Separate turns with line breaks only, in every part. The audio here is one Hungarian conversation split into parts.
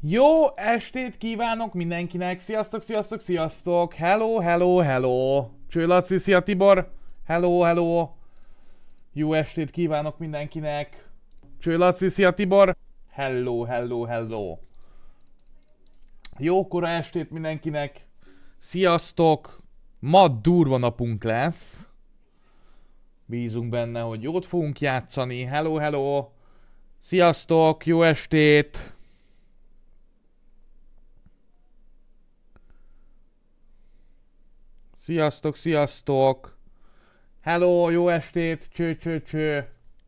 Jó estét kívánok mindenkinek! Sziasztok, sziasztok, sziasztok! Hello, hello, hello! Cső Laci, szia Tibor! Hello, hello! Jó estét kívánok mindenkinek! Cső Laci, szia Tibor! Hello, hello, hello! Jókora estét mindenkinek! Sziasztok! Ma durva napunk lesz. Bízunk benne, hogy jót fogunk játszani. Hello, hello! Sziasztok! Jó estét! Sziasztok, sziasztok! Hello, jó estét! Cső, cső, cső!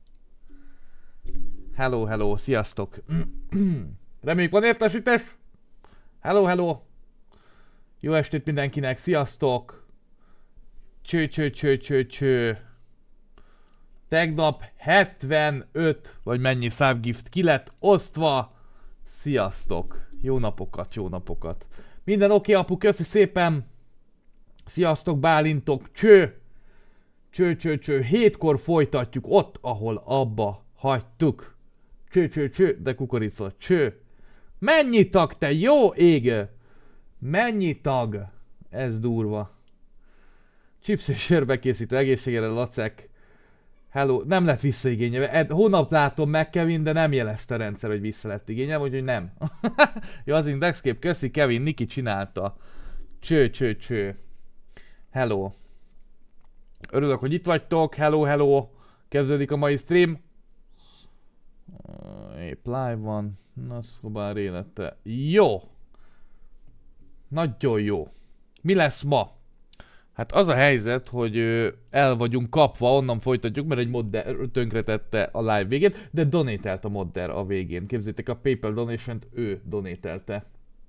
Hello, hello, sziasztok! Reméljük van értesítés! Hello, hello! Jó estét mindenkinek, sziasztok! Cső, cső, cső, cső, cső! Tegnap 75, vagy mennyi subgift ki lett osztva! Sziasztok! Jó napokat, jó napokat! Minden oké, apu, köszi szépen! Sziasztok, Bálintok! Cső! Cső, cső, cső! 7-kor folytatjuk ott, ahol abba hagytuk. Cső, cső, cső! De kukorica, cső! Mennyi tag, te jó ég! Mennyi tag? Ez durva. Chips és sörbe készítő egészségére, Lacek. Hello, nem lett visszaigényelve. Hónap látom meg, Kevin, de nem jelezte a rendszer, hogy vissza lett igényelve, úgyhogy nem. Jó, az Indexcape, köszi, Kevin, Niki csinálta. Cső, cső, cső. Hello. Örülök, hogy itt vagytok. Hello, hello. Kezdődik a mai stream. Épp live van. Na, szobár élete. Jó. Nagyon jó. Mi lesz ma? Hát az a helyzet, hogy el vagyunk kapva, onnan folytatjuk, mert egy modder tönkretette a live végét, de donatelt a modder a végén. Képzeljétek, a PayPal donation-t ő donatelte.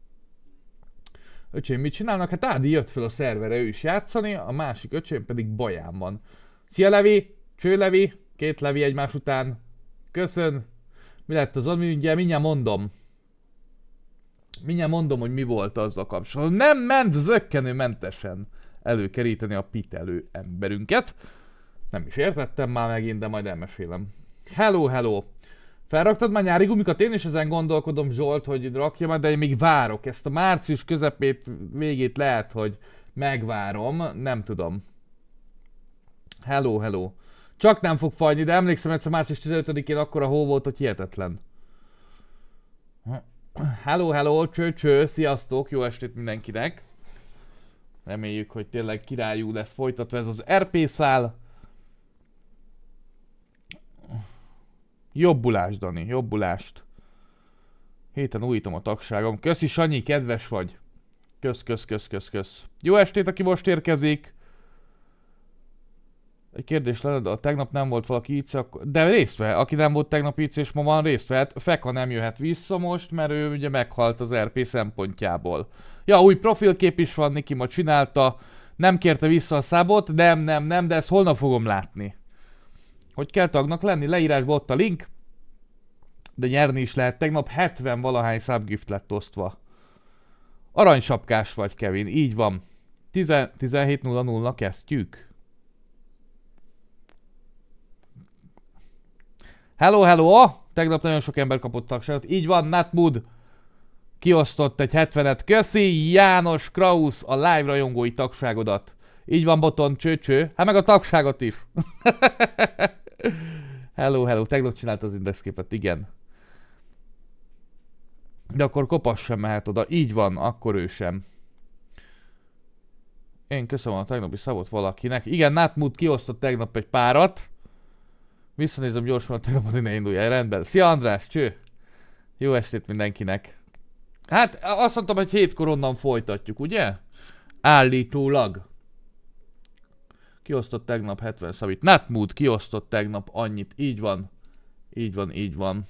Öcsém mit csinálnak? Hát Ádi jött fel a szerverre ő is játszani, a másik öcsém pedig baján van. Szia Levi! Cső Levi! Két Levi egymás után. Köszön! Mi lett az admin? Ugye mindjárt mondom. Mindjárt mondom, hogy mi volt azzal kapcsolatban. Nem ment zökkenőmentesen előkeríteni a pitelő emberünket. Nem is értettem már megint, de majd elmesélem. Hello, hello! Felraktad már nyári gumikat? Én is ezen gondolkodom, Zsolt, hogy rakjam már, de én még várok. Ezt a március közepét, végét lehet, hogy megvárom. Nem tudom. Hello, hello. Csak nem fog fagyni, de emlékszem, egyszer március 15-én akkora hó volt, hogy hihetetlen. Hello, hello, cső, cső, sziasztok, jó estét mindenkinek. Reméljük, hogy tényleg királyú lesz folytatva ez az RP szál. Jobbulást, Dani, jobbulást. Héten újítom a tagságom. Köszi, Sanyi, kedves vagy. Kösz, kösz, kösz, kösz, kösz. Jó estét, aki most érkezik. Egy kérdés lenne, a tegnap nem volt valaki IC, de részt vehet. Aki nem volt tegnap IC és ma van, részt vehet. Feka nem jöhet vissza most, mert ő ugye meghalt az RP szempontjából. Ja, új profilkép is van, Niki ma csinálta. Nem kérte vissza a szabot, nem, de ezt holnap fogom látni. Hogy kell tagnak lenni? Leírásban ott a link. De nyerni is lehet. Tegnap 70 valahány subgift lett osztva. Aranysapkás vagy, Kevin. Így van. 17:00 kezdjük. Hello, hello! Tegnap nagyon sok ember kapott tagságot. Így van, Natmood. Kiosztott egy 70-et. Köszi, János Krausz, a live rajongói tagságodat. Így van, boton, cső. Hát meg a tagságot is. Hello, hello. Tegnap csinált az indexképet, igen. De akkor kopass sem mehet oda. Így van, akkor ő sem. Én köszönöm a tegnapi szabot valakinek. Igen, Natmood kiosztott tegnap egy párat. Visszanézem gyorsan a tegnapot, hogy ne indulj. Rendben. Szia András, cső. Jó estét mindenkinek. Hát azt mondtam, hogy 7-kor onnan folytatjuk, ugye? Állítólag. Kiosztott tegnap 70 szabit. Natmood kiosztott tegnap annyit. Így van. Így van, így van.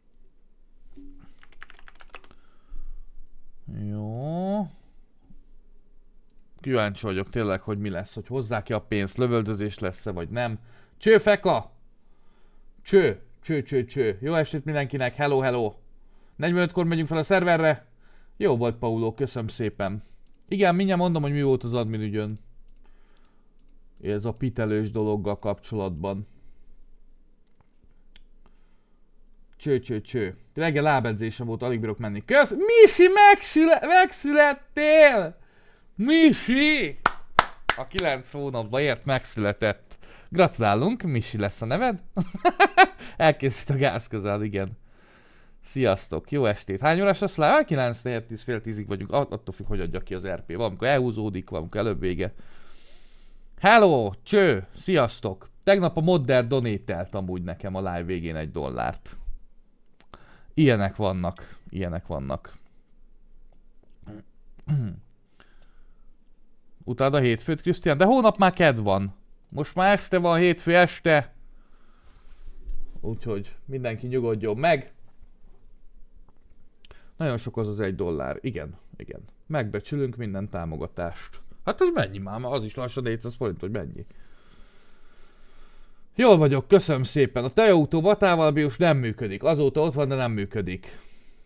Jó. Kíváncsi vagyok tényleg, hogy mi lesz. Hogy hozzák ki a pénzt, lövöldözés lesz-e, vagy nem. Cső, Feka! Cső, cső, cső, cső. Jó estét mindenkinek. Hello, hello. 45-kor megyünk fel a szerverre. Jó volt, Paulo, köszönöm szépen. Igen, mindjárt mondom, hogy mi volt az admin ügyön. Ez a pitelős dologgal kapcsolatban. Cső. Reggel lábedzésem volt, alig bírok menni. Kösz! Misi, megszülettél! Misi! A 9 hónapba ért megszületett. Gratulálunk, Misi lesz a neved. Elkészít a gáz közel, igen. Sziasztok, jó estét. Hány órás lesz le? 9, 4, 10, fél 10-ig vagyunk. Attól függ, hogy adja ki az RP. Valamikor elhúzódik, valamikor előbb vége. Hello, cső, sziasztok. Tegnap a Modder donate-telt amúgy nekem a live végén $1. Ilyenek vannak. Utáld a hétfőt, Krisztián? De hónap már kedv van. Most már este van, hétfő este. Úgyhogy mindenki nyugodjon meg. Nagyon sok az $1. Igen. Megbecsülünk minden támogatást. Hát ez mennyi már? Az is lassan 400 forint, hogy mennyi. Jól vagyok, köszönöm szépen. A tejautó Batával BIOS nem működik. Azóta ott van, de nem működik.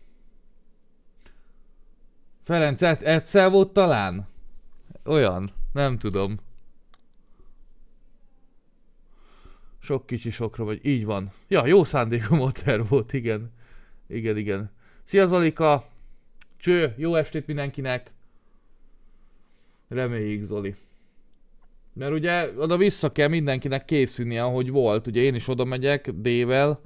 Ferenc, egyszer volt talán? Olyan, nem tudom. Sok kicsi sokra vagy, így van. Ja, jó szándékú motor volt, igen. Igen. Szia Zolika! Cső, jó estét mindenkinek! Reméljük, Zoli. Mert ugye oda vissza kell mindenkinek készülnie, ahogy volt. Ugye én is oda megyek D-vel.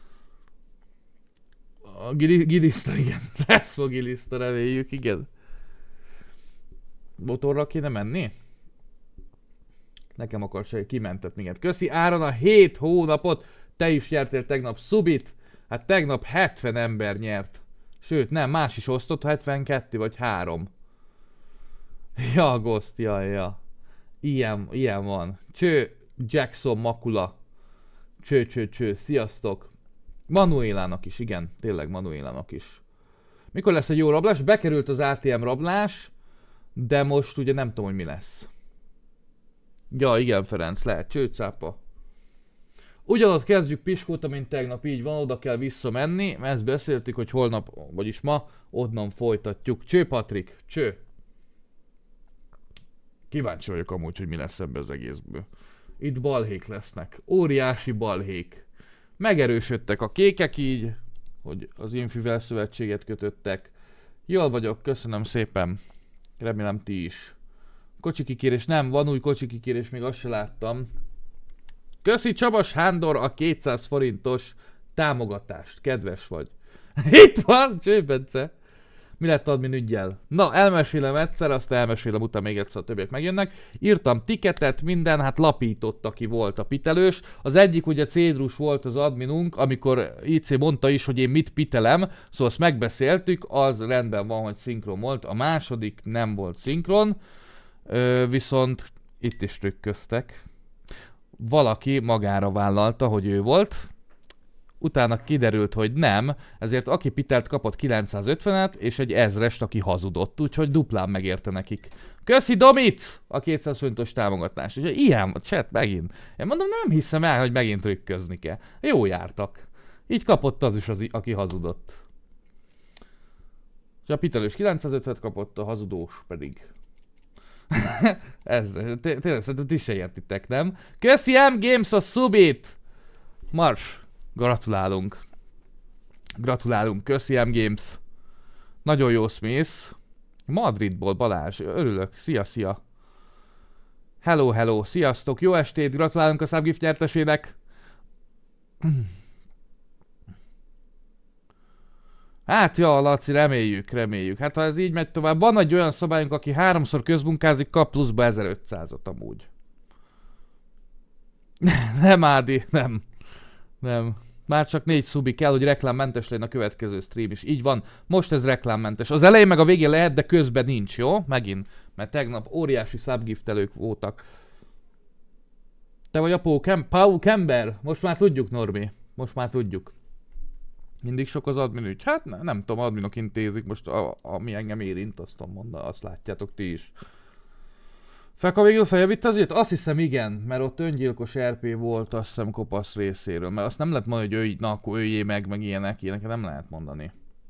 A giliszta, igen. Lesz a giliszta, reméljük, igen. Motorra kéne menni? Nekem akar se, kimentett minket. Köszi Áron a 7 hónapot. Te is nyertél tegnap subit. Hát tegnap 70 ember nyert. Sőt, nem, más is osztott, 72 vagy 3. Ja, Ghost, ja. Ilyen van. Cső, Jackson Makula. Cső, sziasztok. Manuélának is, igen, tényleg Manuélának is. Mikor lesz egy jó rablás? Bekerült az ATM rablás, de most ugye nem tudom, hogy mi lesz. Ja, igen, Ferenc, lehet csőcápa. Ugyanott kezdjük Piskóta, mint tegnap, így van, oda kell visszamenni. Ezt beszéltük, hogy holnap, vagyis ma, onnan folytatjuk. Cső, Patrik, cső. Kíváncsi vagyok amúgy, hogy mi lesz ebbe az egészből. Itt balhék lesznek. Óriási balhék. Megerősödtek a kékek így, hogy az Infivel szövetséget kötöttek. Jól vagyok, köszönöm szépen. Remélem ti is. Kocsikikérés, nem, van új kocsikikérés, még azt se láttam. Köszi Csabas Hándor a 200 forintos támogatást, kedves vagy. Itt van, Csőbence. Mi lett admin üggyel? Na, elmesélem egyszer, azt elmesélem, utána még egyszer a többiek megjönnek. Írtam tiketet, minden, hát lapított, aki volt a pitelős. Az egyik ugye Cédrus volt az adminunk, amikor IC mondta is, hogy én mit pitelem, szóval azt megbeszéltük, az rendben van, hogy szinkron volt. A második nem volt szinkron, viszont itt is trükköztek. Valaki magára vállalta, hogy ő volt. Utána kiderült, hogy nem, ezért aki pitelt kapott 950-et, és egy 1000-est, aki hazudott, úgyhogy duplán megérte nekik. Köszi Domic a 200 forintos támogatást. Úgyhogy ilyen a chat megint. Én mondom, nem hiszem el, hogy megint trükközni kell. Jó jártak. Így kapott az is, aki hazudott. És a pitelős 950-et kapott, a hazudós pedig. Ez, tényleg szerintem ti se értitek, nem? Köszi M-Games a subit! Mars! Gratulálunk. Köszi M-Games. Nagyon jó Smith. Madridból Balázs, örülök. Szia. Hello, sziasztok, jó estét, gratulálunk a subgift nyertesének. Hát ja, Laci, reméljük. Hát ha ez így megy tovább, van egy olyan szabályunk, aki 3-szor közmunkázik, kap pluszba 1500-ot amúgy. Nem, Ádi, nem. Már csak 4 szubi kell, hogy reklámmentes legyen a következő stream is. Így van, most ez reklámmentes. Az elején meg a végén lehet, de közben nincs, jó? Megint. Mert tegnap óriási subgiftelők voltak. Te vagy a Paul Kember? Most már tudjuk, Norbi. Most már tudjuk. Mindig sok az admin ügy. Hát nem tudom, adminok intézik. Most ami engem érint, azt látjátok ti is. Feka végül feljavítta azért? Azt hiszem igen, mert ott öngyilkos RP volt, azt hiszem kopasz részéről. Mert azt nem lehet mondani, hogy na akkor öljé meg ilyeneket nem lehet mondani.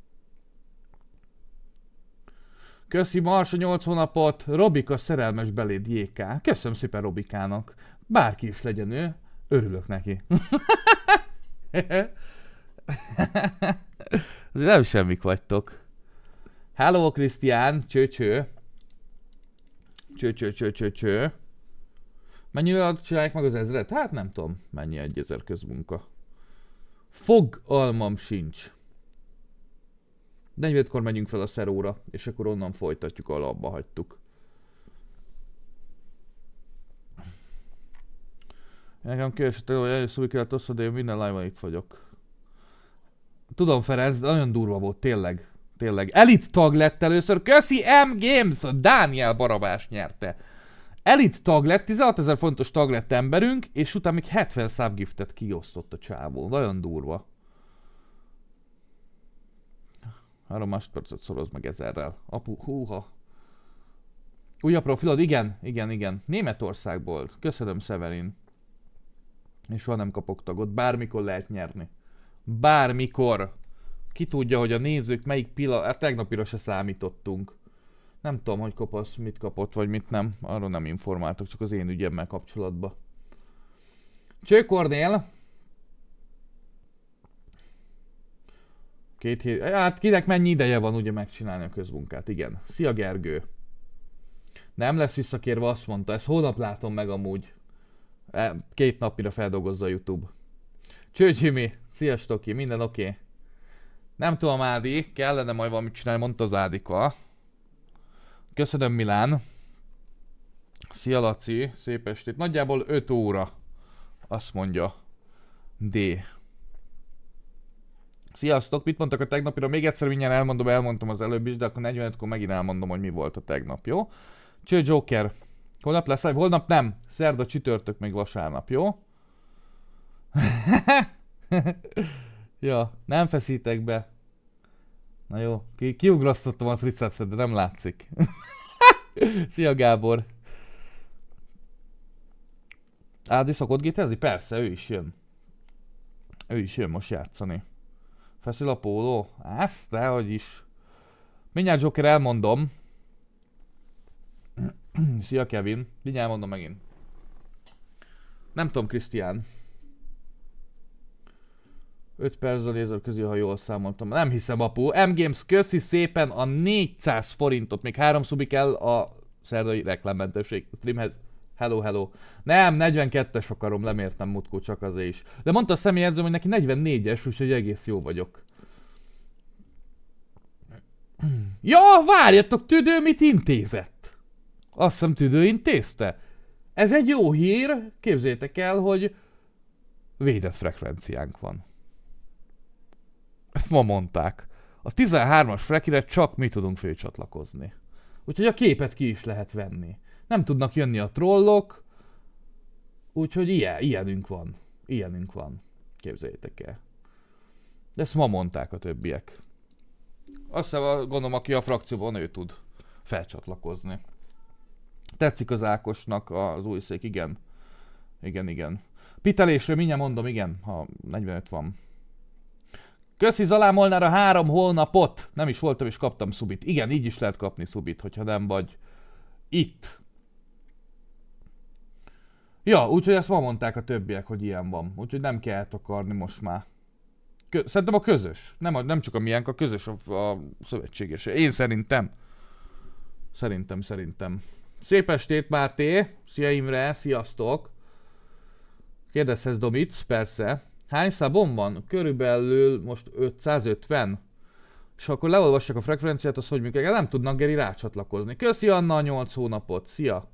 Köszi Marsa 8 hónapot, Robika szerelmes beléd JK. Köszönöm szépen Robikának. Bárki is legyen ő, örülök neki. Azért nem semmik vagytok. Hello, Krisztián, cső. Cső. Mennyire csinálják meg az 1000-et? Hát nem tudom, mennyi 1000 közmunka. Fogalmam sincs. 45-kor megyünk fel a szeróra, és akkor onnan folytatjuk, ahol abba hagytuk. Nekem keresett el, hogy először kellett osztva, de én minden live-ban itt vagyok. Tudom, Ferez, nagyon durva volt, tényleg. Tényleg. Elite tag lett először. Köszi M Games! A Dániel Barabás nyerte. Elite tag lett, 16 000 fontos tag lett emberünk, és utána még 70 subgiftet kiosztott a csávó. Nagyon durva. 3 másodpercet szoroz meg 1000-rel. Apu, húha. Újabb profilod? Igen. Németországból. Köszönöm, Severin. És soha nem kapok tagot. Bármikor lehet nyerni. Bármikor. Ki tudja, hogy a nézők melyik pillanat... Hát tegnapira se számítottunk. Nem tudom, hogy Kopasz mit kapott, vagy mit nem. Arról nem informáltak, csak az én ügyemmel kapcsolatban. Cső Kornél. 2 hét... Hát kinek mennyi ideje van ugye megcsinálni a közmunkát, igen. Szia Gergő. Nem lesz visszakérve, azt mondta. Ezt holnap látom meg amúgy. 2 napira feldolgozza a YouTube. Cső Jimmy. Szia Stoki, minden oké. Nem tudom, Ádi, kellene majd valamit csinálni, mondta az Ádika. Köszönöm, Milán. Szia Laci, szép estét. Nagyjából 5 óra. Azt mondja. D. Sziasztok, mit mondtak a tegnapira? Még egyszer mindjárt elmondtam az előbb is, de akkor 45-kor megint elmondom, hogy mi volt a tegnap, jó? Cső Joker. Holnap lesz live? Holnap nem. Szerda, csütörtök, még vasárnap, jó? Ja, nem feszítek be. Na jó, kiugrasztottam a tricepset, de nem látszik. Szia Gábor. Ádi szokott gétezni? Persze, ő is jön. Ő is jön most játszani. Feszül a póló? Ezt, dehogy is. Mindjárt Joker elmondom. Szia Kevin. Mindjárt elmondom megint. Nem tudom, Krisztián. 5 perc a lézer közül, ha jól számoltam. Nem hiszem, apu. M-Games, köszi szépen a 400 forintot. Még 3 szubik kell a szerdai reklámmentesség streamhez. Hello. Nem, 42-es akarom, lemértem Mutkó, csak azért is. De mondta a személyedzőm, hogy neki 44-es, úgyhogy egész jó vagyok. Ja, várjatok, Tüdő mit intézett? Azt hiszem Tüdő intézte. Ez egy jó hír, képzeljétek el, hogy védett frekvenciánk van. Ezt ma mondták. A 13-as frekire csak mi tudunk főcsatlakozni. Úgyhogy a képet ki is lehet venni. Nem tudnak jönni a trollok. Úgyhogy ilyenünk van. Képzeljétek el. De ezt ma mondták a többiek. Azt hiszem, gondolom, aki a frakcióban, ő tud felcsatlakozni. Tetszik az Ákosnak az új szék, igen. Igen. Pitelésről mindjárt mondom, igen, ha 45 van. Köszi Zalán Molnára 3 hónapot! Nem is voltam és kaptam szubit. Igen, így is lehet kapni szubit, hogyha nem vagy itt. Ja, úgyhogy ezt ma mondták a többiek, hogy ilyen van. Úgyhogy nem kell takarni most már. Szerintem a közös. Nem csak a miénk, a közös a szövetséges. Én szerintem. Szerintem. Szép estét, Máté! Szia Imre, sziasztok! Kérdezhez Domic, persze. Hány szabon van? Körülbelül most 550. És akkor leolvassák a frekvenciát, az hogy működik. Nem tudnak Geri rácsatlakozni. Köszi Anna a 8 hónapot. Szia!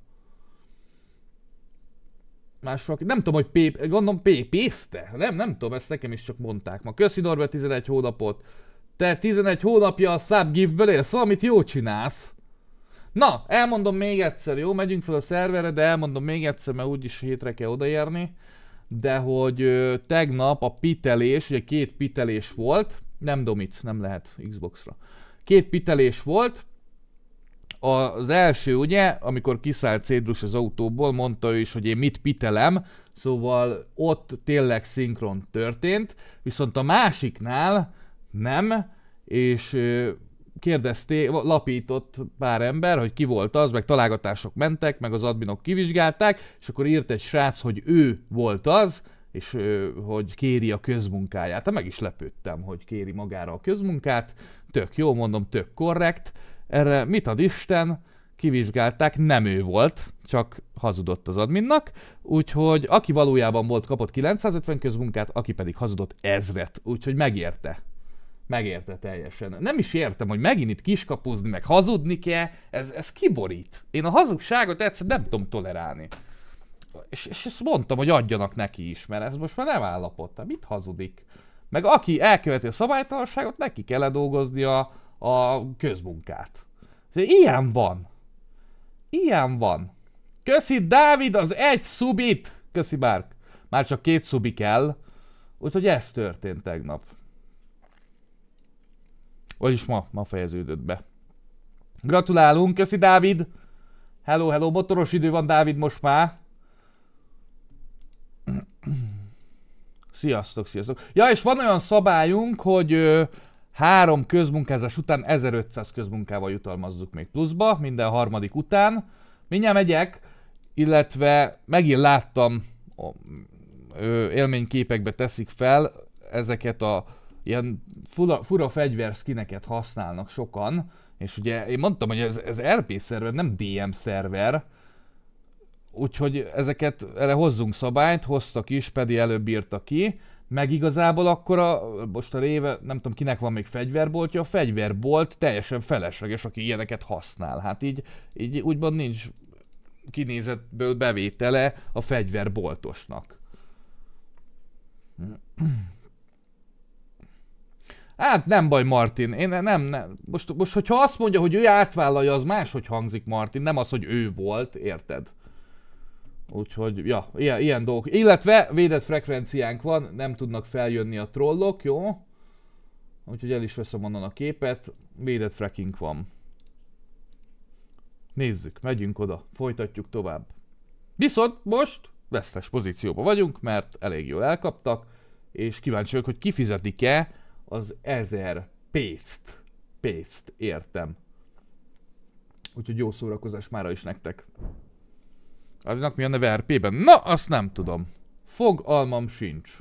Nem tudom, hogy gondolom PP-zte? Nem tudom, ezt nekem is csak mondták ma. Köszi Norbert 11 hónapot. Te 11 hónapja a subgiftből élsz, valamit jó csinálsz. Na, elmondom még egyszer, jó? Megyünk fel a szerverre, de elmondom még egyszer, mert úgyis hétre kell odaérni. De hogy tegnap a pitelés, ugye 2 pitelés volt. Nem Domic, nem lehet Xbox-ra. 2 pitelés volt. Az első ugye, amikor kiszállt Cédrus az autóból, mondta ő is, hogy én mit pitelem. Szóval ott tényleg szinkron történt. Viszont a másiknál nem. És lapított pár ember, hogy ki volt az, meg találgatások mentek, meg az adminok kivizsgálták, és akkor írt egy srác, hogy ő volt az, és hogy kéri a közmunkáját. Hát meg is lepődtem, hogy kéri magára a közmunkát. Tök jó, mondom, tök korrekt. Erre mit ad Isten? Kivizsgálták, nem ő volt, csak hazudott az adminnak. Úgyhogy aki valójában volt, kapott 950 közmunkát, aki pedig hazudott 1000-et. Úgyhogy megérte. Megérte teljesen. Nem is értem, hogy megint itt kiskapuzni, meg hazudni kell. Ez kiborít. Én a hazugságot egyszerűen nem tudom tolerálni. És ezt mondtam, hogy adjanak neki is, mert ez most már nem állapot. Mit hazudik? Meg aki elköveti a szabálytalanságot, neki kell dolgozni a közmunkát. Ilyen van. Ilyen van. Köszi Dávid az 1 szubit! Köszi Bárk. Már csak 2 szubi kell. Úgyhogy ez történt tegnap. Vagyis ma fejeződött be. Gratulálunk, köszi Dávid! Hello, hello, motoros idő van Dávid most már. Sziasztok, sziasztok. Ja, és van olyan szabályunk, hogy 3 közmunkázás után 1500 közmunkával jutalmazzuk még pluszba, minden harmadik után. Mindjárt megyek, illetve megint láttam, élményképekbe teszik fel, ezeket a ilyen fura fegyverszkineket használnak sokan, és ugye én mondtam, hogy ez RP szerver, nem DM szerver, úgyhogy ezeket, erre hozzunk szabályt, hoztak is, pedig előbb írta ki, meg igazából akkor most a réve, nem tudom kinek van még fegyverboltja, a fegyverbolt teljesen felesleges, aki ilyeneket használ. Hát így úgymond nincs kinézetből bevétele a fegyverboltosnak. Hát nem baj Martin, én nem. Most hogyha azt mondja, hogy ő átvállalja, az máshogy hangzik Martin, nem az, hogy ő volt, érted? Úgyhogy, ja, ilyen dolgok. Illetve védett frekvenciánk van, nem tudnak feljönni a trollok, jó? Úgyhogy el is veszem onnan a képet, védett frekink van. Nézzük, megyünk oda, folytatjuk tovább. Viszont most vesztes pozícióban vagyunk, mert elég jól elkaptak, és kíváncsi vagyok, hogy kifizetik-e az 1000 pénzt, értem. Úgyhogy jó szórakozás mára is nektek. Annak mi a neve RP-ben? Na, azt nem tudom. Fogalmam sincs.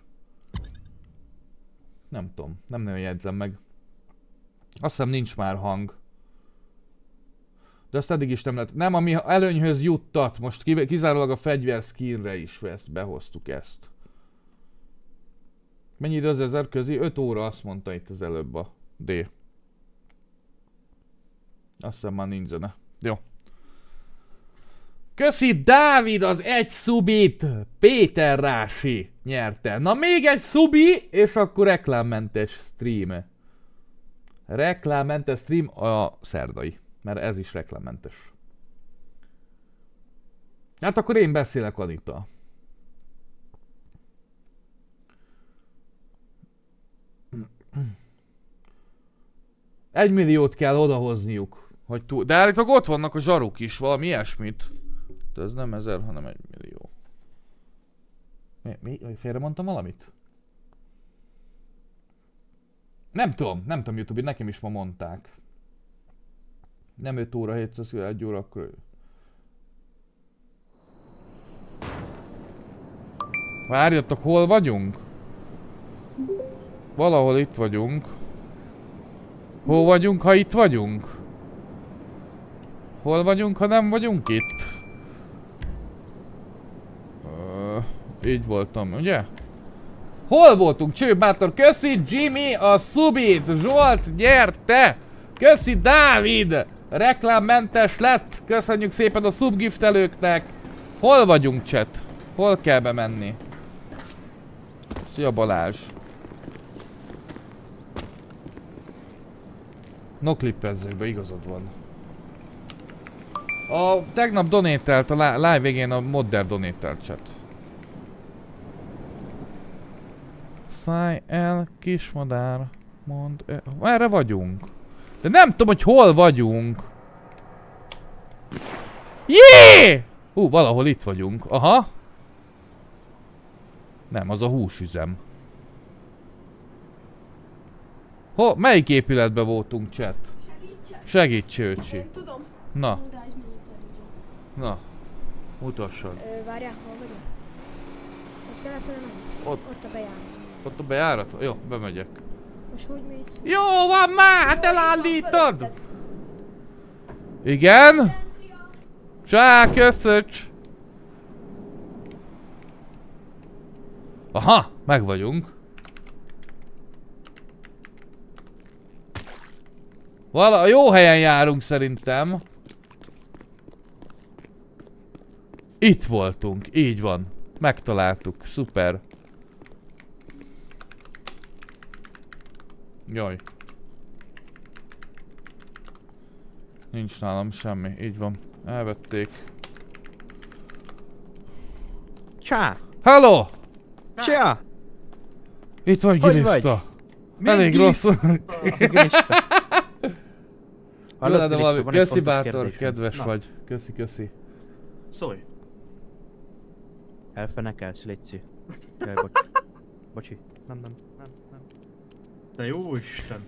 Nem tudom, nem nagyon jegyzem meg. Azt hiszem nincs már hang. De azt eddig is nem lehet. Nem, ami előnyhöz juttat. Most kizárólag a fegyver skinre is behoztuk ezt. Mennyi idő az 1000 közé? 5 óra, azt mondta itt az előbb a D. Azt hiszem már nincs zene. Jó. Köszi Dávid az 1 szubit! Péter Rási nyerte. Na még egy szubi, és akkor reklámmentes stream. Reklámmentes stream a szerdai. Mert ez is reklámmentes. Hát akkor én beszélek Anita. Egy milliót kell odahozniuk. Hogy de állítólag ott vannak a zsaruk is, valami ilyesmit. De ez nem 1000, hanem 1 millió. Mi? Félre mondtam valamit? Nem tudom YouTube-i, nekem is ma mondták. Nem 5 óra, 700, 1 óra, akkor... Várjatok, hol vagyunk? Valahol itt vagyunk. Hol vagyunk, ha itt vagyunk? Hol vagyunk, ha nem vagyunk itt? Így voltam, ugye? Hol voltunk? Csőbátor, köszi Jimmy a subit! Zsolt nyerte! Köszi Dávid! Reklámmentes lett! Köszönjük szépen a subgiftelőknek! Hol vagyunk, chat? Hol kell bemenni? Szia Balázs! Noclippezzek be, igazad van. Tegnap donételt, a live végén a modder donételt, chat. Szállj el, kismadár, mondd el. Erre vagyunk. De nem tudom, hogy hol vagyunk. Jé! Valahol itt vagyunk. Aha. Nem, az a húsüzem. Melyik épületben voltunk, chat? Segíts, Csőcsi.
Tudom.
Na, mutassad.
Várjál, hol vagyok? Ott kell lefele menni? Ott a bejárat.
Ott a bejárat? Jó, bemegyek.
Most hogy mész?
Jó van már, hát elállítod! Igen? Csá, köszöcs! Aha, meg vagyunk. Vala, jó helyen járunk szerintem. Itt voltunk, így van. Megtaláltuk, szuper. Jaj. Nincs nálam semmi, így van. Elvették.
Csá!
Hello!
Csá!
Itt van
Hogy
Giliszta. Elég rossz.
Giliszta.
Jó, de valami. Köszi bátor, kedves vagy. Köszi.
Szólj.
Elfenekelsz, légy. Jaj, bocsi. Nem.
De jó Isten.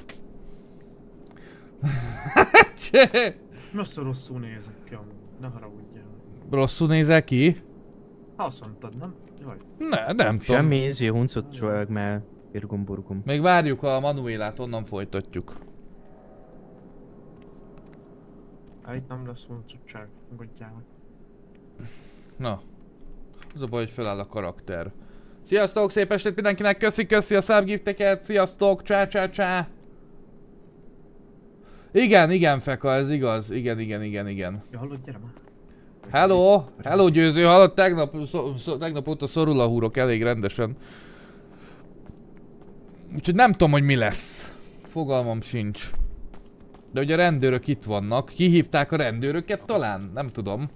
Csé!
Most rosszul nézek ki amúgy. Ne haragudjál.
Rosszul nézel ki?
Azt mondtad, nem? Jaj.
Nem tudom.
Semmi ízi, huncut csög, mert irgum-burgum.
Még várjuk a Manuélát, onnan folytatjuk.
Hát itt nem lesz huncutság. Nyugodjál meg.
Na. Az a baj, hogy feláll a karakter. Sziasztok, szép estét mindenkinek, köszi a subgifteket, sziasztok, csá. Igen, Feka, ez igaz, igen.
Ja, hallod, gyere már.
Hello Győző, hallott, tegnap óta szorul a húrok elég rendesen. Úgyhogy nem tudom, hogy mi lesz. Fogalmam sincs. De ugye a rendőrök itt vannak, kihívták a rendőröket talán? Nem tudom.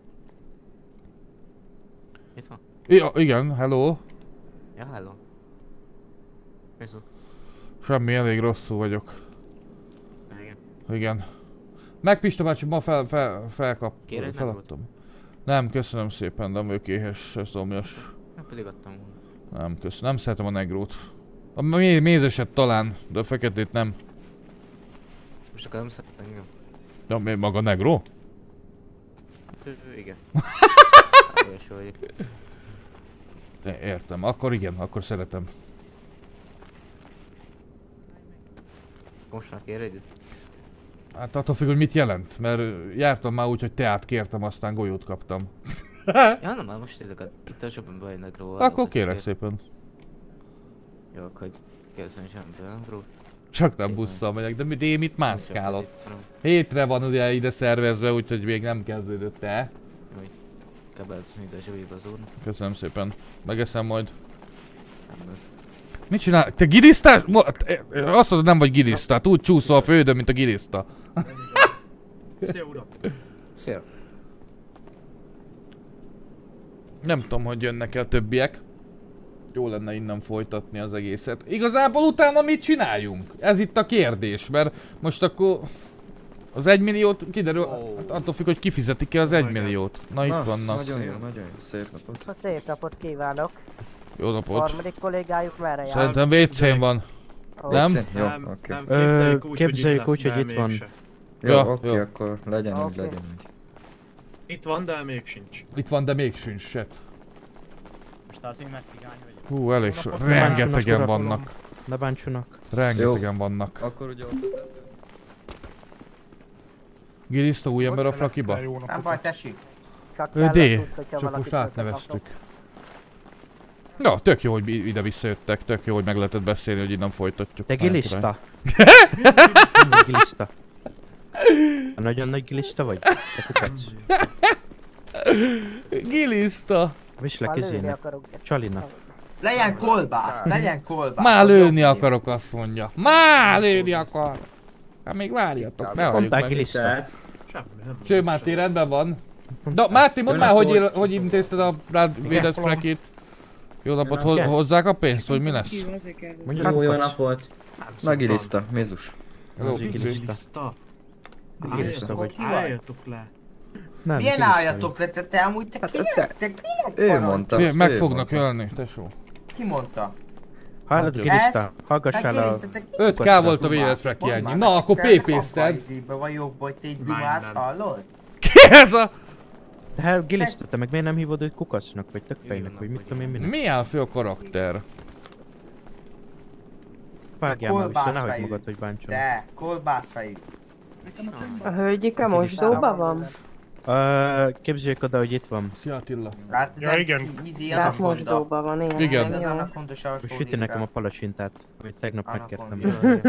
Itt van?
Ja, igen, hello.
Ja, hello. Mizu.
Semmi, elég rosszul vagyok.
Igen.
Igen. Meg Pista bácsi, ma
Kér egy
feladtam. Nem, köszönöm szépen, de ők éhes, szomjas.
Nem pedig adtam volna.
Nem, köszönöm, nem szeretem a negrót. A mézeset talán, de a feketét nem.
Most akkor nem szeret engem.
Ja, mi maga negró?
Igen. Olyas vagyok.
Értem, akkor igen, akkor szeretem.
Most már kér egyet?
Hát attól függ, hogy mit jelent, mert jártam már úgy, hogy teát kértem, aztán golyót kaptam.
Ja, nem, már most tényleg itt a shopban bejönnek róla.
Akkor kérek szépen.
Jó, akkor köszönöm semmiből, nem ró.
Csak nem busszal megyek, de én mit mászkálok. Hétre van ugye ide szervezve, úgyhogy még nem kezdődött el.
Jó, itt kebelsz ide a zsebébe az úrnak.
Köszönöm szépen. Megeszem majd.
Nem.
Mit csinál? Te gilisztás? Azt mondod, nem vagy gilisztát, úgy csúszol a földön, mint a giliszta.
Szia uram.
Szia.
Nem tudom, hogy jönnek el többiek. Jó lenne innen folytatni az egészet. Igazából utána mit csináljunk? Ez itt a kérdés, mert most akkor az 1 milliót kiderül, hát attól függ, hogy kifizetik-e az 1 milliót. Na itt vannak.
Nagyon jó, szép napot.
Szép napot kívánok!
Jó napot.
Harmadik kollégájuk merre jár?
Szerintem WC-n van. Nem?
Jó,
Nem,
oké.
nem
Képzeljük úgy, hogy itt van.
Jó,
Ja,
oké,
jó.
akkor legyen úgy,
Oké.
legyen úgy.
Itt van, de még sincs.
Itt van, de még sincs set.
Most az én mexigány vagyok.
Hú, elég so. Rengetegen vannak.
Ne bántsanak.
Rengetegen vannak.
Akkor ugye ott...
Giliszta új ember a frakiba?
Nem baj, tessék.
Csak
D.
kellett tudsz, hogyha
Csak
valakit
most átneveztük.
összekaptok.
Ja, tök jó, hogy ide visszajöttek, tök jó, hogy meg lehetett beszélni, hogy innen folytatjuk.
Te
Nagyon
gilista.
király.
Nagy gilista. Nagyon nagy gilista vagy? Te kukac.
Giliszta.
Vislek
Már lőni
izének.
akarok.
Csalinak.
Legyen kolbász, legyen kolbász.
Már
az
lőni
jobb
akarok, azt mondja. Már lőni akar. Hát még várjatok, ne halljuk
Mondták
meg.
gilista.
Semmi, nem.
Cső, Máté, rendben van. Da, Máté, mondd már, hogy intézted a rád védett frekit. Jó napot, hozzák a pénzt, hogy mi lesz?
Mondja,
Jó napot. Na giliszta, Mézus.
Jó,
Giliszta.
Gilista vagy.
Álljatok le.
Nem,
Milyen
gilista
álljatok le, te amúgy te kinek? Te kinek
Ő
parancs?
mondta.
Fé, meg
ő
fognak
mondta.
ölni, tesó.
Ki mondta?
Hallod, gilista? Hallgassál a...
Te
5K volt a védett freki ennyi. Na, akkor pépézted.
Vagy jobb, hogy te egy
Már
dumász,
nem.
hallod?
Ki ez a...
Hát Gilista, te meg miért nem hívod őt kukacnak, vagy tökfejnek, vagy mit tudom én minek?
Mi áll fő a karakter?
Vágjál már vissza, nehogy magad, hogy bántson.
De, kolbászfejű.
A hölgyike mosdóban van?
Képzeljék oda, hogy itt van.
Szia Attila.
Hát,
Ja, igen.
Tehát mosdóban van, ilyen.
Igen.
Az annak fontos a
Süti nekem a palacsintát, hogy tegnap megkértem.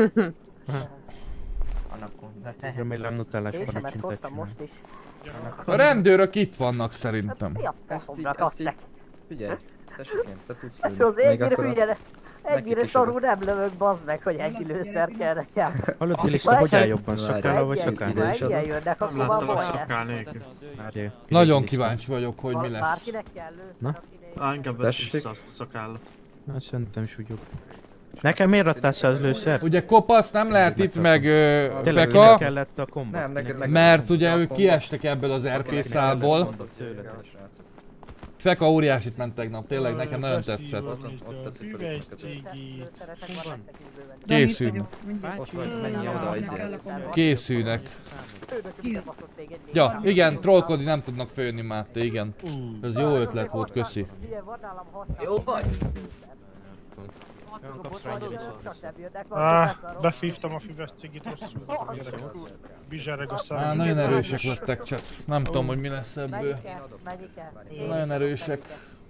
Remélem nutellás
Én sem, mert
palacsintát
hoztam
csinál.
most is.
A rendőrök itt vannak szerintem.
Mi a faszomra kaptek?
Figyelj, tessék, te tudsz
Ez
lőni.
az ennyire hülye, ennyire
Nekik is
szarul nem lövök, bazd meg, hogy ennyi lőszer kell nekem.
Hallod, Gilista, hogy áll jobban? Szakállal vagy szakállal?
Ennyien jönnek, akkor
Nem
már
láttalak
baj
szakkál
lesz.
nélkül.
Várjál.
Nagyon kíváncsi vagyok, hogy mi lesz.
Bárkinek kell
Na?
lőszer, akinek...
Inkább vedd vissza azt a szakállat.
Na, szerintem súlyog. Nekem miért adtál 100 lőszert?
Ugye kopasz nem lehet itt meg
Tényleg vissza
Feka,
kellett a kombat.
Nem, neked
mert ugye ők kiestek ebből az RP szálból. Feka óriásit ment tegnap, tényleg nekem nagyon tetszett. Készülnek.
Ott vagy, menj oda, izélsz.
Készülnek. Ja, igen, trollkodni nem tudnak főni Máté, igen. Ez jó ötlet volt, köszi.
Jó vagy?
Beszívtam a füves cigit rosszul. Bizsereg a szám.
Nagyon erősek lettek, csak nem tudom, hogy mi lesz ebből. Nagyon erősek.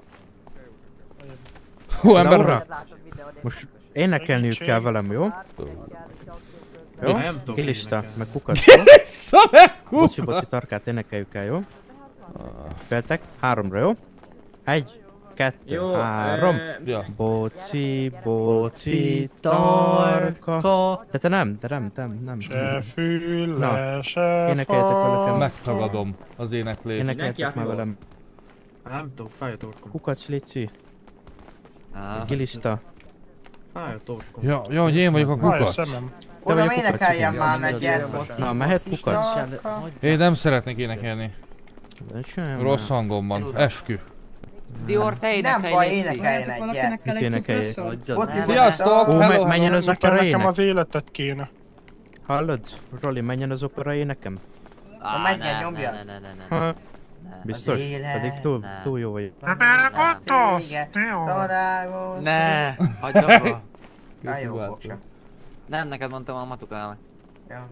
Hú, ember...
Laura, most énekelniük kell velem, jó? Jó? Gilista, meg kukac, jó? Bocsi, bocsi, tarkát énekeljük el, jó? Feltek, 3-ra, jó? 1, 2, 3.
Ja.
Boci, boci, tarka. De te nem.
Se füle, se
Énekeljetek velem.
Megtagadom az éneklést.
Énekeljetek már velem.
Nem tudok, fáj a torkom.
Kukac, Lici. Gilista.
Fáj a torkom.
Ja, hogy én vagyok a
Fáj a
kukac.
szemem.
Oda énekeljen már egyet, boci.
Na, mehet kukac.
Én nem szeretnék énekelni. Rossz hangom van, eskü.
Dior, te
Nem
énekelj,
baj,
légy
énekeljen egyet.
Mit énekeljek?
Boci,
Sziasztok!
Ó,
Hello,
menjen az opera
Nekem
ének.
az életet kéne.
Hallod? Roli, menjen az opera énekem.
menjen, nyomjad.
Ha, biztos?
Az élet.
Pedig túl jó vagy.
Hát erre gondolsz? Jó.
Találkozunk.
Ne, hagyd abba.
Na jó, fogsa.
Nem, neked mondtam a matukának.
Ja.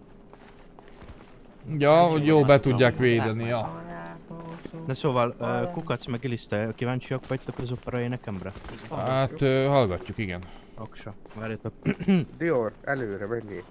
Ja, hogy jó be tudják védeni, ja.
Na szóval, kukac meg Gilista, kíváncsiak vagytok az opera énekemre?
Hát hallgatjuk, igen.
Aksa, várjatok.
Dior, előre, menjél.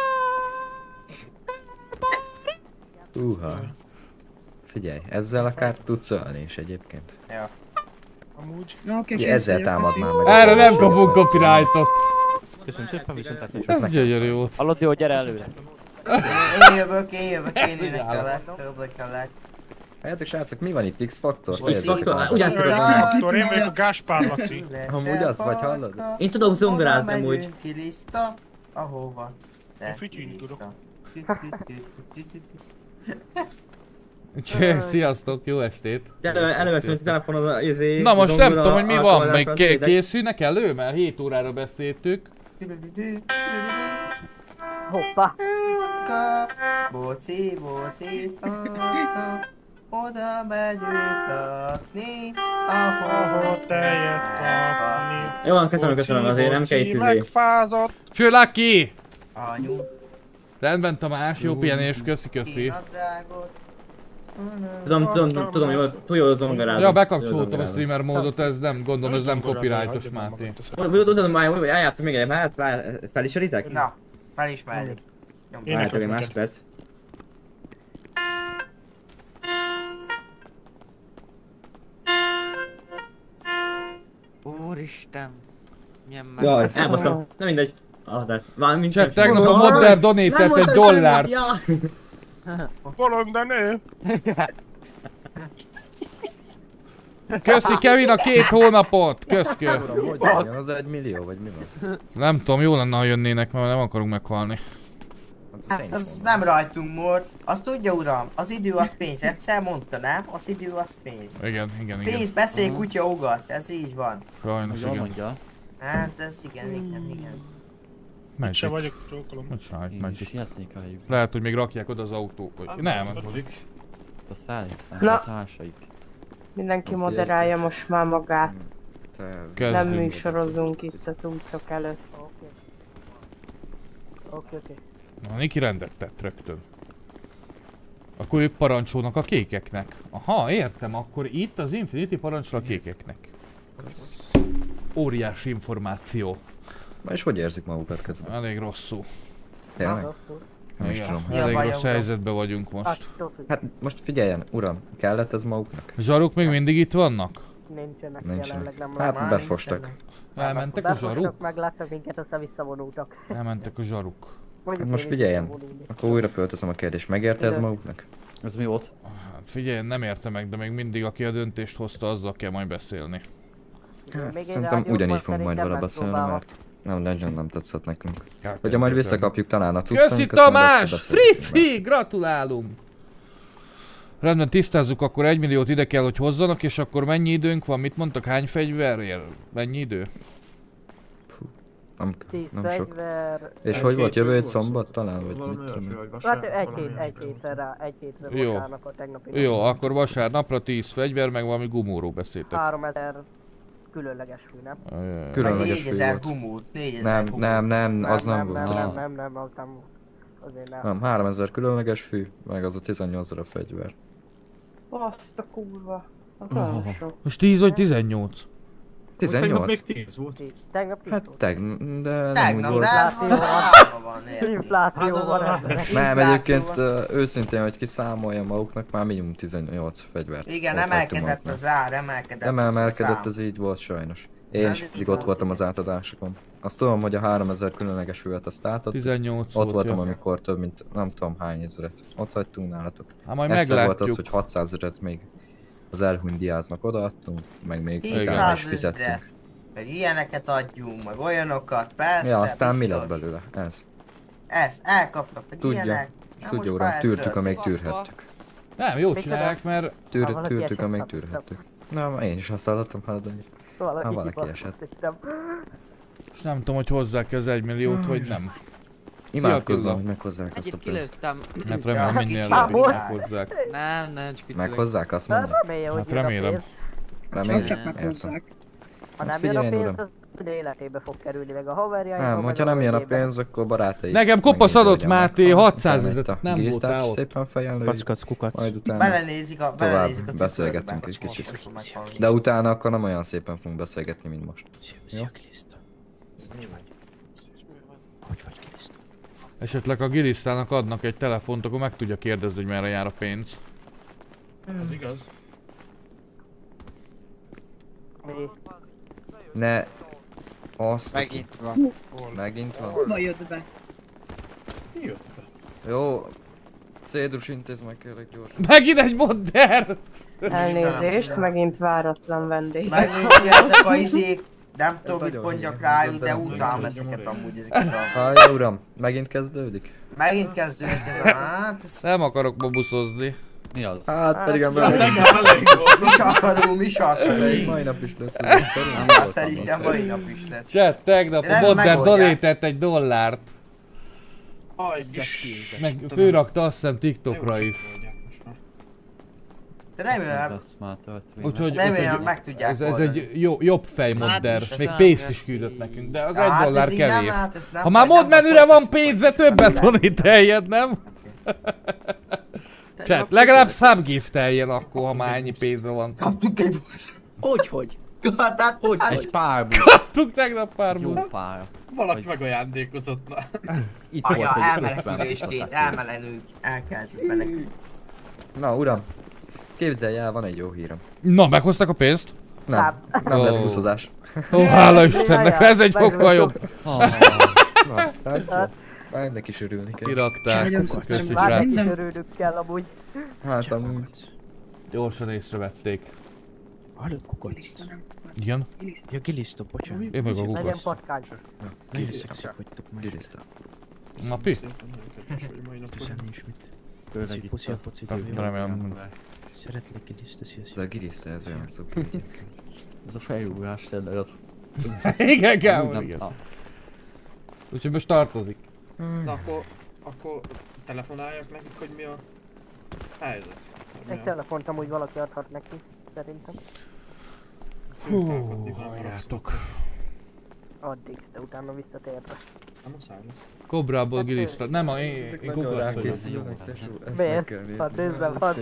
Figyelj, ezzel akár tudsz ölni is egyébként.
Ja.
Amúgy.
Ugye, ezzel támadnál meg.
Erre nem kapunk copyrightot.
Köszönöm szépen, viszontlátásra.
Ez gyönyörű volt.
Hallod, jó, gyere előre.
Én jövök, én énekelek.
Helyetek srácok, mi van itt? X-faktor?
X-faktor?
Ugyan tudod, X-faktor, én vagyok a Gáspár Laci.
Amúgy az vagy, hallod?
Én tudom zongorázni amúgy. Kilista, ahova.
Én fütyülni tudok.
Sziasztok, jó estét.
Előveszem ezt a telefonod izé...
Na most nem tudom, hogy mi van, meg készülnek elő, mert 7 órára beszéltük.
Hoppá!
Boci, oda megyünk lakni, ahol
tejet kapni.
Jó van, köszönöm, azért nem kell itt izé.
Megfázott.
Cső, Lucky!
Anyu.
Rendben Tamás, jó pihenés, köszi.
Tudom, jó, túl jó zongorázom.
Ja, bekapcsoltam a streamer módot, ez nem, gondolom ez nem copyrightos, Máté.
Tudom, már eljátszom még egy, hát felismeritek?
Na, felismerjük.
Várjátok egy másodperc.
Úristen. Milyen
Jaj, elbasztam. Nem mindegy.
Csak tegnap a Modder donate-et $1.
Bolond a nő.
Köszi Kevin a 2 hónapot! Köszkő!
Az 1 millió, vagy mi van?
Nem tudom, jó lenne, ha jönnének, mert nem akarunk meghalni.
Hát az nem rajtunk múlt. Azt tudja uram, az idő az pénz. Egyszer mondta, nem? Az idő az pénz.
Igen.
Pénz beszél, kutya ugat. Ez így van.
Sajnos, igen.
Hát ez igen.
Itt se vagyok, trókolom.
Megy. Lehet, hogy még rakják oda az autót, vagy... Nem,
azt elhiszem,
Na.
a társaik.
Mindenki moderálja most már magát. Nem
Kezdjünk.
műsorozunk itt a túszok előtt.
Oké.
Na, Niki rendet tett rögtön. Akkor ők parancsolnak a kékeknek. Aha, értem, akkor itt az Infinity parancsol a kékeknek. Óriási információ.
Na és hogy érzik magukat közben?
Elég rosszul.
Tényleg? Nem is tudom.
Elég rossz helyzetben vagyunk most.
Hát most figyeljen, uram, kellett ez maguknak?
Zsaruk még mindig itt vannak?
Nincsenek
Nincsenek.
jelenleg, nem
Hát befostak.
Elmentek a zsaruk?
Megláttak minket, aztán visszavonultak.
Elmentek a zsaruk.
Hát most figyeljen, akkor újra fölteszem a kérdést, megérte ez maguknak?
Ez mi volt?
Hát figyelj, nem érte meg, de még mindig aki a döntést hozta, azzal kell majd beszélni.
Hát, szerintem ugyanígy fogunk majd vele beszélni, mert nem tetszett nekünk. Hogyha majd visszakapjuk talán a
cuccunkat. Köszi Tamás!
Free!
Free! Gratulálunk! Rendben, tisztázzuk, akkor 1 milliót ide kell, hogy hozzanak, és akkor mennyi időnk van? Mit mondtak? Hány fegyverért? Mennyi idő?
Nem sok. És hogy volt, jövő egy szombat talán, vagy mit tudom?
Hát egy hétre vasárnap a tegnapi.
Jó, akkor vasárnapra 10 fegyver, meg valami gumóról beszéltek.
3000 különleges fű, nem?
Különleges fű
4000
volt.
gumót, 4000 gumót.
Nem, az nem volt.
Nem, az nem volt. Azért nem.
Nem, 3000 különleges fű, meg az a 18 000 fegyver.
Azt a kurva. Az olyan sok.
Most 10 vagy 18?
18?
Tegnap még 10 volt.
Tegnap 10
Hát
volt.
de nem úgy volt.
Infláció van.
Nem, egyébként őszintén, hogy kiszámolja maguknak, már minimum 18 fegyvert.
Igen, emelkedett az ár,
emelkedett, ez így volt sajnos. Én is pedig ott voltam az átadásokon. Azt tudom, hogy a 3000 különleges fűvet azt átad.
18
ott
volt,
voltam,
ja.
amikor több mint nem tudom hány ezeret. Ott hagytunk nálatok.
Hát majd
egyszer
meglátjuk.
volt az, hogy 600 000-et még az elhunydiáznak odaadtunk, meg még utána is
400
fizettünk.
000, meg ilyeneket adjunk, meg olyanokat, persze,
Ja, aztán mi
biztos.
lett belőle? Ez.
Ez, elkapnak, meg
Tudja,
ilyenek.
tudja uram, tűrtük, amíg tűrhettük.
Nem, jó csinálják, mert...
Tűrtük, amíg tűrhettük. Na, én is használhattam, hát de... Ha valaki esett.
És nem tudom, hogy hozzák az 1 milliót, vagy nem.
Imádkozzam, hogy meghozzák azt a pénzt.
Hát remélem minél előbb is meghozzák.
Nem, csak
meghozzák, azt mondja?
Hát remélem.
Remélem,
csak meghozzák. Ha nem jön a pénz, az életébe fog kerülni, meg a haverjaim.
Nem, hogyha nem jön a pénz, akkor barátai.
Nekem kopasz adott Máté 600 000, nem voltál ott.
Szépen fejelnőjük.
Packac, kukac.
Majd utána
Belenézik a
tovább beszélgetünk egy kicsit. De utána akkor nem olyan szépen fogunk beszélgetni, mint most. Jó?
Hogy vagy Giliszta?
Esetleg a Gilisztának adnak egy telefont, akkor meg tudja kérdezni, hogy merre jár a pénz.
Ez igaz.
Ne... Azt...
Megint van.
Megint van?
Hova jött be?
Mi jött be?
Jó... Cédrus intéz meg kérlek gyorsan.
Megint egy modder!
Elnézést, megint váratlan vendég.
Megint ezek a izék, nem tudom mit mondjak rájuk, de utálom ezeket amúgy ezeket a...
Hallja uram, megint kezdődik?
Megint kezdődik ez a... Hát ez...
Nem akarok babuszozni.
Mi az?
Hát pedig ember...
Mi se akarunk.
Mai nap is lesz.
Szerintem mai nap is lesz.
Chat, tegnap a modder donátett $1. Meg főrakta azt hiszem TikTokra is.
De remélem,
úgyhogy
meg tudják
ez egy jobb fej modder. Még pénzt is küldött nekünk, de az $1 kevés. Ha már mod menüre van pénze, többet donateljed, nem? Chat, legalább subgifteljen akkor, ha már ennyi pénze van.
Kaptuk egy
Hogy?
Hogy? Egy pár busz.
Kaptuk tegnap pár busz.
Jó pár.
Valaki megajándékozott, na.
Itt
anya,
volt,
elmenekülésként, elkeltük menekült.
Na uram, képzelj el, van egy jó hírem.
Na, meghoztak a pénzt?
Nem lesz buszozás.
Ó, hála Istennek, ez egy fokkal jobb.
Na, látja? Már ennek is örülni kell.
Kirakták, köszi
Már
srác.
is örülnünk kell amúgy.
Hát amúgy.
Gyorsan észrevették.
Hallod kukac?
Igen?
Ja, Giliszta, bocsánat.
Én meg a
Legyen
kukasz.
patkány.
Nagyon szexik vagytok már.
Giliszta.
Napi?
Köszönöm is mit. Puszi a poci.
Remélem.
Szeretlek Giliszta, szia.
Ez a Giliszta, ez olyan szuper egyébként.
Ez a fejrúgás tényleg az.
Igen, Gábor, igen. Úgyhogy most tartozik.
Na akkor telefonáljak nekik, hogy mi a helyzet.
Egy telefont amúgy valaki adhat neki, szerintem.
Hú, halljátok.
Addig, de utána visszatérve.
Nem muszáj lesz.
Kobrából giliszta. Nem, én kukac vagyok.
Miért? Hát nézd meg, hát.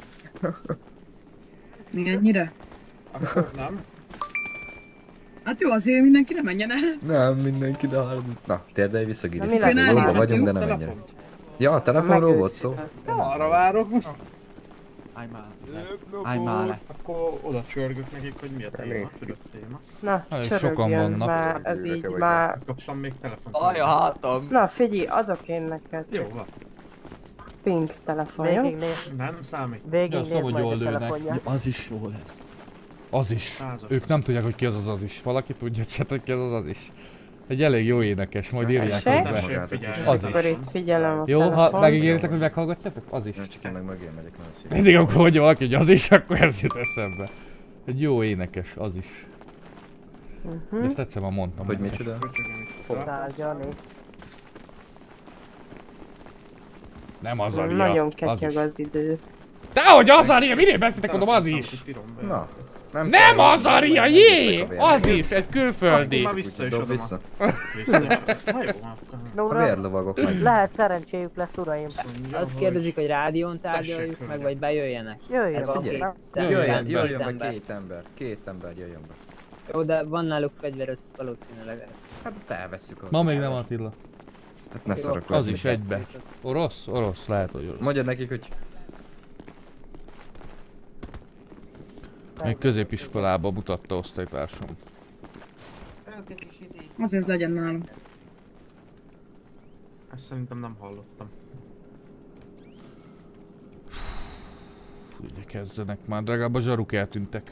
Még ennyire?
Akkor nem.
Hát jó, azért mindenki nem menjen el.
Nem, mindenki, de na, térdelj vissza
mi
giliszta.
lesz?
Róba vagyunk, de nem menjen. Ja, a telefonról volt szó?
Arra várok.
Állj már le.
Akkor oda csörgök nekik, hogy mi a téma, fülött téma.
Na, csörögjön már, ez így már...
Kaptam még telefont.
Aj, a hátam!
Na figyelj, adok én neked.
Jó, van.
Pink telefon, jó?
Nem számít.
Azt nem, hogy jól lőnek.
Az is jó lesz.
Az is. Ők nem tudják, hogy ki az az is. Valaki tudja, hogy ki az is. Egy elég jó énekes, majd írják be. Az
akkor
is.
itt figyelem a
jó,
telefon.
ha megígéritek, hogy meghallgatjátok? Az is.
Csak én meg mögé megyek.
Mindig amikor mondja valaki, hogy az is, akkor ez jut eszembe. Egy jó énekes, az is. Ezt egyszer már mondtam.
Hogy micsoda?
Nem Azaria.
Nagyon ketyeg az idő.
Dehogy Azaria, miért beszéltek, mondom az is?
Na.
Nem Azaria, jé! Az is, egy külföldi.
Már vissza is adom.
Vissza.
No,
a vérlovagok meg.
Lehet szerencséjük lesz, uraim.
Azt kérdezik, hogy rádión tárgyaljuk meg, vagy bejöjjenek.
Jöjjön be két ember jöjjön be.
Jó, de van náluk fegyver, ez valószínűleg ez.
Hát azt elveszük.
Ma még nem Attila.
Hát ne szarok.
Az is egybe. Orosz? Orosz, lehet, hogy orosz.
Mondjad nekik, hogy...
Még középiskolában mutatta osztálytársam.
Azért legyen nálam.
Ezt szerintem nem hallottam.
Ugye kezdenek már, de legalább a zsaruk eltűntek.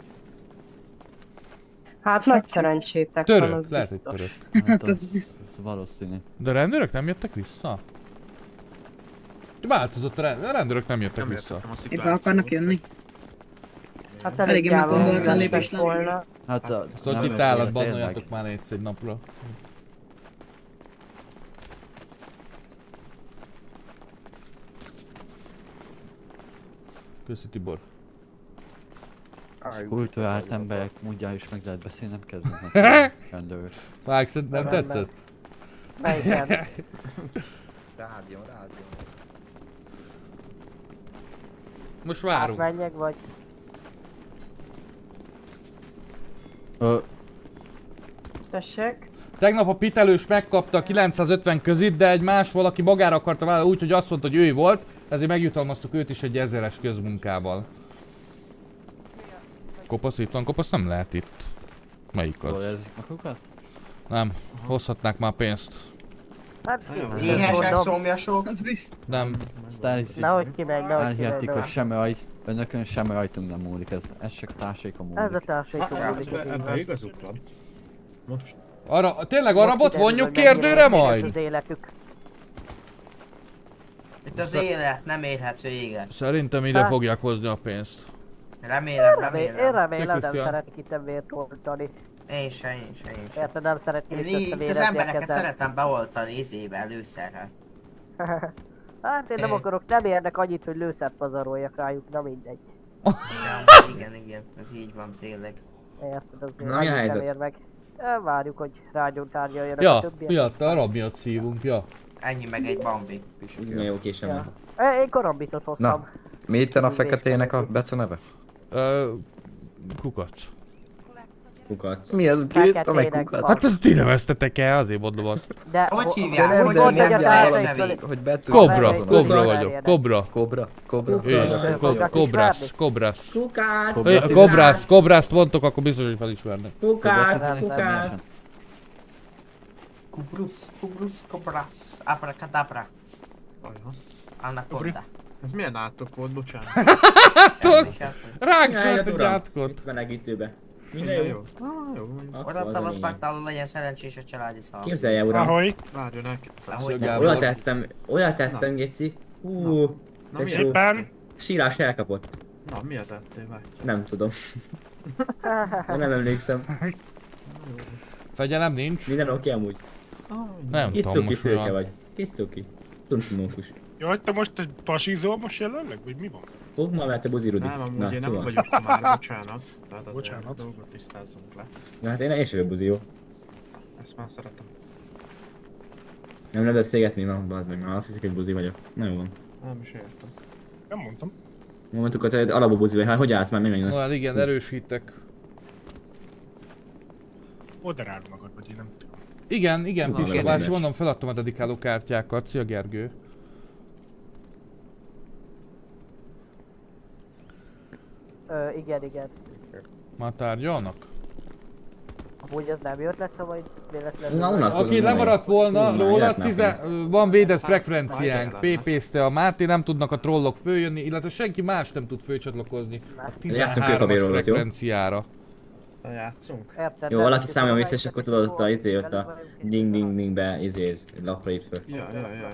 Hát nagy szerencsétek
török,
van, az
lehet,
biztos.
hogy török.
Hát az biztos.
Valószínű.
De a rendőrök nem jöttek vissza? Változott a rendőrök nem jöttek vissza.
Éppen akarnak jönni.
Hát elég
meggondolatlan
lépés volna.
Hát
szóval itt állat bannoljatok már egy napra. Köszi Tibor.
Az kulturált emberek mondjál is meg lehet beszélni, nem kezdenek rendőr.
Vágsz, nem tetszett?
Melyiken?
Rádió.
Most várunk.
Átmenjek vagy?
Tessék?
Tegnap a pitelős megkapta a 950 közit, de egy más valaki magára akarta vállalni úgy, hogy azt mondta, hogy ő volt, ezért megjutalmaztuk őt is egy 1000-es közmunkával. Kopasz itt van, kopasz nem lehet itt. Melyik az?
Hol érzik magukat?
Nem, hozhatnák már pénzt.
Hát
éhesek, szomjasok.
Nem.
Nehogy kimegy, nehogy
elhihetik, hogy semmi önökön semmi rajtunk nem múlik, ez csak társékon múlik.
Ez a társékon múlik, ez így van.
Igazuk van. Most.
Tényleg a rabot vonjuk kérdőre majd?
Az életük.
Itt az élet, nem érhető élet.
Szerintem ide fogják hozni a pénzt.
Remélem.
Én remélem, nem szeretnék itt vért oltani.
Én sem.
Érted, nem szeretnék
Itt az embereket szeretem beoltani izével, lőszerrel.
Hát én nem akarok, nem érnek annyit, hogy lőszert pazaroljak rájuk, na mindegy.
Igen, ez így van tényleg.
Érted, azért
Na, mi a
annyit nem
helyzet?
ér meg. Várjuk, hogy rádión tárgyaljanak a
Ja,
többiek.
miatt, a rab miatt szívunk, ja.
Ennyi meg egy bambi.
Jó késem.
Ja. Én korambitot hoztam.
Na, mi itten a feketének a Bece neve?
Kukac.
Kukac.
Mi ez? Kriszta meg kukac?
Hát ezt ti neveztetek el, azért mondom azt.
De
hogy hívják?
Hogy Kobra vagyok. Kobrászt mondtok, akkor biztos, hogy felismernek.
Kubrus, abracadabra. Anaconda.
Ez milyen átok volt, bocsánat?
Ránk szólt egy átkot.
Melegítőbe.
Minden jó.
Oda tavaszpártáló legyen szerencsés a családi szalsz.
Képzelje uram.
Ahogy. Várjon el.
Oda tettem, Geci. Hú.
Na miért?
Sírás elkapott.
Na miért tettél meg?
Nem tudom. Nem emlékszem.
Fegyelem nincs?
Minden oké amúgy.
Nem tudom
Kis cuki
most mi
szőke
van.
vagy. Kis cuki. Tuncimókus.
Jaj, te most egy pasizol most jelenleg, vagy mi van?
Ó, ma lehet, te buzirudi.
Nem, amúgy én nem vagyok már, bocsánat. Tehát azért dolgot tisztázzunk le.
Na hát én sem buzió.
Ezt már szeretem.
Nem lehet beszélgetni ma, bazd meg, azt hiszik, hogy buzi vagyok. Na jó van.
Nem is értem.
Nem mondtam.
Mondtuk, hogy te alapból buzi vagy, hát hogy állsz már, mi megint?
Na hát igen, erősítek.
Odaráld magad, vagy én nem tudom.
Igen, Pista bácsi, mondom, feladtam a dedikáló kártyákat. Szia Gergő.
Igen.
Már tárgyalnak?
Amúgy az nem jött lett, vagy véletlenül...
Aki lemaradt volna róla, van védett frekvenciánk. PP-zte a Máté, nem tudnak a trollok följönni, illetve senki más nem tud fölcsatlakozni a 13-as frekvenciára.
Játszunk?
Jó, valaki számolja vissza, és akkor tudod ott a izé, ott a ding-ding-dingbe izé, lapra itt föl.
Ja.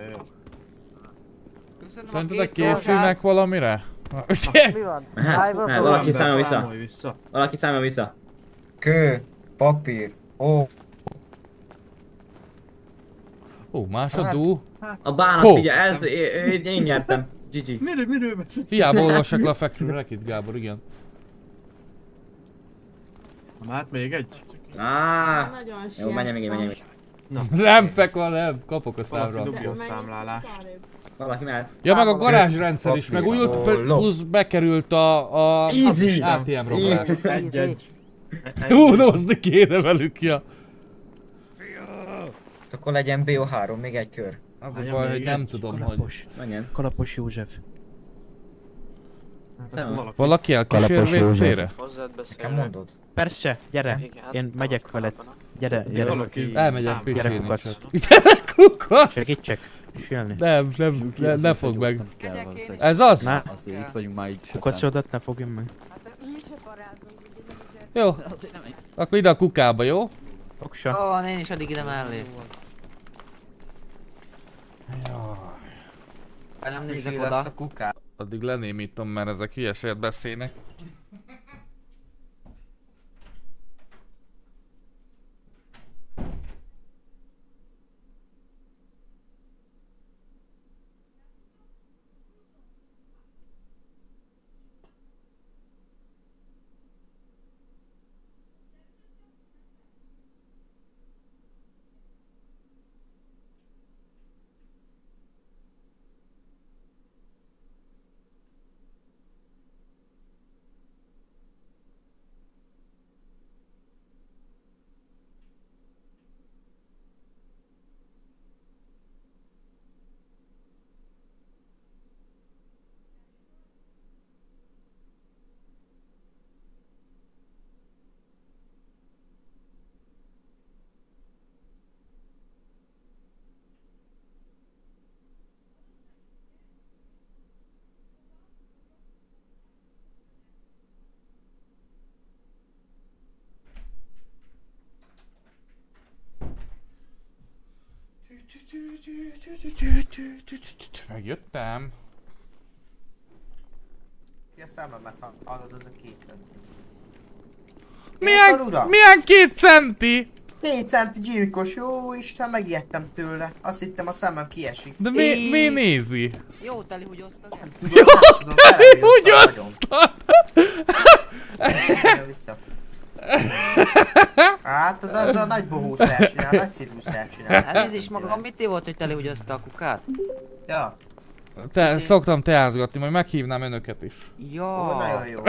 Szerintetek készülnek valamire?
Mi van?
Hát, valaki számolja vissza. Valaki számolja vissza.
Kő, papír,
Más a dú.
A bánat, figyelj, én nyertem. GG.
Miről beszélsz?
Hiába olvassak le a fekvőrekit, Gábor, igen.
Hát még egy?
Jó, menjen még.
Nem fekva, nem, kapok a számra.
Valaki dobja a számlálást.
Valaki mehet.
Ja, meg a garázsrendszer is megújult, plusz bekerült a ATM romlás.
Egy.
Húnozni kéne velük, ja.
Akkor legyen BO3, még egy kör.
Az a baj, hogy nem tudom, hogy...
Kalapos József.
Valaki elkísér WC-re?
Nekem mondod?
Persze, gyere, én megyek veled. Gyere.
Elmegyek pisilni csak.
Gyere kukac! Segítsek. Sülni.
Nem fog meg. Ez az?
Na,
itt vagyunk már így.
Kukacsodat ne fogjam meg.
Jó. Akkor ide a kukába, jó?
Oksa.
Ó, én is addig ide mellé. Nem nézzek oda.
Addig lenémítom, mert ezek hülyeséget beszélnek. Megjöttem.
Ki a szememet hallod, az a 2 centi.
Milyen 2 centi?
2 centi gyilkos, jó Isten, megijedtem tőle. Azt hittem a szemem kiesik.
De mi nézi?
Jó teli, hogy osztad?
Jó teli, hogy osztad?
Hát, tudod, az a nagy bohóc elcsinál, nagy cirkusz elcsinál.
Elnézést magam, mit volt, hogy teli úgy oszta a kukát?
Ja.
Szoktam teázgatni, majd meghívnám önöket is.
Ja.
Nagyon jó.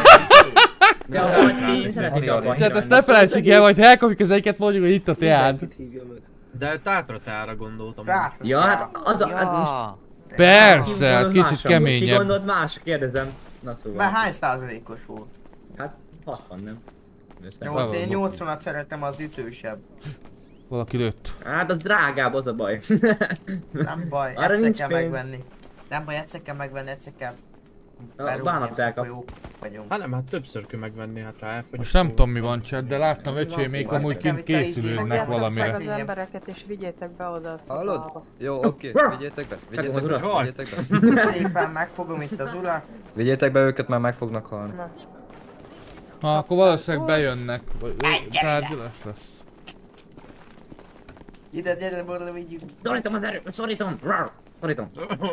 Tehát ezt ne felejtsük el, majd elkapjuk az egyiket, mondjuk, hogy itt a teád.
De tátra teára gondoltam.
Ja, hát az a...
Persze, kicsit keményebb.
Ki gondolt más? Kérdezem. Na szóval.
Mert hány százalékos volt?
Hát 60, nem?
Én 80-at szeretem, az ütősebb.
Valaki lőtt.
Hát az drágább, az a baj.
Nem baj, egyszer kell megvenni. Nem baj, egyszer kell megvenni, egyszer kell.
Bánat elkap.
Hát nem, hát többször kell megvenni, hát rá elfogyott.
Most nem tudom mi van chat, de láttam öcsémék amúgy kint készülődnek valamire.
Az embereket és vigyétek be oda a szobába.
Hallod? Jó, oké, vigyétek be.
Szépen megfogom itt az urat.
Vigyétek be őket, már meg fognak halni.
Ha, akkor valószínűleg bejönnek. Tárgyalás lesz.
Ide, gyere, borra vigyük.
Szorítom az erőt, szorítom! Szorítom.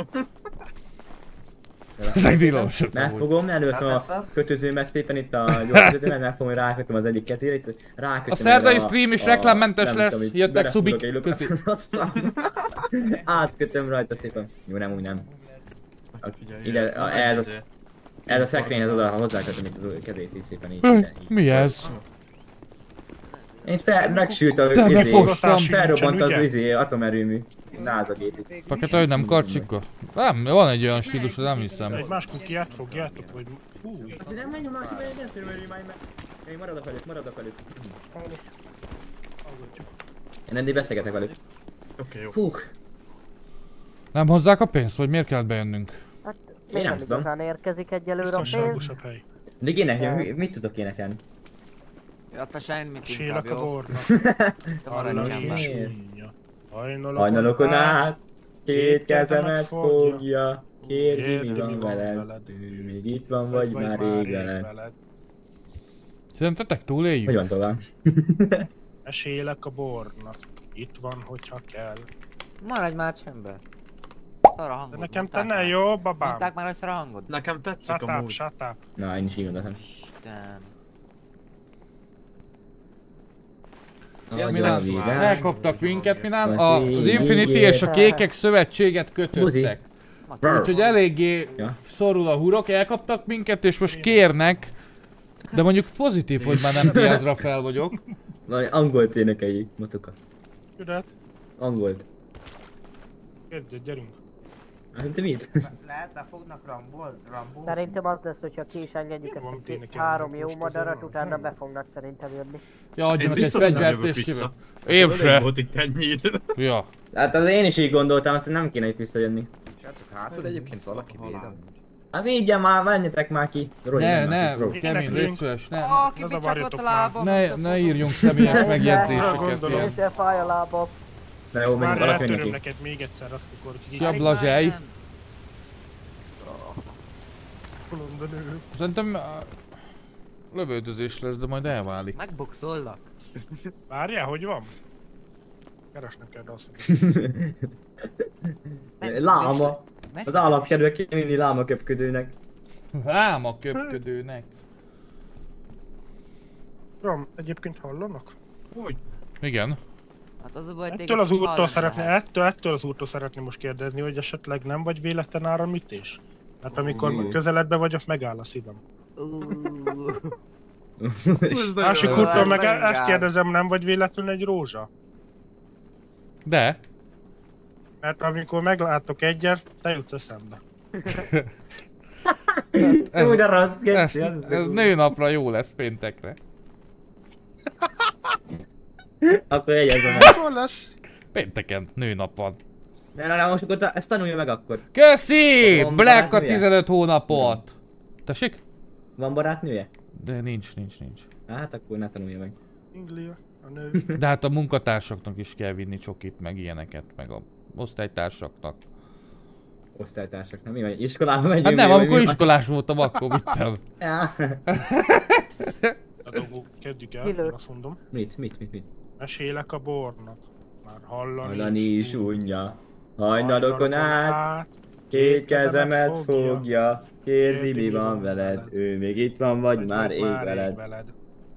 Ezek tilos.
Megfogom, először a kötözőmet szépen itt a gyorskötőmet, megfogom, hogy rákötöm az egyik kezére, itt rákötöm.
A szerdai stream is reklámmentes lesz, jöttek szubik közé.
Átkötöm rajta szépen. Jó, nem úgy nem. Ide, ez a szekrényhez oda hozzákötöm itt a kezét is szépen így.
Mi ez?
Én megsült a felrobbant az atomerőmű. Názagép.
Fekete, hogy nem karcsikka? Nem, van egy olyan stílus, nem hiszem.
Egy más kukiát fogjátok, hogy... Hú.
Nem menjünk már ki, mert nem törőjük már meg. Én maradok velük. Én eddig beszélgetek velük.
Oké, jó.
Fúh.
Nem hozzák a pénzt, vagy miért kellett bejönnünk?
Hát még nem igazán érkezik egyelőre a pénz.
Mindig énekelni, mit tudok énekelni?
Ott a semmit
inkább, jó?
Hajnalokon át, két kezemet fogja, kérdi mi van veled, még itt van vagy már rég veled.
Szerintetek túléljük?
Hogy van tovább?
Mesélek a bornak, itt van, hogyha kell.
Maradj már csendben. Szar a hangod.
De nekem te ne jó, babám.
Mondták már egyszer a hangod?
Nekem tetszik a mód.
Shut up.
Na, én is így gondoltam.
Isten.
Elkaptak minket, Minán. Az Infinity és a kékek szövetséget kötöttek. Úgyhogy eléggé szorul a hurok, elkaptak minket és most kérnek. De mondjuk pozitív, hogy már nem piázra fel vagyok.
Valami angolt énekeljék, motoka.
Üdet.
Angolt.
Kezdjed, gyerünk.
De mit?
Lehet, fognak Ramból?
Szerintem az lesz, hogyha ki is engedjük ezt a 3 jó madarat, utána be fognak szerintem jönni.
Ja, adjanak egy fegyvert és jövök. Én se.
Volt itt ennyit.
Ja.
Hát az én is így gondoltam, azt nem kéne itt visszajönni.
Srácok, hátul egyébként valaki védem.
Hát védjen már, menjetek már ki.
Ne, Kevin, légy szíves, ne írjunk személyes megjegyzéseket ilyen.
Én sem fáj a lábam.
Na jó, menjünk,
már
alapjön
eltöröm
neki.
neked még egyszer, akkor ki...
Szia Blazsely.
Kolondanő.
Szerintem lövöldözés lesz, de majd elválik.
Megboxolnak.
Várjál, hogy van? Keresnek kell, de azt
Láma. Az államkedve kéne vinni lámaköpködőnek.
Lámaköpködőnek.
Ram, egyébként hallanak?
Hogy?
Igen.
Hát az a baj,
ettől az úrtól szeretném most kérdezni, hogy esetleg nem vagy véletlen áramütés? Hát amikor közeledbe vagyok, megáll a szívem. Másik úrtól meg ezt kérdezem, nem vagy véletlenül egy rózsa?
De?
Mert amikor meglátok egyet, te jutsz eszembe.
Ez nőnapra jó lesz péntekre.
Akkor jegyezem meg.
Hol lesz?
Pénteken, nőnap van.
Na, most akkor ezt tanulja meg akkor.
Köszi! Black a 15 hónapot! Tessék?
Van barátnője?
De nincs.
Hát akkor ne tanulja meg.
Inglia, a nő.
De hát a munkatársaknak is kell vinni csokit, meg ilyeneket, meg a osztálytársaknak.
Osztálytársaknak? Mi vagy? Iskolába megyünk?
Hát nem, amikor iskolás voltam, akkor vittem.
Kezdjük el, azt mondom.
Mit?
Mesélek a bornak. Már
hallani is unja. Hajnalokon át, két kezemet fogja. Kérdi mi van veled, ő még itt van vagy már ég veled.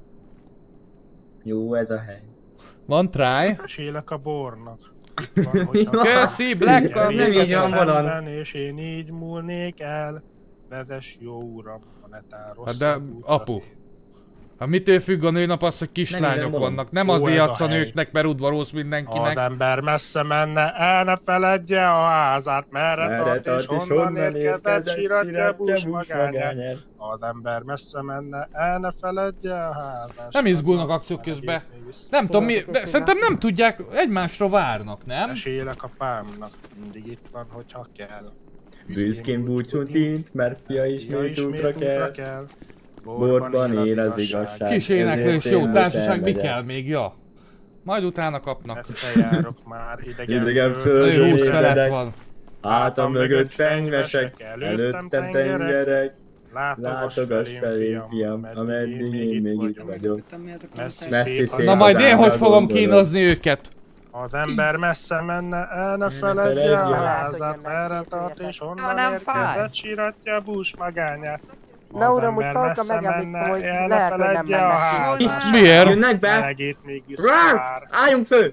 Jó ez a hely.
Van try.
Mesélek a bornak.
Köszi, Black a
nem így van valami.
És én így múlnék el. Vezess jó uram, a netán rossz.
Hát de apu. Hát mitől függ a nőnap az, hogy kislányok vannak? Nem azért játsz a nőknek, mert udvarolsz mindenkinek.
Az ember messze menne, el ne feledje a házát, merre tart és honnan érkezett, síratja bús magányát. Az ember messze menne, el ne feledje a házát.
Nem izgulnak akciók közben. Nem tudom mi, de szerintem nem tudják, egymásra várnak, nem?
Mesélek a pámnak, mindig itt van, hogyha kell.
Büszkén búcsún tint, mert fia ismét útra kell. Borban él az igazság.
Kis éneklés, jó társaság, mi kell még, ja. Majd utána kapnak.
Messze járok már,
idegen földön
20 felett van.
Hátam mögött fenyvesek, előttem tengerek. Látogass felém, fiam, ameddig én még itt vagyok.
Na majd én hogy fogom kínozni őket?
Az ember messze menne, el ne feledje a házát, merre tart és honnan érkezett, síratja bús magányát.
Na
Az
uram, úgy
ember
halka
messze
megemlítem, hogy
menne, el ne
lehet, hogy nem
feledje a
mennek.
házát.
Miért?
Jönnek be!
Melegét még visszavár.
Álljunk föl!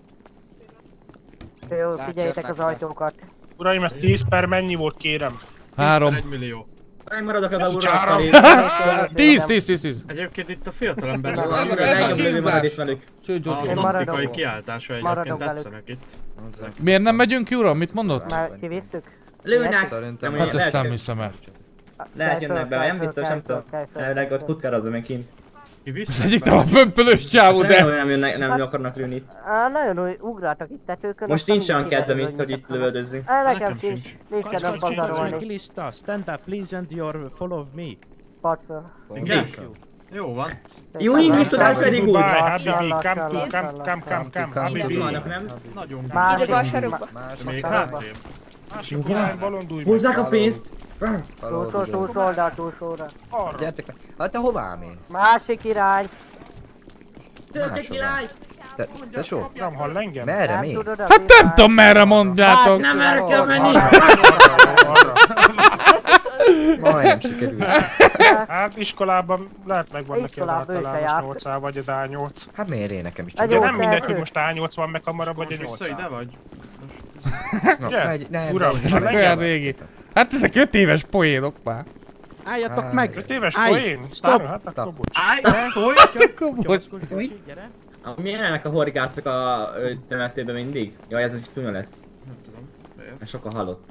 Jó, figyeljétek az ajtókat.
Uraim, ez 10 per mennyi volt, kérem?
3.
1 millió.
Én maradok az
uram.
uram.
10.
Egyébként itt a fiatalember taktikai kiáltása egyébként tetszenek itt.
Miért nem megyünk ki, uram? Mit mondott?
Már kivisszük?
Lőnek!
Hát ezt nem hiszem el.
Lehet jönnek be, nem biztos, nem tudom. Elvileg ott futkározom én kint.
Az egyik nem a pömpölös csávó, de...
Nem akarnak lőni itt.
Nagyon úgy ugráltak itt tetőkön.
Most nincs olyan kedvem itt, hogy itt lövöldözzünk.
Nekem sincs. Nincs kedvem pazarolni.
Gilista, stand up please and follow me.
Pad föl.
Igen? Jó van.
Jó English tudás pedig úgy.
Habibi, come, Habibi.
Nagyon
Ide be a sarokba.
Még hátrébb.
Másik oldalán bolondulj meg.
Húzzák a pénzt!
Túlsó oldal.
Gyertek meg. Hát te hová mész?
Másik irány.
Töltek király!
Tesó?
Nem hall engem?
Merre mész?
Hát nem tudom merre mondjátok.
Nem erre kell menni!
Majdnem sikerült.
Hát iskolában lehet megvan neki az
Iskolában ő se
általános
járt.
8A vagy az A8.
Hát miért én nekem is
Ugye
csak?
nem mindegy, hogy most A8 van meg hamarabb vagy a
Vissza
8A.
ide vagy?
Ugye? Uram,
Ezek olyan régi. Hát ezek 5 éves poénok már.
Álljatok meg!
5 éves
Állj!
poén?
Stop!
Hát akkor bocs.
Bocs.
Milyen ennek a horgászok a temetőben mindig? Jaj, ez egy csúnya lesz.
Nem tudom.
Mert sok a halott.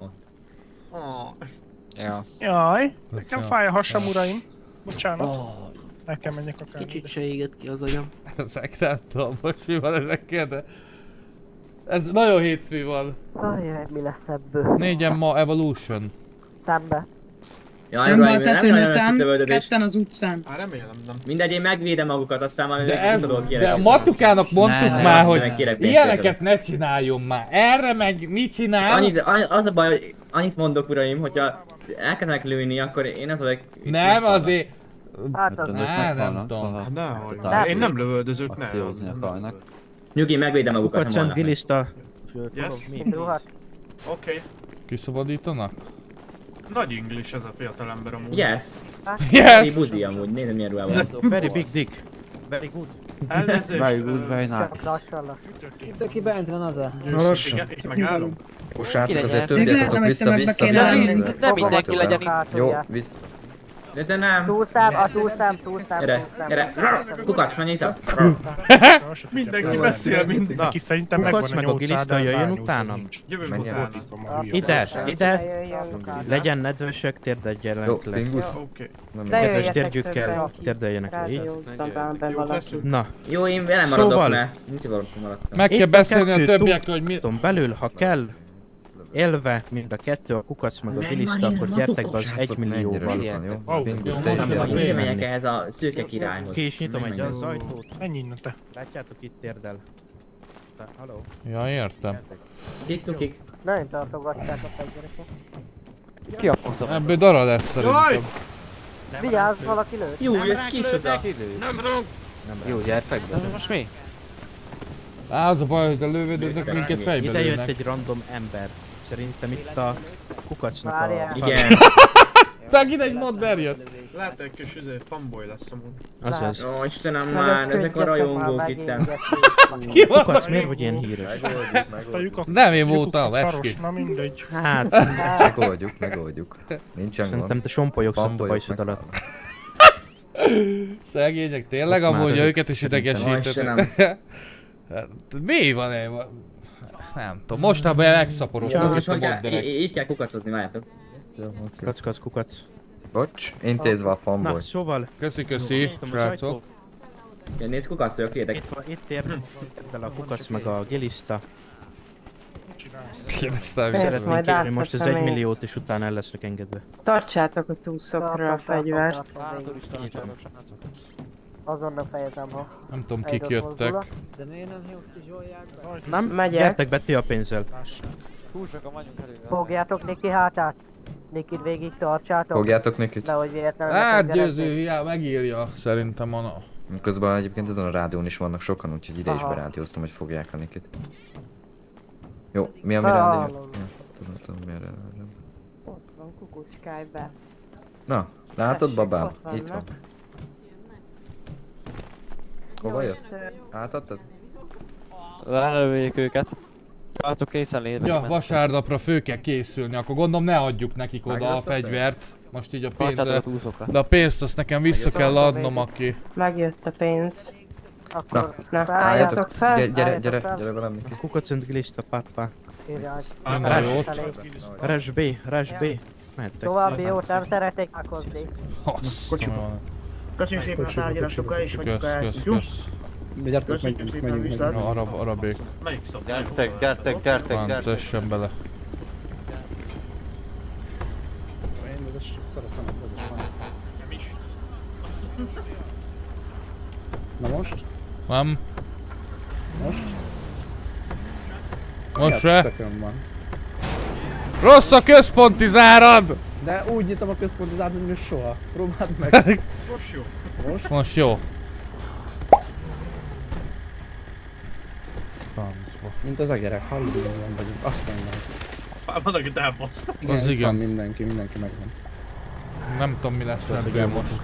Ja.
Jaj, nekem fáj a hasam, uraim. Bocsánat. Nekem menjek a kávébe.
Kicsit se égett ki az agyam.
Ezek nem tudom most mi van ezekkel, de... Ez nagyon hétfő van.
Ajjaj, mi lesz ebből?
4-en ma Evolution.
Szembe.
Szembe a tetőn után, ketten az utcán.
Remélem nem.
Mindegy, én megvédem magukat, aztán már
De ez,
tudok
de a Matukának mondtuk
Ne,
már,
ne,
hogy
ne, kérek,
ilyeneket ne csináljon már. Erre meg mit csinál?
Az a baj, hogy annyit mondok, uraim, hogyha elkezdenek lőni, akkor én az vagyok...
Nem, azért...
Hát az
nem tudom.
Nehogy. Én nem lövöldözök, nem.
Nyugi, megvédem magukat,
Kukat
nem
szent Gilista.
Yes. Oké.
Kiszabadítanak?
Nagy English ez a fiatalember amúgy.
Yes.
Yes.
Very buzi amúgy, nézd milyen ruhában van.
Very big dick. Very good.
Elnézést.
Very good, very nice.
Lassan.
Itt aki bent van az a...
Lassan.
Itt megállunk.
Most srácok azért többiek azok vissza-vissza.
Nem mindenki legyen itt.
Jó, vissza.
De nem.
Túlszám.
Gyere, kukac, menj vissza.
Mindenki beszél, mindenki.
Szerintem
Kukac
megvan
meg
a
a
800,
Gilista
de
jöjjön
bármi,
utánam.
Jövünk utána.
Ide. Legyen nedvesek, térdeljenek le.
Oké.
Kedves térgyükkel, térdeljenek le, így. Na.
Jó, én velem maradok, mert nincs valami maradtam.
Meg kell beszélni a többiekkel, hogy mi...
Belül, ha kell, élve mind a kettő, a Kukac meg a Gilista, akkor gyertek be az 1 millióval.
Én megyek ehhez a szőke királyhoz.
Ki is nyitom egy az ajtót.
Menj innen te.
Látjátok, itt térdel. Halló.
Ja, értem.
Kik cukik?
Nagyon tartogatják a fegyvereket.
Ki a faszom?
Ebből dara lesz szerintem.
Vigyázz, valaki lőtt.
Jó, ez kicsoda.
Nem rúg! Jó, gyertek be. Ez most mi?
Á, az a baj, hogy a lövődöznek minket fejbe
Ide jött
lőnek.
egy random ember. Szerintem itt a Kukacnak a...
Igen.
Megint egy modder jött.
Lehet egy kis fanboy lesz amúgy.
Azaz.
Ó, Istenem már, ezek a rajongók itten.
Kukac, miért vagy ilyen híres?
Nem én voltam,
Szaros, na mindegy.
Hát...
Megoldjuk. Nincsen gond.
Szerintem te sompolyogsz a bajszod alatt.
Szegények, tényleg amúgy őket is idegesítettek. Mi van nem tudom, mostában megszaporodtak itt a modderek.
Így kell kukacozni, várjátok.
Kukac.
Bocs, intézve a fanboy.
Na, szóval...
Köszi, srácok.
Nézd, kukac vagyok, kérdek.
Itt érdekel a Kukac meg a Gilista. Szeretnénk kérni most az 1 milliót és utána el lesznek engedve.
Tartsátok a túlszokra a fegyvert.
Azonnal fejezem, ha...
Nem tudom, kik jöttek.
De miért nem hívsz ki Zsolját?
Nem?
Megyek.
Gyertek be ti a pénzzel.
Túl sokan vagyunk előre.
Fogjátok Niki hátát. Nikit végig tartsátok.
Fogjátok Nikit?
Nehogy véletlenül
Hát győző, megírja szerintem a
Közben egyébként ezen a rádión is vannak sokan, úgyhogy ide is berádióztam, hogy fogják a Nikit. Jó, mi a mi rendi? Tudom, mi a rendi.
Ott van, kukucskálj be.
Na, látod babám?
Ott
Itt van. Hova jött? Átadtad?
Lelőjék őket. Látok készen létre.
Ja, vasárnapra fő kell készülni, akkor gondolom ne adjuk nekik oda a fegyvert. Most így a pénzre. De a pénzt azt nekem vissza kell adnom, aki...
Megjött a pénz.
Akkor
na, álljatok fel!
Gyere velem, Niki.
Kukacintlista, pappa.
Res
B. Mehettek.
További jót nem szeretnék meghozni.
Köszönjük szépen a tárgyalásokkal is, hogy elszívjuk.
Gyertek, menjünk.
Arabék.
Gyertek.
Franc, essen bele.
Én vezess, szaraszom, vezess van.
Nem is.
Na most?
Nem.
Most?
Most se?
Tököm van.
Rossz a központi zárad!
De úgy nyitom a központi zárat, mint soha. Próbáld meg.
Most jó.
Most jó. Francba.
Mint az egerek, hallóan vagyunk. Azt nem meg.
Van, akit elbasztak.
Az igen.
Mindenki megvan.
Nem tudom mi lesz ebből most.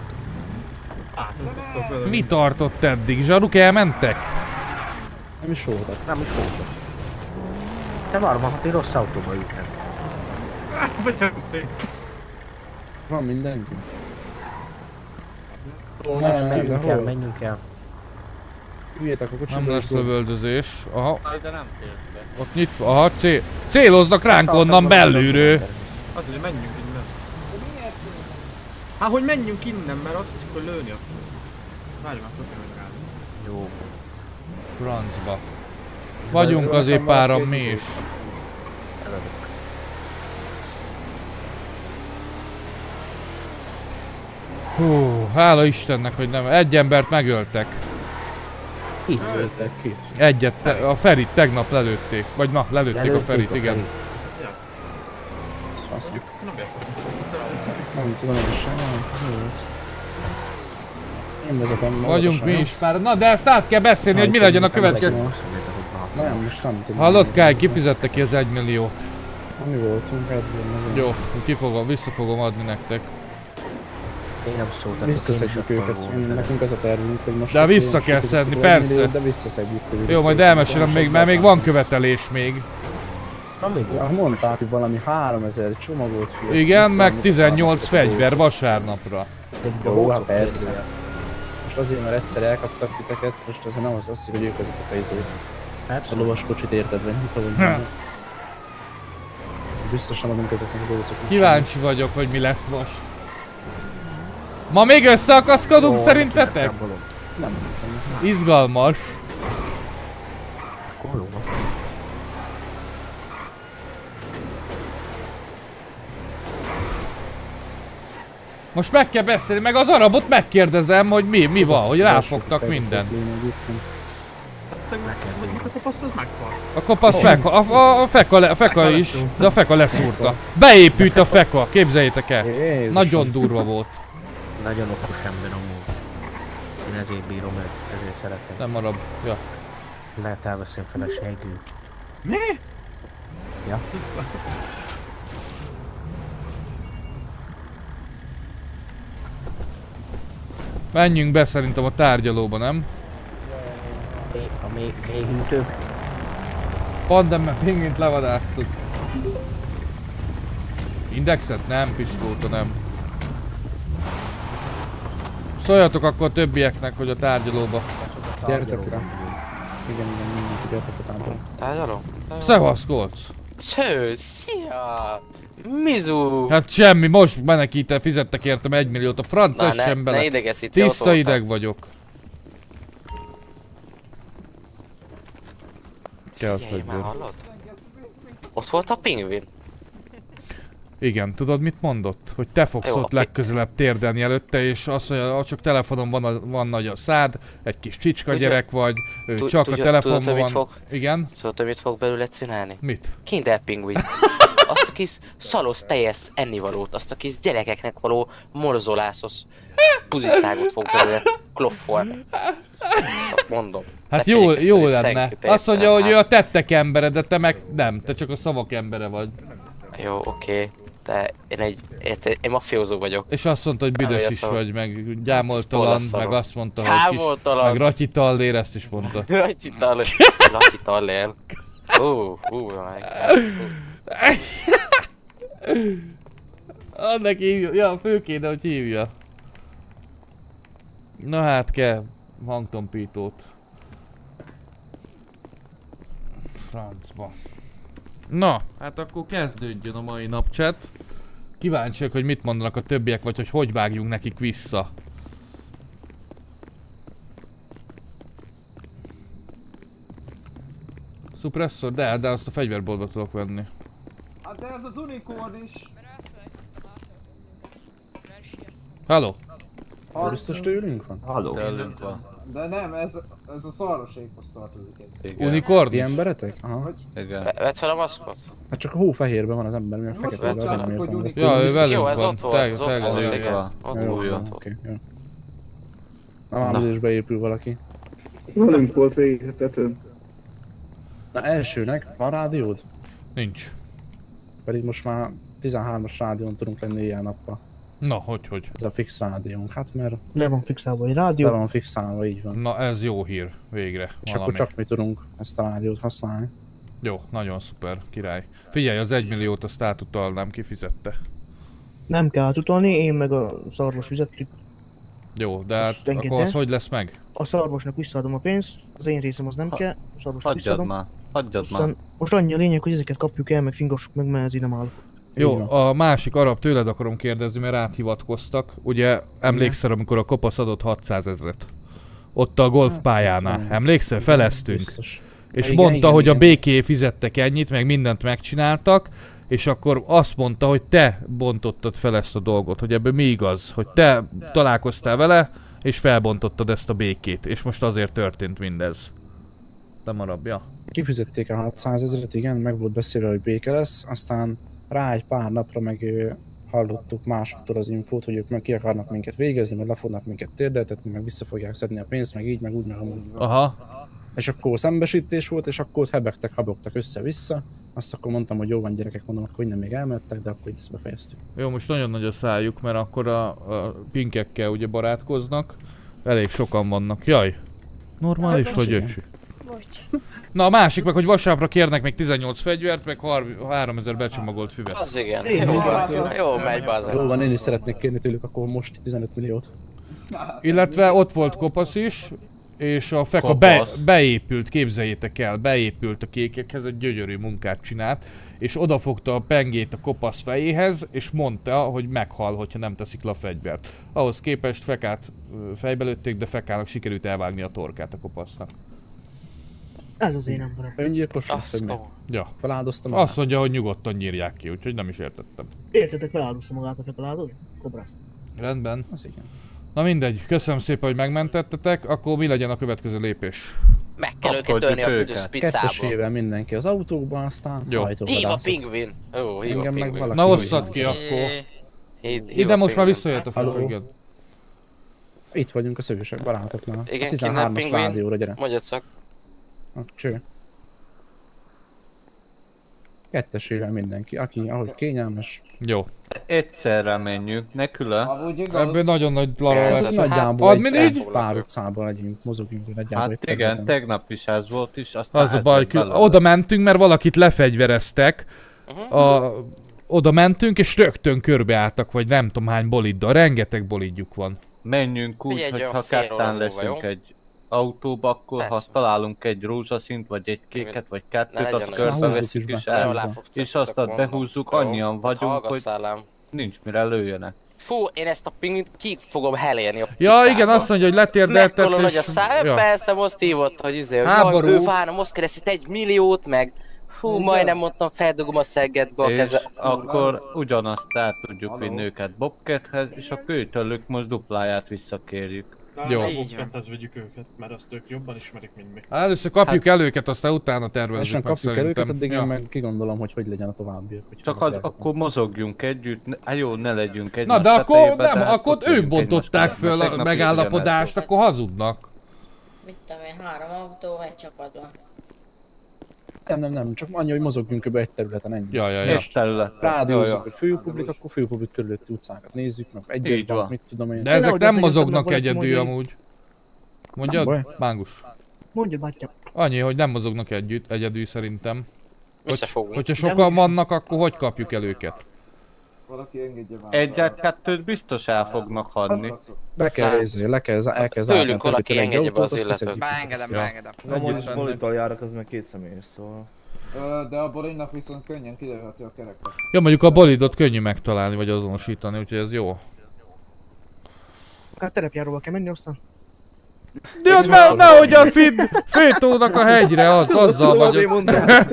Mi tartott eddig? Zsaruk elmentek?
Nem is voltak.
Te varmahat, én rossz autóba ültem.
Nagyon szép.
Van mindenki.
Menjünk el.
Üljétek a kocsiba.
Nem lesz lövöldözés. Aha.
De nem tényleg.
Ott nyitva. Aha, céloznak ránk onnan belülről.
Azért menjünk innen. Hát hogy menjünk innen, mert azt hiszik, hogy lőni a... Várj már, hogy rá.
Jó. Francba. Vagyunk azért páran mi is. Hú, hála Istennek, hogy nem. Egy embert megöltek.
Kit?
Egyet, a Ferit tegnap lelőtték. Vagy na, lelőtték a Ferit, igen.
Ezt faszjuk. Nem tudom, hogy sem. Én vezetem.
Vagyunk mi is pár. Na, de ezt át kell beszélni, hogy mi legyen a következő.
Nem, most nem tudom.
Hallod, Kály, kifizette ki az 1 milliót.
Mi voltunk,
jó, vissza fogom adni nektek.
Én nem szóltam.
Visszaszedjük őket, nekünk az a tervünk, hogy most...
De vissza kell szedni, persze.
De visszaszedjük őket.
Jó, majd elmesélem még, mert még van követelés még.
Mondták, hogy valami 3000 csomagot fiat.
Igen, meg 18 fegyver vasárnapra.
Jó, hát persze. Most azért, mert egyszer elkaptak titeket, most azért nem az azt, hogy ők vezetik a izét. A lovaskocsit érted, vagy mit biztosan adunk ezeknek a dolgoknak.
Kíváncsi vagyok, hogy mi lesz most. Ma még összeakaszkodunk szerintetek?
Nem.
Izgalmas. Most meg kell beszélni, meg az arabot megkérdezem, hogy mi van, hogy ráfogtak mindent.
A kopasz az meghal.
A kopasz a feka is, de a feka leszúrta. Beépült a feka, képzeljétek el. Nagyon durva volt.
Nagyon okos ember amúgy. Én ezért bírom őt, ezért szeretem.
Nem marad, ja.
Lehet elveszem feleségül.
Mi?
Ja.
Menjünk be szerintem a tárgyalóba, nem?
Még több.
Pandemben pingvint levadásztuk. Indexet? Nem, piskóta nem. Szóljatok akkor a többieknek, hogy a tárgyalóba.
Gyertek rá. Igen, mindenki gyertek a tárgyalóba.
Tárgyaló?
Szevasz, Kolc!
Szia! Mizu!
Hát semmi, most menekítel, fizettek értem 1 milliót, a franc essen bele.
Ne idegeszíts,
tiszta ideg vagyok.
Figyelj már, hallod? Ott volt a pingvin.
Igen, tudod mit mondott? Hogy te fogsz ott legközelebb térdelni előtte, és azt mondja, csak telefonon van nagy a szád, egy kis csicska gyerek vagy, csak a telefonban van. Igen?
Tudod, hogy mit fog belőle csinálni?
Mit?
Kinder pingvin. azt a kis szalos teljes ennivalót, azt a kis gyerekeknek való morzolászos puziszágot fog belőle kloffolni. Csak mondom.
Hát jó lenne. Azt mondja, hogy ő a tettek embere, de te meg nem, te csak a szavak embere vagy.
Jó, oké. De én mafiózó vagyok.
És azt mondta, hogy büdös is vagy, meg gyámoltalan, meg azt mondta, hogy meg Ratyi Tallér, ezt is mondta.
Ratyi Tallér.
Annak hívja, ja, fő kéne, hogy hívja. Na hát kell hangtompítót. Francba. Na, hát akkor kezdődjön a mai napchat. Kíváncsiak, hogy mit mondanak a többiek, vagy hogy vágjunk nekik vissza. Suppressor? De azt a fegyverboltba tudok venni.
Hát de ez az Unicorn is.
Halló?
Biztos tőlünk van?
Halló. Tőlünk van. De nem, ez a szarvaséghoz tartozik.
Unicorn?
Ti emberetek? Aha.
Igen. Vedd fel a maszkot?
Hát csak a hófehérben van az ember, mi a feketében az nem értem.
Ja, ő velünk
jó, ez
van.
ott volt, ez ott volt, igen. Ott volt.
Oké, jó. Na, idősbe épül valaki.
Velünk volt végig a tetőn.
Na elsőnek, van rádiód?
Nincs.
Pedig most már 13-as rádión tudunk lenni éjjel-nappal.
Na, hogy?
Ez a fix rádiónk, hát mert...
Le van fixálva egy rádió?
Le van fixálva, így van.
Na ez jó hír, végre.
És
valami.
akkor csak mi tudunk ezt a rádiót használni.
Jó, nagyon szuper, király. Figyelj, az 1 milliót azt átutalnám, kifizette.
Nem kell átutalni, én meg a szarvas fizettük.
Jó, de hát akkor az hogy lesz meg?
A szarvasnak visszaadom a pénzt, az én részem az nem kell, a szarvasnak visszaadom.
Hagyjad már.
Most annyi a lényeg, hogy ezeket kapjuk el, meg fingassuk meg, mert ez így nem áll.
Jó, a másik arab tőled akarom kérdezni, mert áthivatkoztak. Ugye emlékszel, amikor a kopasz adott 600 000-et? Ott a golfpályánál. Emlékszel? Feleztünk. És
igen,
mondta,
igen,
hogy
igen.
a béké fizettek ennyit, meg mindent megcsináltak, és akkor azt mondta, hogy te bontottad fel ezt a dolgot, hogy ebből mi igaz, hogy te találkoztál vele, és felbontottad ezt a békét, és most azért történt mindez. Nem arabja.
Kifizették a 600 000-et, igen, meg volt beszélve, hogy béke lesz, aztán rá egy pár napra meg hallottuk másoktól az infót, hogy ők meg ki akarnak minket végezni, meg le fognak minket térdeltetni, meg vissza fogják szedni a pénzt, meg így, meg úgy, meg amúgy.
Aha.
És akkor szembesítés volt, és akkor hebegtek, habogtak össze-vissza. Azt akkor mondtam, hogy jó van gyerekek, mondom, akkor innen még elmentek, de akkor így ezt befejeztük.
Jó, most nagyon nagy a szájuk, mert akkor a pinkekkel ugye barátkoznak. Elég sokan vannak. Jaj! Normális vagy öcsi? Na a másik meg, hogy vasárnapra kérnek még 18 fegyvert, meg 3000 becsomagolt füvet.
Az igen. Jó, megy bazen.
Jó van, én is szeretnék kérni tőlük akkor most 15 milliót.
Illetve ott volt kopasz is, és a Feka beépült, képzeljétek el, beépült a kékekhez, egy gyönyörű munkát csinált, és odafogta a pengét a kopasz fejéhez, és mondta, hogy meghal, hogyha nem teszik le a fegyvert. Ahhoz képest Fekát fejbe lőtték, de Fekának sikerült elvágni a torkát a kopasznak.
Ez az én emberem.
Öngyilkos lett, hogy mi?
Ja.
Feláldoztam
Azt mondja, hogy nyugodtan nyírják ki, úgyhogy nem is értettem.
Értetek, feláldozta magát a feláldod? Kobrász.
Rendben.
Az igen.
Na mindegy, köszönöm szépen, hogy megmentettetek, akkor mi legyen a következő lépés?
Meg kell őket ölni a büdös picából.
Kettesével mindenki az autókban, aztán
Hív a pingvin! Ó, hív a pingvin.
Na osszad ki akkor. Ide most már visszajött a fel,
Itt vagyunk a szövősek barátoknál.
Igen,
a 13-as rádióra, gyere.
Mondjad.
Cső. Kettesével mindenki, aki ahogy kényelmes.
Jó.
Egyszerre menjünk, ne külön.
Ebből nagyon nagy lara lesz.
Nagyjából egy pár utcában legyünk, mozogjunk nagyjából.
Hát igen, tegnap is ez volt is,
aztán az a baj, oda mentünk, mert valakit lefegyvereztek. Oda mentünk és rögtön körbeálltak, vagy nem tudom hány boliddal, rengeteg bolidjuk van.
Menjünk úgy, hogy ha ketten leszünk egy autóba, akkor ha találunk egy rózsaszint, vagy egy kéket, vagy kettőt, azt körbeveszünk is el. És azt behúzzuk, annyian vagyunk, hogy nincs mire lőjenek.
Fú, én ezt a pingvint ki fogom helélni a picába.
Ja igen, azt mondja, hogy letérdeltet
és... Mekkora nagy a szám, persze most hívott, hogy
háború.
Ő várna, most kereszt 1 milliót, meg hú, majdnem mondtam, feldugom a szeggetbe a keze.
Akkor ugyanazt el tudjuk vinni őket Bobcathez, és a kőtőlük most dupláját visszakérjük.
Jó.
Ez vegyük őket, mert azt ők jobban ismerik, mint mi.
Először kapjuk el őket, aztán utána tervezzük meg
kapjuk el őket, addig
ja.
én meg kigondolom, hogy legyen a továbbiak.
Csak akkor mozogjunk együtt, jó, ne legyünk együtt.
Na de akkor nem, akkor ők bontották föl a megállapodást, akkor hazudnak.
Mit tudom én, 3 autó, egy csapatban.
Nem, csak annyi, hogy mozogjunk kb. Egy területen, ennyi.
Ja.
És területen.
Rádiózzuk, hogy főpublik, akkor főpublik körülötti utcákat nézzük meg, egyesben, mit tudom én.
De ezek nem mozognak egyedül amúgy. Mondjad, Mángus?
Mondjad, bátyám.
Annyi, hogy nem mozognak egyedül szerintem.
Összefogunk.
Hogyha sokan vannak, akkor hogy kapjuk el őket?
Valaki engedje már.
Egyet-kettőt biztos el fognak adni.
El kell zárni.
Tőlünk valaki engedje be az illetőt.
Beengedem.
Na most Bolittal járok, az meg 2 személyes, szóval...
De a Bolidnak viszont könnyen kiderülheti a kerekre.
Ja, mondjuk a Bolidot könnyű megtalálni vagy azonosítani, úgyhogy ez jó.
A terepjáróval kell menni aztán.
Ja, nehogy azt hidd! Féltónak a hegyre, azzal vagyok.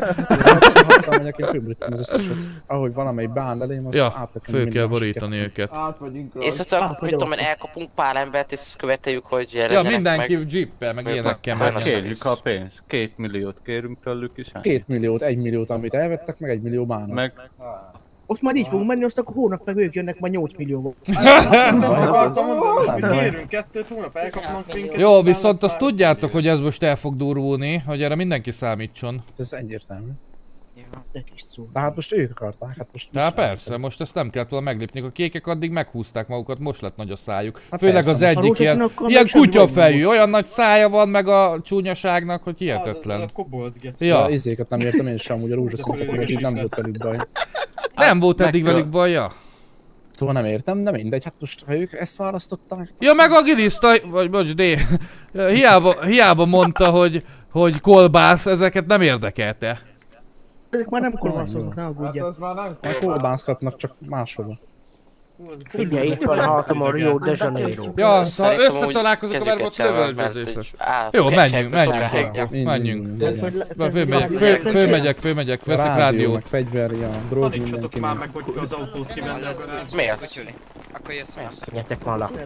Ahogy valamely bán elém, azt
ja, föl kell borítani őket.
És ha csak, mit tudom én, elkapunk pár embert és követeljük, hogy
jelenjenek meg. Ja, mindenki jeeppel, meg ilyenekkel menjenek.
Kérjük a pénzt. 2 milliót kérünk tőlük is.
2 milliót, 1 milliót, amit elvettek, meg 1 millió bánat.
Meg...
Azt már így fogunk menni, azt akkor hónap meg ők jönnek majd 8 millióval.
Ezt akartam mondani, hogy kérünk 2 hónap, elkapnak minket.
Jó, viszont azt tudjátok, hogy ez most el fog durvulni, hogy erre mindenki számítson.
Ez egyértelmű. De hát most ők akarták, hát most...
Hát persze, most ezt nem kellett volna meglépni, a kékek addig meghúzták magukat, most lett nagy a szájuk. Hát főleg persze, az egyik ilyen kutyafejű, olyan nagy szája van meg a csúnyaságnak, hogy hihetetlen.
Ja, izéket nem értem én sem, úgy a rózsaszintet, így nem volt velük baj.
Nem volt eddig velük baja?
Szóval nem értem, de mindegy, hát most ha ők ezt választották...
Ja, meg a giliszta, vagy bocs, D. Hiába mondta, hogy kolbász, ezeket nem érdekelte.
Ezek már nem kolbászolnak, ne aggódjál.
Hát kolbász kapnak, csak máshova.
Figyelj, itt van hátam a Rio de Janeiro.
Ja, ha összetalálkozok, akkor ott lövöldözés. Jó, menjünk. Fölmegyek, veszek rádiót.
Meg fegyver, ja, drog
mindenkinek. Már meg, hogy az autót kivenni akarod.
Miért?
Akkor jössz meg.
Menjetek már le.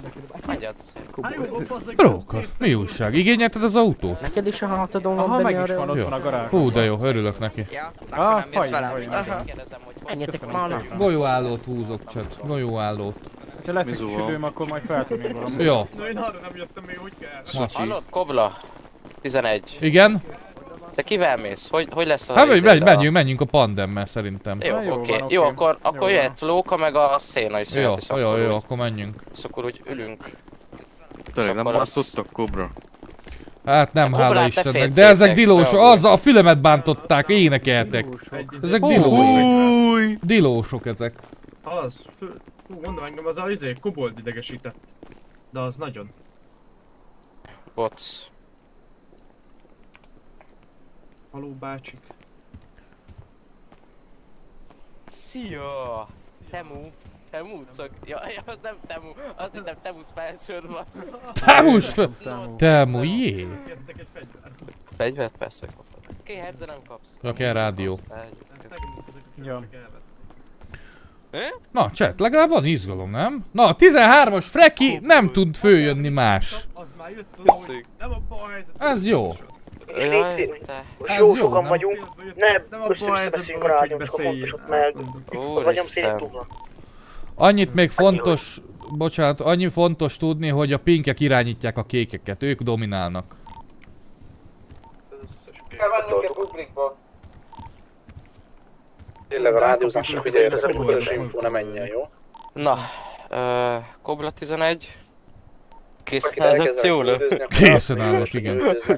Róka, mi újság? Igényelted az autót?
Neked is a hátadon van benne a Rio.
Hú, de jó, örülök neki.
Menjetek már le.
Golyóállót húzok csak, golyóállót.
Ha lesz egy südőm, akkor majd feltűnünk valamit.
Jó.
Én arra nem jöttem még, hogy kell.
Hallod, Kobla? 11.
Igen?
De kivel mész? Hogy lesz a...
Hát menjünk a pandemmel szerintem.
Jó, oké. Jó, akkor jöhet Lóka meg a Széna is jöhet.
Jó, akkor menjünk.
És akkor úgy ülünk.
Tényleg nem bántottak, Kobra?
Hát nem, hála Istennek, de ezek dilósok, azzal a fülemet bántották, énekeltek. Ezek dilósok. Dilósok ezek.
Az, mondom engem, az a kobold idegesített. De az nagyon.
Bocs.
Haló bácsik.
Szia! Temu, csak... Ja, az nem Temu, az nem Temus felsőd van.
Temu, jé!
Fegyvert persze kaphatsz. Kéhetze nem kapsz.
Ja, kell rádió.
Ja.
Na, chat, legalább van izgalom, nem? Na, a 13-as Freki nem tud följönni más.
Az már jött oda, hogy nem a bal helyzet.
Ez jó.
Most jó sokan vagyunk, nem összeszünk a rádiót, csak fontos ott meg. Vagyom széttúlva.
Annyit még fontos, bocsánat, annyi fontos tudni, hogy a pinkek irányítják a kékeket, ők dominálnak.
Kell vennünk egy publikba.
Tényleg a rádiózásra figyeljetek, hogy közös info ne menjen, jó?
Na, Kobra 11. Készen áll akcióra?
Készen állok, igen.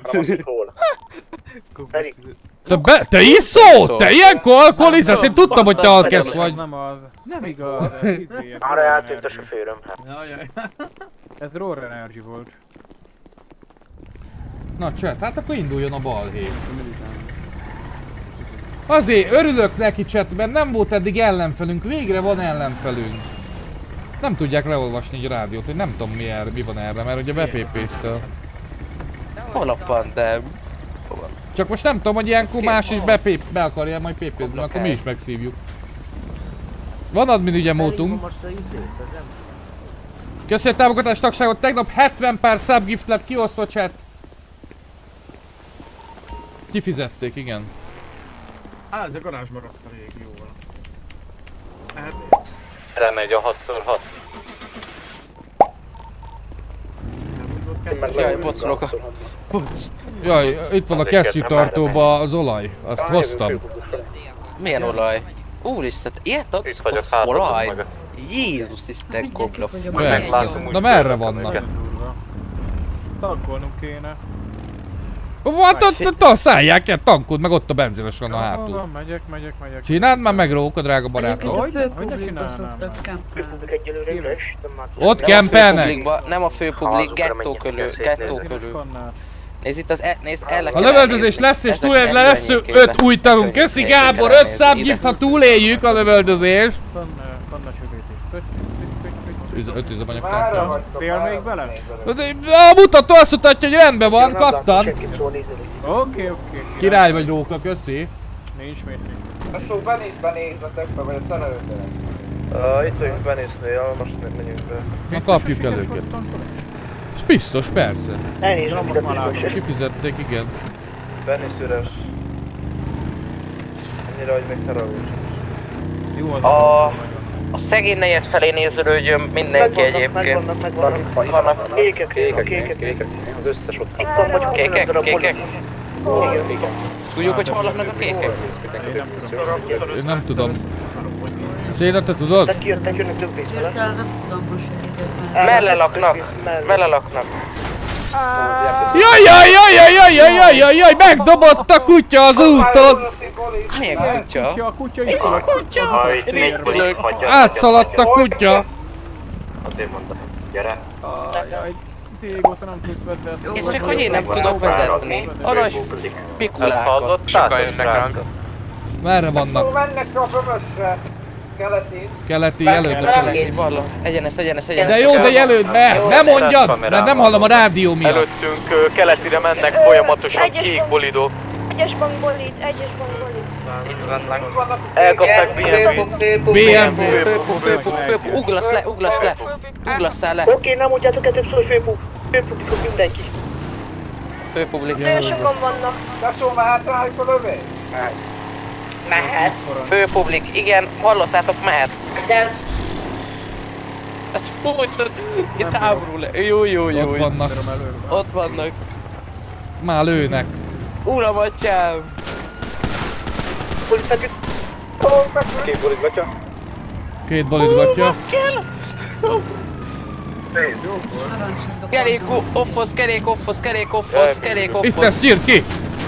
Te iszol? Te ilyenkor alkoholizálsz? Én tudtam, hogy te alkesz vagy.
Nem az. Nem igaz.
Arra eltűnt a sofőröm.
Ez Roar Energy volt.
Na chat, hát akkor induljon a balhé. Azért örülök neki chat, mert nem volt eddig ellenfelünk, végre van ellenfelünk. Nem tudják leolvasni egy rádiót, hogy nem tudom mi van erre, mert ugye bepépéztől.
Hol a pandem?
Csak most nem tudom, hogy ilyenkor más is be akarja majd pépézni, akkor mi is megszívjuk. Van admin ügyemótunk. Köszi a támogatás tagságot, tegnap 70 pár subgift lett kiosztva chat. Kifizették, igen.
Ez a garázs maradt a régióval.
Lemegy a 6x6.
Jaj, bocolok a... Boc.
Jaj, itt van a kesztyűtartóba az olaj. Azt hoztam.
Milyen olaj? Úristen, ilyet adsz? Az olaj? Jézus Isten kobla.
Na merre vannak?
Tankolnunk kéne.
Hát szállják el, tankold meg, ott a benzines van a hátul.
Megyek.
Csináld már meg Róka, drága barátom.
Egyébként a főpublikba szoktak kempelni.
Ott kempelnek?
Nem a főpublik, gettó körül. Nézd itt nézd el.
A lövöldözés lesz és túlél, lesz 5 új tanunk. Köszi Gábor, 5 subgift, ha túléljük a lövöldözést. 5 üzemanyagkártya.
Fél még vele?
A mutató azt mutatja, hogy rendben van, kattan.
Oké.
Király vagy Róka, köszi.
Nincs.
Tesó, benézzetek be, vagy a szerelőtőnek?
Itt vagyunk benéznél, most menjünk be.
Na kapjuk el őket. És biztos, persze.
Elnézem, fizetésből.
Kifizették, igen.
Benézőres. Ennyire, hogy még szerelős.
A szegény negyed felé néző hölgyön mindenki egyébként.
Megvannak. Kékek. Az összes ott. Itt van vagyunk.
Kékek. Tudjuk, hogy hol laknak a kékek?
Én nem tudom. Széna, te tudod?
Tehát kijöttek, jönnek több részt vele.
Nem tudom most, hogy így ez már.
Melle laknak.
Jaj, megdobott a kutya az úton!
Milyen kutya?
A kutya!
Átszaladt a kutya!
Azért mondtam, gyere.
Régóta nem tudsz vezetni.
És meg hogy én nem tudok vezetni. Arany pikulákat.
Sokan jönnek ránk.
Merre vannak?
Mennek a bömösre.
Keleti, előtt a keleti.
Egyenes.
De jó, de jelöld be! Ne mondjad! Mert nem hallom a rádió miatt.
Előttünk keletire mennek folyamatosan kék bolidok.
Egyes bankbolid.
Elkapták BMW-t.
Főpuk, uglasz le.
Oké, nem mondjátok el többször, hogy főpublikok mindenki.
Főpublik.
Nagyon sokan vannak.
Tesó, mehet rájuk a lövés?
Mehet. Főpublik, igen, hallottátok, mehet.
De...
Ez folytat, itt háború le. Jó. Ott vannak.
Már lőnek.
Uram, atyám!
Két bolidgatja.
Két bolidgatja.
Kerék offosz.
Itt ezt írt ki!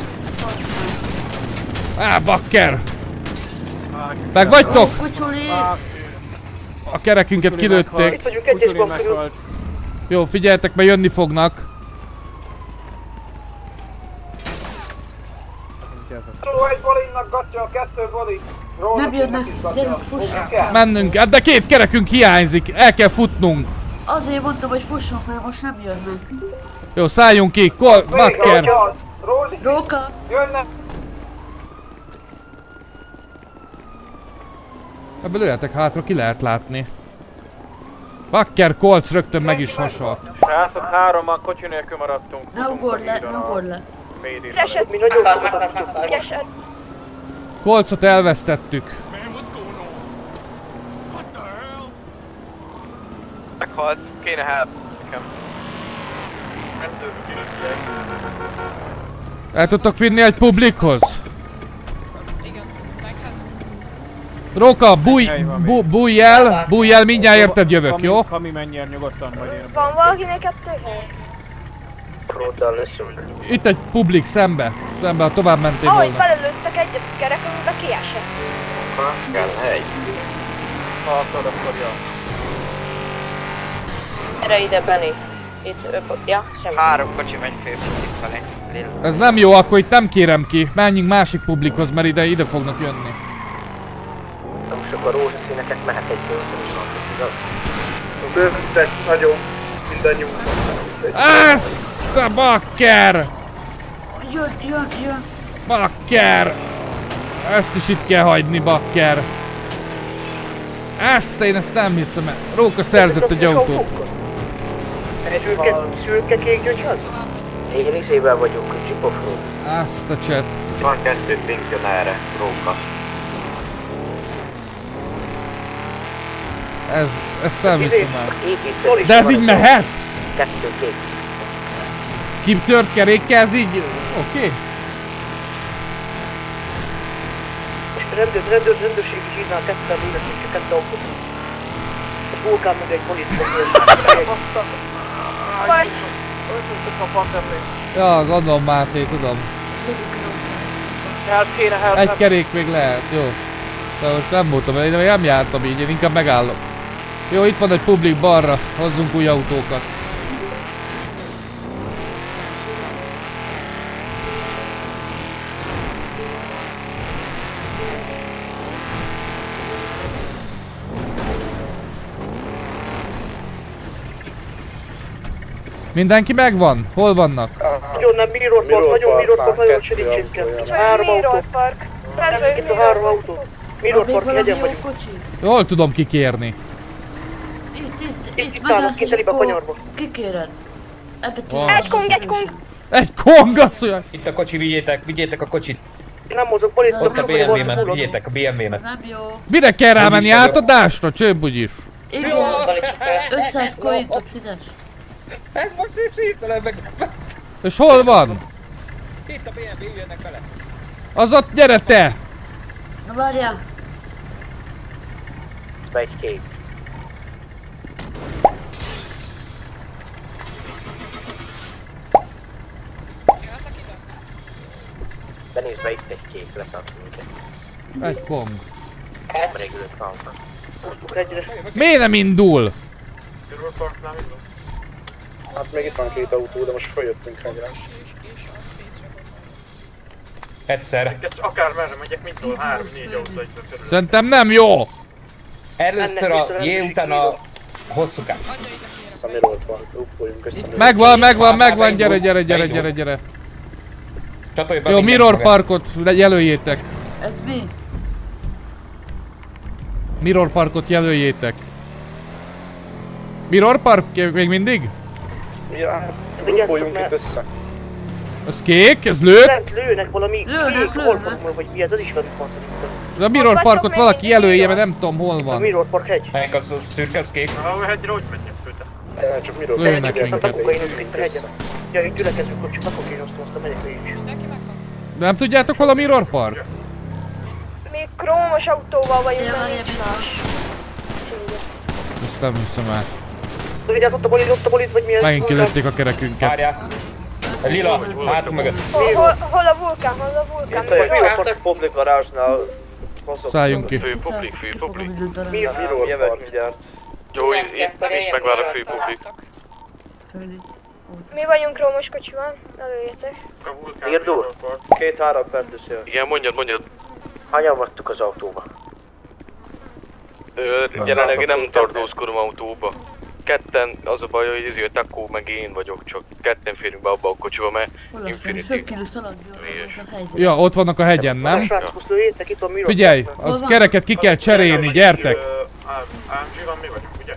Bakker! Meg vagytok! A kerekünket kilőtték.
Itt vagyunk egyes bank körül.
Jó, figyeljetek, mert jönni fognak.
Egy bolinnak gatja, 2 bolin.
Nem jönnek, gyerünk, fussunk.
Mennünk, hát de 2 kerekünk hiányzik, el kell futnunk.
Azért mondtam, hogy fussunk, mert most nem jönnek.
Jó, szálljunk ki, Bakker!
Róka!
Jönnek!
Ebből lőjetek hátra, ki lehet látni. Bakker, Kolc rögtön meg is hasalt.
Srácok, 3-an kocsi nélkül maradtunk.
Ne ugorj le.
Üresed, mi nagyon sokat. Üresed.
Kolcot elvesztettük.
Meghalt, kéne help nekem.
El tudtok vinni egy publikhoz? Róka, bújj el, mindjárt érted jövök, jó?
Kami, menj el nyugodtan, majd én.
Van valakinek 2?
Itt egy publik szembe, ha tovább mentél volna.
Ahogy belelőttek egyet kerekünkbe, kiesett.
Kell hegy.
Tartod, akkor jó.
Gyere ide, Benny. Itt ja, semmi.
3 kocsi megy főpublik felé.
Ez nem jó, akkor itt nem kérem ki. Menjünk másik publikhoz, mert ide fognak jönni.
Nem sok a rózsaszíneket mehet egy bőven. Bővítek, nagyon mindannyiunkban.
Ezt a Bakker!
Jön.
Bakker! Ezt is itt kell hagyni, Bakker. Én ezt nem hiszem el. Róka szerzett egy autót.
Szürke kék gyöngy az? Igen, izével vagyunk, csipofról.
Azt a cset.
Van 2 pink jön erre, Róka.
Ezt nem hiszem el. De ez így mehet?
2 kék.
Kitört kerékkel, ez így... Oké.
Rendőrség is írnál 2 lőnek, és csak 2 autót. És vulkán meg egy poliszba.
Ja, gondolom Máté, tudom. Egy kerék még lehet, jó. De most nem voltam, én nem jártam így, én inkább megállok. Jó, itt van egy publik balra, hozzunk új autókat. Mindenki megvan? Hol vannak?
Nagyon nem Mirror Park, nagyon segítséget kell. 3 autó. Itt a 3 autó. Mirror Park hegyen vagyunk.
Jól tudom kikérni.
Itt állnak kint elébe a kanyarba.
Kikéred.
Egy kong!
Egy kong, azt olyan!
Itt a kocsi, vigyétek a kocsit.
Nem mozog, polisztok.
Ott a BMW-met, vigyétek a BMW-met.
Nem jó.
Mire kell rámenni? Átadásra? Csőbugyis.
Igen. 500 cointot fizes.
Ez most szírtelen meg.
És hol van?
Itt a BMW, jönnek vele.
Az ott, gyere te!
Na várjál.
Egy kék. Benézd be, itt egy kék leszart minket.
Egy kong.
Elmerégülött vannak. Húztuk egyre.
Miért nem indul?
Hát még itt van 2 autó, de most följöttünk hegyre.
Egyszer.
Akár merre megyek, mint hol 3-4 autó egyszer körül.
Szerintem nem jó!
Először a J, utána a hosszúkát.
A Mirror Park, rúgfoljunk össze.
Megvan, gyere.
Csatolj be.
Jó, Mirror Parkot jelöljétek.
Ez mi?
Mirror Parkot jelöljétek. Mirror Park még mindig?
Ja, rúgfoljunk itt össze.
Ez kék? Ez lőtt?
Lent lőnek valami kék holfogmal, vagy mi ez, az is velük van szerintem.
De a Mirror Parkot valaki jelölje, mert nem tudom hol
A
van.
Mirror Park hegy.
Melyik az szürke, az kék?
A hegyre hogy menjek főte?
Csak Mirror
Lőnek
Park.
minket.
A kokainozunk itt a hegyen. Ja, itt gyülekezünk, hogy csak a kokainoztam, aztán megyek végig is.
De nem tudjátok hol a Mirror Park?
Még krómos autóval vagyunk, mert nincs más.
Ezt nem hiszem el.
Vigyázz, ott a bolid, vagy mi ez?
Megint kilőtték a kerekünket.
Várjál. Lila, hátunk mögött.
Hol a vulkán?
Itt a Mirror Park public garázsnál.
Szálljunk ki.
Fő publik.
Mirror Park mindjárt.
Jó, itt megvár a fő publik.
Mi vagyunk krómos kocsival, előjétek.
Írd úr, 2-3 perc szél.
Igen, mondjad.
Hányan vagytok az autóba?
Jelenleg nem tartózkodom autóba. Ketten, az a baj, hogy a Takó meg én vagyok, csak ketten férünk be abba a kocsiba, mert Infinity.
Föl kéne szaladni a hegyre.
Ja, ott vannak a hegyen, nem?
Lőjétek, itt van Mirror Park.
Figyelj, az kereket ki kell cserélni, gyertek!
AMG-ban mi vagyunk, ugye?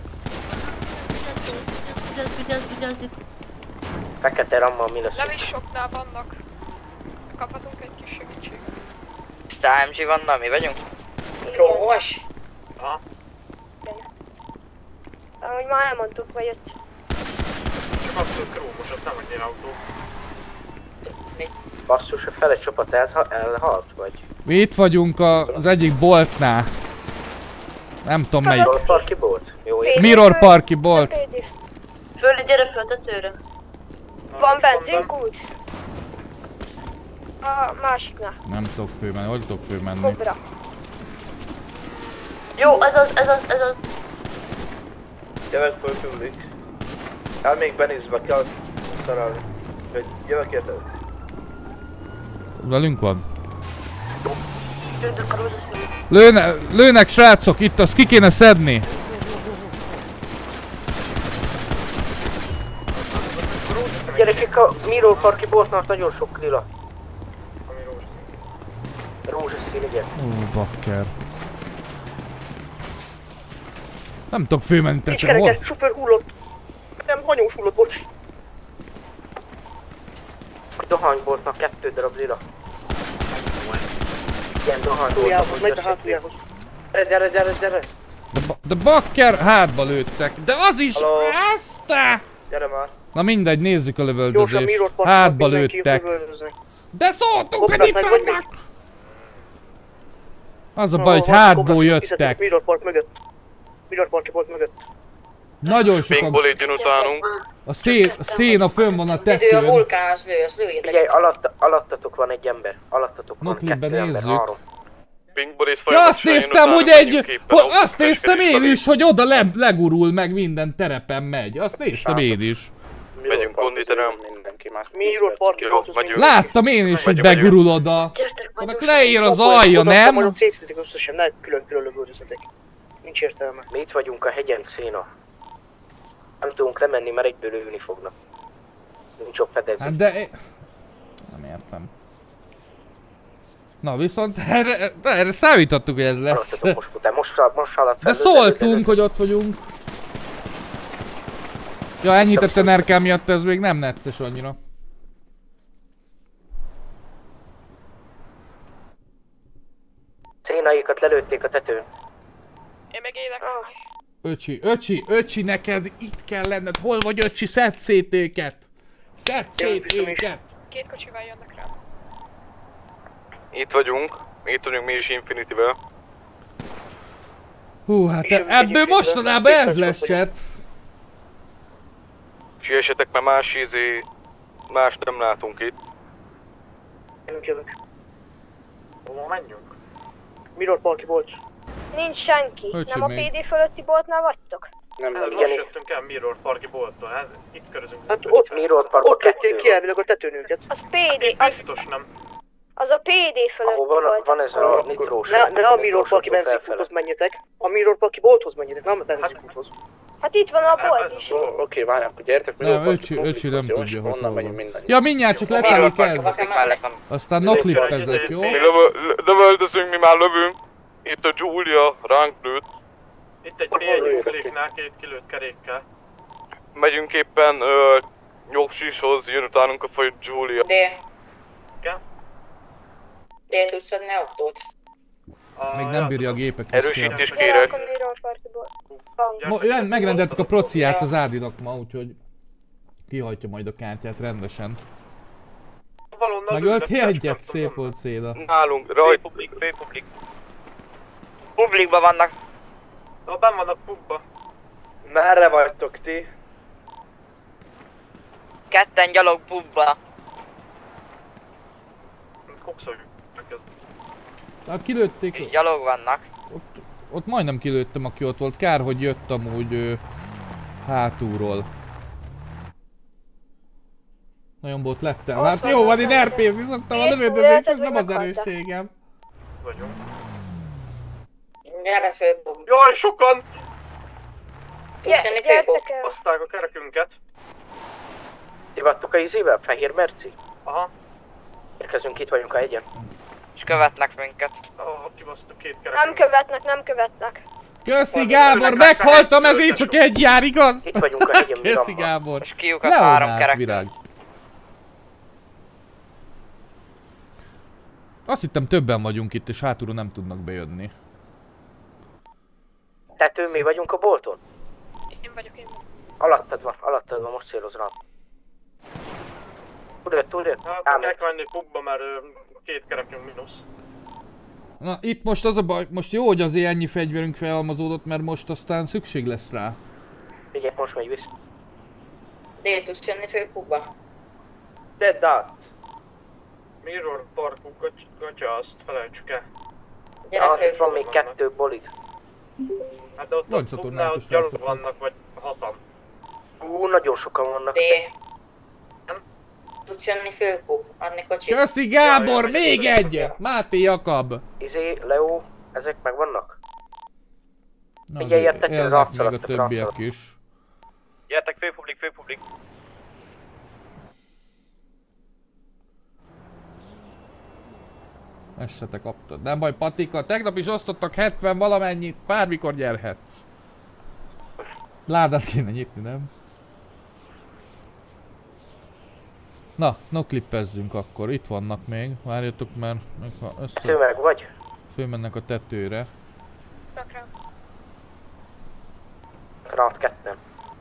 Vigyázz itt.
Fekete rammal mi lesz?
Nem is soknál vannak. Kaphatunk egy kis segítséget.
Most AMG van, mi vagyunk?
Krómos?
Aha.
Ahogy már elmondtuk, vagy jött.
Csak azt, hogy krómos, az nem egy ilyen autó.
Basszus, a fele csapat elhalt, vagy?
Mi itt vagyunk az egyik boltnál. Nem tudom melyik.
Mirror Parki bolt? Jó,
Mirror Parki bolt.
Föl, gyere föl tetőre.
Van benzinkút? A másiknál.
Nem tudok főmenni, hogy tudok főmenni?
Kobra.
Jó, ez az.
Jövök föl publik. El még benézve kell szerelni. Jövök érted?
Velünk van? Lőnek srácok, itt azt ki kéne szedni.
Gyerekek, a Mirror Parki boltnak nagyon sok lila. Rózsaszín, igen.
Ó, bakker. Nem tudok főmenni,
Nincs
tettem, hol?
kerekes, sofőr hullott. Nem hanyós hullott, bocs.
A dohányboltnak 2 darab lila. Igen, dohányboltnak.
Megy a hátuljához.
Gyere.
De bakker hátba lőttek, de az is ezt!
Gyere már.
Na mindegy, nézzük a lövöldözést. Hátba lőttek. De szóltunk, hogy itt vannak! Az a baj, hogy hátból jöttek.
Mirror Park mögött. Mirror Park bolt mögött.
Nagyon sokan...
Pinkból jön utánunk.
A széna fönn van a
Idő a
tetőn.
vulkánhoz lő, az lőjétek.
Figyelj, alattatok van egy ember. Alattatok van 2 ember, 3.
Pinkból is
Ja, azt néztem, hogy azt néztem én is, hogy oda legurul meg minden terepen megy. Azt néztem én is.
Megyünk konditerem.
Mirror Park
Láttam én is, hogy begurul oda. Annak leír az alja, nem?
Majd ott szétszedik összesen, ne külön-külön lövöldözzetek. Nincs értelme.
Mi itt vagyunk a hegyen, Széna. Nem tudunk lemenni, mert egyből lőni fognak. Nincs ott fedezés.
Hát de... Nem értem. Na viszont erre számítottuk, hogy ez lesz. De szóltunk, hogy ott vagyunk. Ja, ennyit a NRK miatt ez még nem necces annyira.
Szénaikat lelőtték a tetőn.
Én meg élek.
Öcsi, neked itt kell lenned. Hol vagy öcsi? Szedd szét őket! Szedd szét őket!
2 kocsival jönnek rá.
Itt vagyunk mi is Infinity-vel.
Hú, hát ebből mostanában ez lesz, chat.
Siessetek, mert más nem látunk itt.
Jövök. Hol menjünk? Mirror Parki bolt.
Nincs senki. Nem a PD fölötti boltnál vagytok?
Nem, most jöttünk el Mirror Parki bolttól, hát itt körözünk.
Hát ott Mirror Park, ott lőtték ki elvileg a tetőn őket.
Az PD, az...
Biztos nem.
Az a PD fölött volt.
Van ez a nitrós.
Ne a Mirror Parki benzinkúthoz menjetek. A Mirror Parki bolthoz menjetek, nem a benzinkúthoz.
Hát itt van a bolt is.
Oké, várj, akkor gyertek.
Nem, öcsi nem tudja, hogy hol van. Ja, mindjárt csak letelik ez. Aztán noklippezek, jó?
Mi lövöldözünk, mi már lövünk. Itt a Giulia ránk lőtt.
Itt egy P1-ünknél 2 kilőtt kerékkel.
Megyünk éppen Nyoksishoz, jön utánunk a faj Giulia.
De tudsz adni autót?
Még nem bírja a gépek.
Erősítést kérek.
Megrendeltük a prociát az Ádinak ma, úgyhogy kihajtja majd a kártyát rendesen. Megöltél egyet? Szép volt Széda.
Nálunk, rajt.
Republik. Publikban vannak.
Benn vannak pubba.
Merre vagytok ti? Ketten gyalog pubba.
Kokszoljuk.
Hát kilőtték.
Gyalog vannak.
Ott majdnem kilőttem, aki ott volt. Kár, hogy jött amúgy hátulról. Nagyon bot lettem. Hát jó van, én RP-zni szoktam a lövöldözést, ez nem az erősségem.
Vagyunk.
Gyere főpub.
Jaj, sokan!
Gyertek el!
Hozták a kerekünket.
Hivattuk a izével? Fehér merci?
Aha.
Érkezünk, itt vagyunk a hegyen.
És követnek minket.
Kibasztuk 2 kerekünket.
Nem követnek.
Köszi Gábor, meghaltam, ezért csak egy jár, igaz?
Itt vagyunk a hegyen,
Köszi Gábor.
És kiukat 3 kerek.
Virág. Azt hittem többen vagyunk itt, és hátulról nem tudnak bejönni.
Tetőn mi vagyunk a bolton?
Én vagyok.
Alattad van, most céloz rá. Túljött.
Hát meg menni pubba, mert 2 kerekünk mínusz.
Na itt most az a baj, most jó, hogy azért ennyi fegyverünk felhalmozódott, mert most aztán szükség lesz rá.
Figyelj, most megy vissza.
Dél tudsz jönni főpubba?
Dead Dart.
Mirror Parkú gatya, azt felejtsük el.
Ja, itt van még 2 bolid.
Hát de ott a pubnál ott gyalog vannak, vagy 6-an.
Nagyon sokan vannak.
Tudsz jönni főpub, adni kocsit.
Köszi Gábor, még egy! Máté Jakab.
Leo, ezek meg vannak? Figyelj, értek,
meg a többiek is.
Gyertek, főpublik.
Ezt se te kaptad. Nem baj, Patika, tegnap is osztottak 70 valamennyit, bármikor gyerhetsz. Ládát kéne nyitni, nem? Na, noklippezzünk akkor. Itt vannak még. Várjatok, mert
Főmeg vagy?
Fölmennek a tetőre.
Granat 2.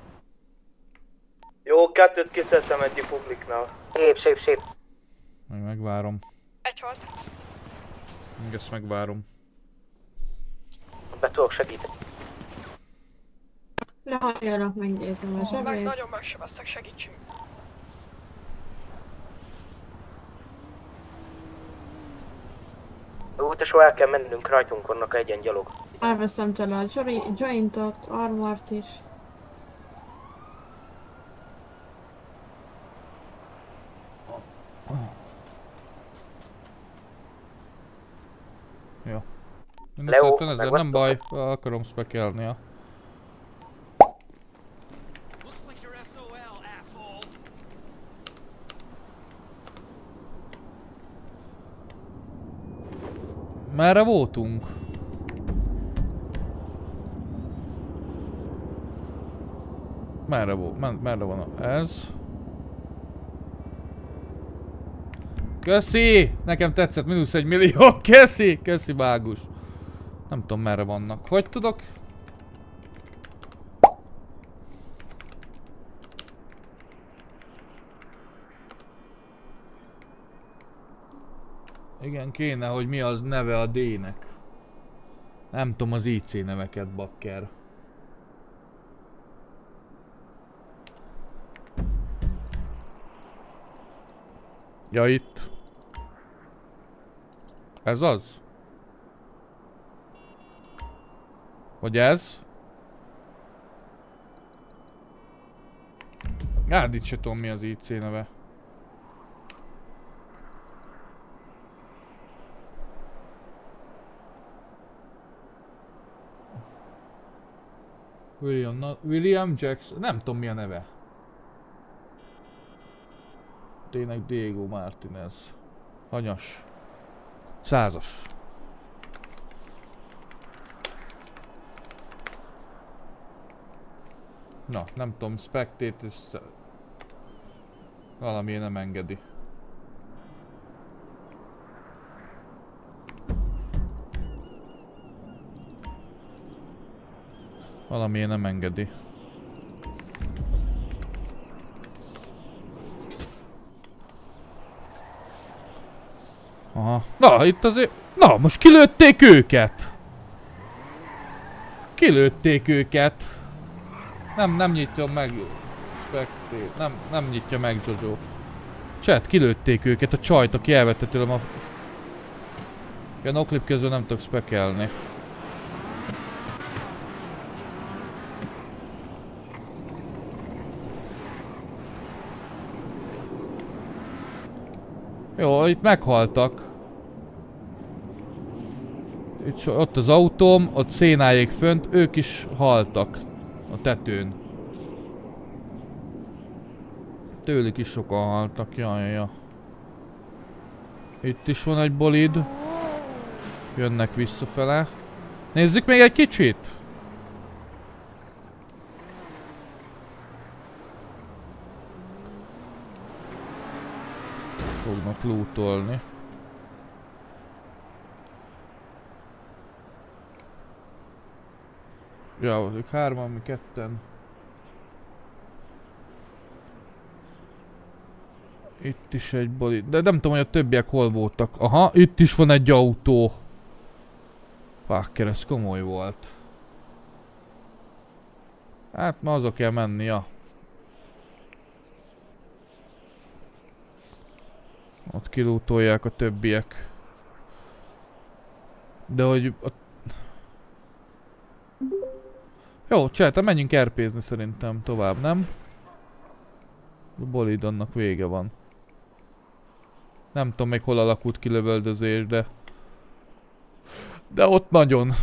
Jó, 2-t kiszedtem egyik publiknál.
Szép.
Megvárom.
Egy volt.
Még ezt megvárom.
Be tudok segíteni.
Lehalljanak, megnézem a zsebét.
Nagyon megsebeztek, segítsünk.
Útosó, el kell mennünk, rajtunk vannak egyen gyalog.
Elveszem tőle a jointot, armort is.
Jó.
Leo,
ezzel nem baj, akarom spekelni, ja. Merre voltunk? Merre van ez? Köszi! Nekem tetszett, -1 millió. Köszi Bágus. Nem tudom merre vannak. Hogy tudok? Igen, kéne, hogy mi az neve a D-nek. Nem tudom az IC neveket, bakker. Ja, itt. Ez az? Vagy ez? Hát itt se tudom mi az IC neve. William Jackson, nem tudom mi a neve. Tényleg Diego Martinez. Hanyas. 100-as. Na, nem tudom, spectate és... valami nem engedi. Valami nem engedi. Aha. Na, itt azért... Na, most kilőtték őket! Kilőtték őket! Nem nyitja meg... Spectate. Nem nyitja meg Jojo. Chat, kilőtték őket, a csajt, aki elvette tőlem a... Ja, noclip közben nem tudok spekelni. Jó, itt meghaltak. Itt, ott az autóm, ott szénájék fönt, ők is haltak a tetőn. Tőlük is sokan haltak, ja. Itt is van egy bolid. Jönnek visszafele. Nézzük még egy kicsit! Fognak lootolni. Ja, ők hárman, mi ketten. Itt is egy bolid. De nem tudom, hogy a többiek hol voltak. Aha, itt is van egy autó. Fucker, ez komoly volt. Hát ma azok kell menni, ja. Ott kilútolják a többiek. De hogy... Jó, csináltam, menjünk RP-zni szerintem tovább, nem? A bolid annak vége van. Nem tudom még hol alakult ki lövöldözés, de... De ott nagyon.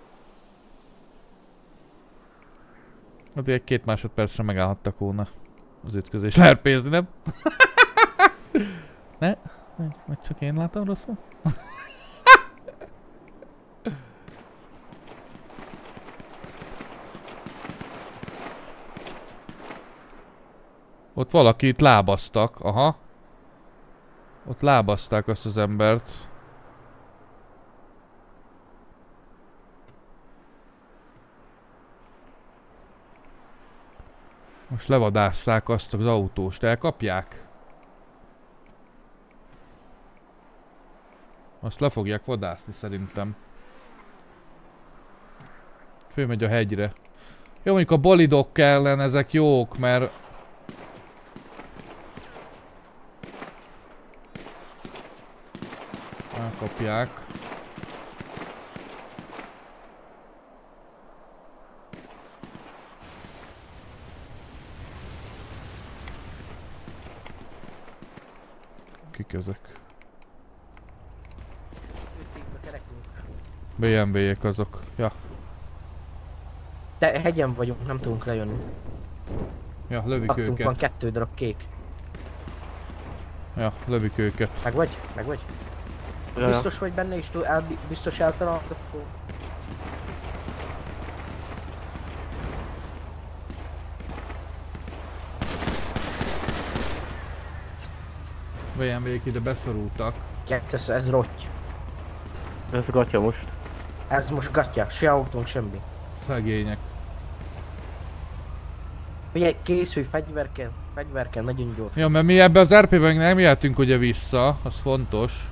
Azért 2 másodpercre megállhattak volna. Az ütközés lerpézni, nem? Ne? Vagy csak én látom rosszul? Ott valakit lábaztak, aha. Ott lábazták azt az embert. Most levadásszák azt az autóst, elkapják? Azt le fogják vadászni szerintem. Fölmegy a hegyre. Jó, mondjuk a bolidok ellen ezek jók, mert... elkapják. Kik ezek? BMW-ek azok. Ja.
De hegyen vagyunk, nem tudunk lejönni.
Ja, lövik őket.
Van 2 darab kék.
Ja, lövik őket.
Meg vagy? Meg vagy? Ja. Biztos vagy benne és biztos eltalálható?
BMW-k ide beszorultak.
Ez rotty.
Ez gatya most.
Ez most gatya, se autónk, semmi.
Szegények.
Ugye készülj, fegyverken, nagyon gyors.
Ja, mert mi ebbe az RP-ben nem jöhetünk ugye vissza, az fontos.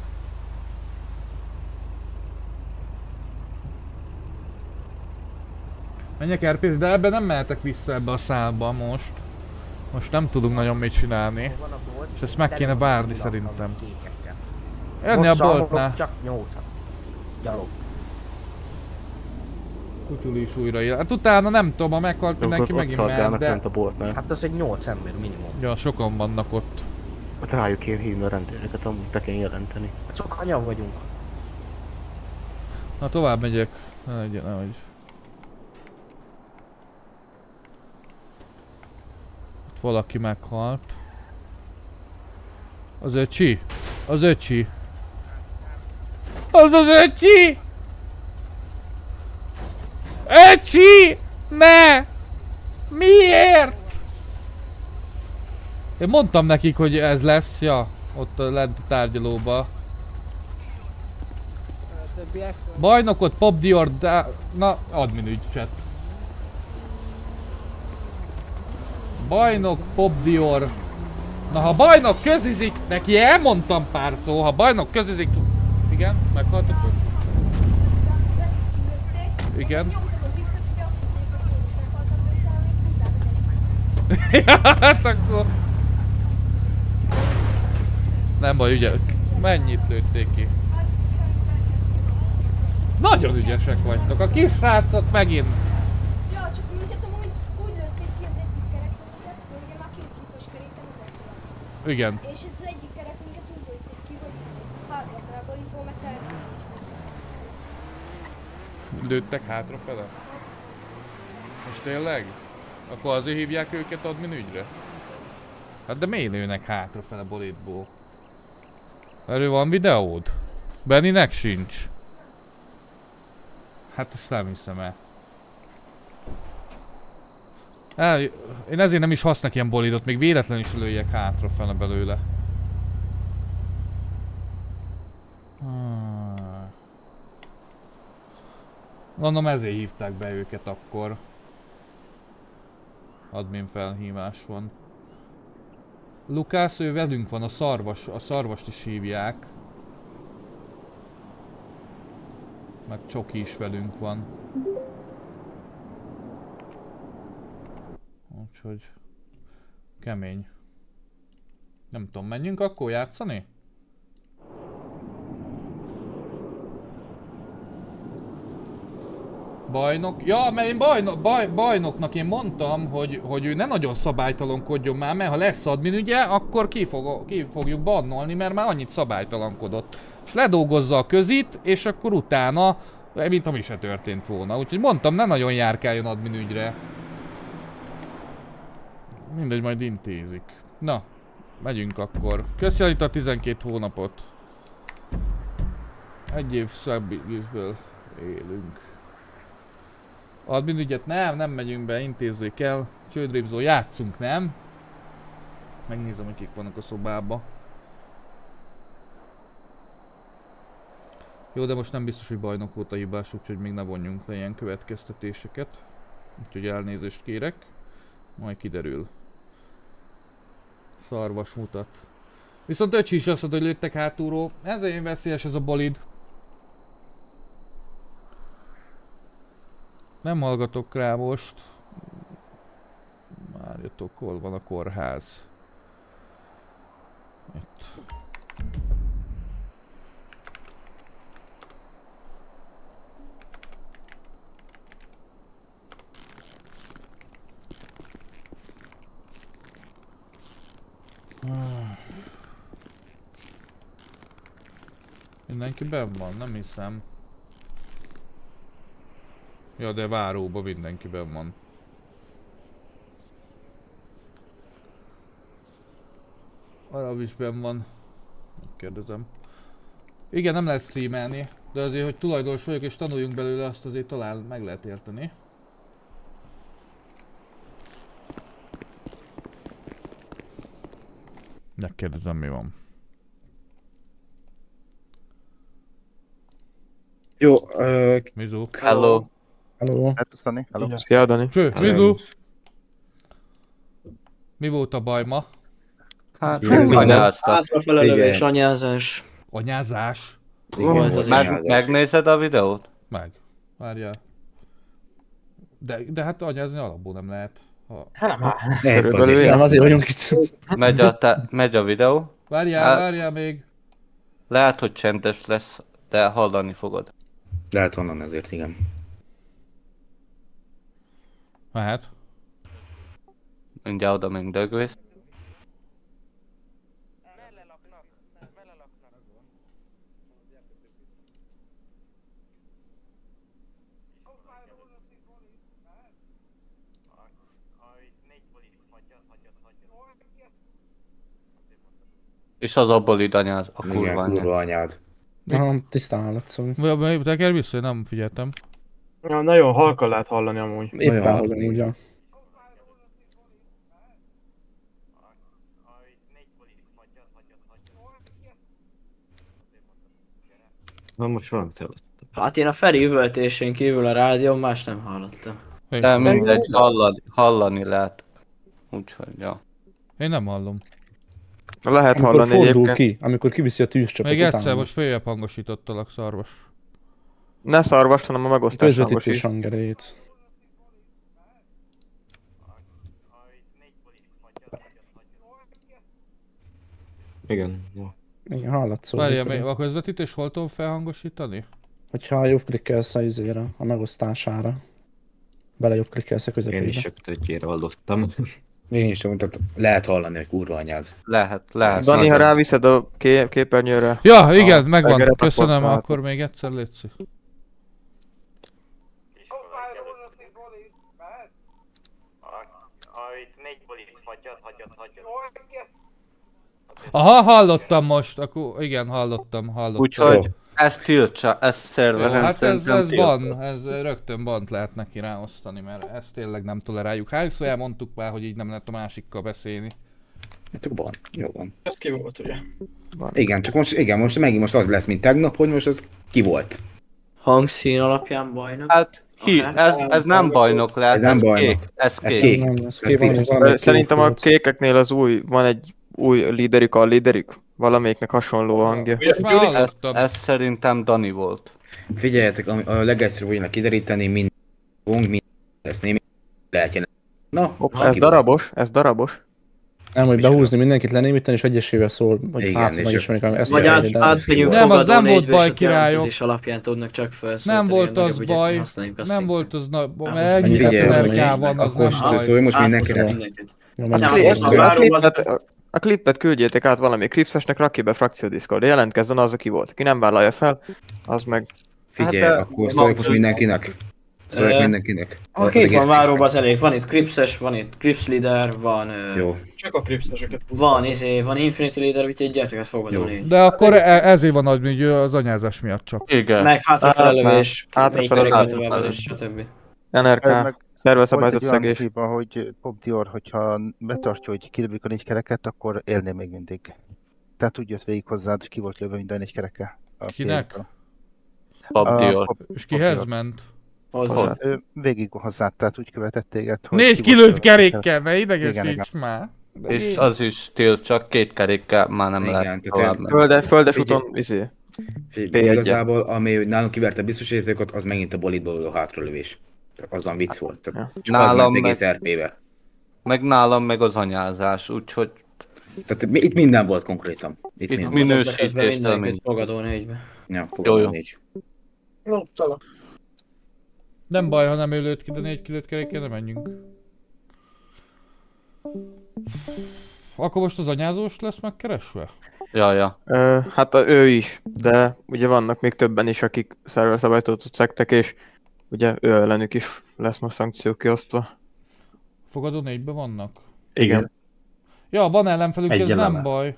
Menjek RP-zni, de ebbe nem mehetek vissza ebbe a szálba most. Most nem tudunk nagyon mit csinálni. És ezt meg kéne várni szerintem. Enni a boltnál.
Csak 8-at. Gyalog.
Kutyul is újra él. Hát utána nem tudom, ha meghalt mindenki megint mehet, de...
Hát az egy 8 ember minimum.
Ja, sokan vannak ott.
Hát rájuk kéne hívni a rendőröket, amúgy be kéne jelenteni.
Hát sokan vagyunk.
Na tovább megyek. Ne legyen, nehogy. Ott valaki meghalt. Az öcsi? Az öcsi? Az az öcsi! Öcsi! Ne! Miért? Én mondtam nekik, hogy ez lesz, ja, ott lent a tárgyalóba. Bajnokot, Pop Dior, na, admin ügycset. Bajnok, Pop Dior. Na, ha bajnok közizik, neki elmondtam pár szó, ha bajnok közizik... Igen, meghaltatok? Igen. Ja, hát akkor... Nem baj, ugye, mennyit lőtték ki? Nagyon ügyesek vagytok, a kis srácot megint.
Ja, csak minket amúgy úgy lőtték ki az egyik kerekünket, hogy ugye már 2 hívas keréken megtalálták.
Igen.
És az egyik kerekünket úgy lőtték ki, hogy hátrafele balibból meg teljesen is.
Lőttek hátrafele? És tényleg? Akkor azért hívják őket admin ügyre? Hát de miért lőnek hátrafele bolidból? Erről van videód? Benninek sincs. Hát ezt nem hiszem el. Én ezért nem is használok ilyen bolidot, még véletlenül is lőjek hátrafele belőle. Gondolom ezért hívták be őket akkor. Admin felhívás van. Lukász, ő velünk van, a szarvast is hívják. Meg Csoki is velünk van. Úgyhogy... kemény. Nem tudom, menjünk akkor játszani? Bajnok? Ja, mert én bajnoknak én mondtam, hogy ő ne nagyon szabálytalankodjon már, mert ha lesz admin ügye, akkor ki fogjuk bannolni, mert már annyit szabálytalankodott. És ledolgozza a közit, és akkor utána, mint ami se történt volna. Úgyhogy mondtam, ne nagyon járkáljon admin ügyre. Mindegy, majd intézik. Na, megyünk akkor. Köszi Anita a 12 hónapot. Egy év szabből élünk. Admin ügyet nem megyünk be, intézzék el. Csődrépzó, játszunk, nem? Megnézem, hogy kik vannak a szobába. Jó, de most nem biztos, hogy bajnok volt a hibás, úgyhogy még ne vonjunk le ilyen következtetéseket. Úgyhogy elnézést kérek. Majd kiderül. Szarvas mutat. Viszont öcsi is azt mondta, hogy lőttek hátulról. Ezért veszélyes ez a bolid. Nem hallgatok rá most. Várjatok, hol van a kórház? Itt. Mindenki benn van, nem hiszem. Ja, de váróba mindenki benn van. Arab is benn van. Kérdezem. Igen, nem lehet streamelni, de azért, hogy tulajdonos vagyok és tanuljunk belőle, azt azért talán meg lehet érteni. Megkérdezem, mi van.
Jó,
Mizu.
Hello.
Hello.
Szani. Hello.
Szia, Dani.
Mizu. Mi volt a baj ma?
Hát, anyáztak.
Hátrafelelővés, anyázás.
Anyázás?
Megnézed a videót?
Meg. Várjál. De hát anyázni alapból nem lehet.
Nem, azért vagyunk itt.
Megy a videó.
Várjál még.
Lehet, hogy csendes lesz, de hallani fogod.
Lehet onnan ezért, igen.
Mehet.
Mindjárt oda még dögvész. És az abból itt anyád, a kurva anyád.
Kurva anyád.
Aha, tisztán hallatszom.
Te kell vissza, nem figyeltem.
Ja, nagyon halkan lehet hallani amúgy.
Éppen hallom, ugye.
Na most valamit hallottam.
Hát én a Feri üvöltésén kívül a rádión más nem hallottam.
De mindegy, hallani lehet. Úgyhogy, ja.
Én nem hallom.
Lehet amikor hallani egyébként. Ki, amikor kiviszi a tűzcsapot.
Még egyszer, most följebb hangosítottalak, szarvas.
Ne szarvas, hanem a megosztás
közvetítés hangerejét.
Igen.
Igen, hallatszó.
Várjál, a közvetítés hol tudom felhangosítani?
Hogyha jobbklikkelsz a izére, a megosztására. Bele jobbklikkelsz a közepébe.
Én is söptötjére hallottam.
Én is tudom, tehát lehet hallani, hogy kurva anyád.
Lehet.
Dani, ha ráviszed a képernyőre...
Ja, igen, megvan. Köszönöm, akkor még egyszer létszi. Aha, hallottam most, akkor igen, hallottam.
Úgyhogy ezt tiltsa, ezt szerveren.
Hát ez ban, ez rögtön bant lehet neki ráosztani, mert ezt tényleg nem toleráljuk. Hányszor elmondtuk már, hogy így nem lehet a másikkal beszélni.
Hát ban, jó van.
Ez ki volt, ugye?
Igen, csak most megint most az lesz, mint tegnap, hogy most az ki volt.
Hangszín alapján bajnok.
Hát ez nem bajnok lehet, ez nem bajnok. Ez kék.
Szerintem a kékeknél az van egy új líderük, a líderük. Valamelyiknek hasonló hangja.
Ez szerintem Dani volt.
Figyeljetek, a legegyszerűbb ugyanak kideríteni, mind ezt némi lehet jelenteni. Na,
ez darabos.
Nem, hogy behúzni mindenkit, lenémíteni és egyesével szól, hogy hát megismerik ezt.
Vagy átmegyünk fogadó 4 és jelentkezés alapján tudnak csak felszólítani.
Nem volt az baj, nem volt az ennyi FNRK van, az nem baj.
Most mindenkire.
A klippet küldjétek át valami Cripsesnek, rakj be frakció Discord, jelentkezzen az, aki volt. Ki nem vállalja fel, az meg...
Figyelj, akkor szóljuk most mindenkinek.
Szóval mindenkinek.
Aki itt van váróban az elég, van itt Cripses, van itt Crips Leader, van...
Jó.
Csak a Cripseseket.
Van Infinity Leader, úgyhogy gyertek ezt fogadolni.
De akkor ezért van hogy az anyázás miatt csak.
Igen.
Meg hátrafelelövés, tovább, stb.
NRK, szervezabályzat szegés. Hogy Pop Dior, hogyha betartja, hogy kilövjük a 4 kereket, akkor élné még mindig. Tehát úgy jött végig hozzád, és ki volt lövve mind a 4 kereke.
Kinek?
Pop Dior.
És kihez ment?
Hozzá.
Végig hozzád, tehát úgy követett téged, hogy...
4 kilőtt kerékkel, ne idegesíts már.
És az is tilt, csak 2 kerékkel már nem lehet tovább
menni. Földes úton,
Igazából, ami nálunk kiverte biztosítékot, az megint a bolidból való hátralövés. Azon vicc volt. Csak az ment egész RP-be.
Meg nálam meg az anyázás, úgyhogy...
Tehát itt minden volt konkrétan.
Itt minősítés.
Mindenkit fogadó 4-be.
Ja, fogadó 4.
Nem baj, ha nem ő lőtt ki, de 4 kilót kerékkel nem menjünk. Akkor most az anyázós lesz megkeresve?
Ja.
Hát ő is, de ugye vannak még többen is, akik szerverzabályzatot szektek, és ugye ő ellenük is lesz ma szankció kiosztva.
Fogadó 4-ben vannak?
Igen.
Ja, van ellenfelünk, ez nem baj.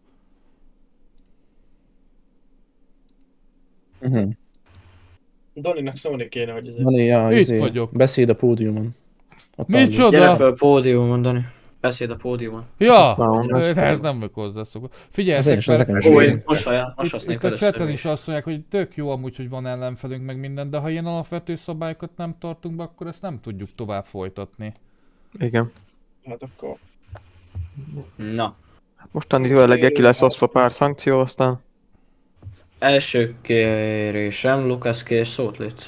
Daninak szólni kéne, hogy ez
Dani, ja,
itt vagyok.
Beszéd a pódiumon.
Micsoda?
Gyere fel a pódiumon, Dani. Beszéd a pódiumon.
Ja, ez nem vagyok hozzászokva. Figyeljetek fel,
itt
a chaten is azt mondják, hogy tök jó amúgy, hogy van ellenfelünk meg minden, de ha ilyen alapvető szabályokat nem tartunk be, akkor ezt nem tudjuk tovább folytatni.
Igen.
Hát akkor...
Na.
Mostanítól ki lesz osztva pár szankció, aztán...
Első kérésem, Lukasz, kérj szót, létszik.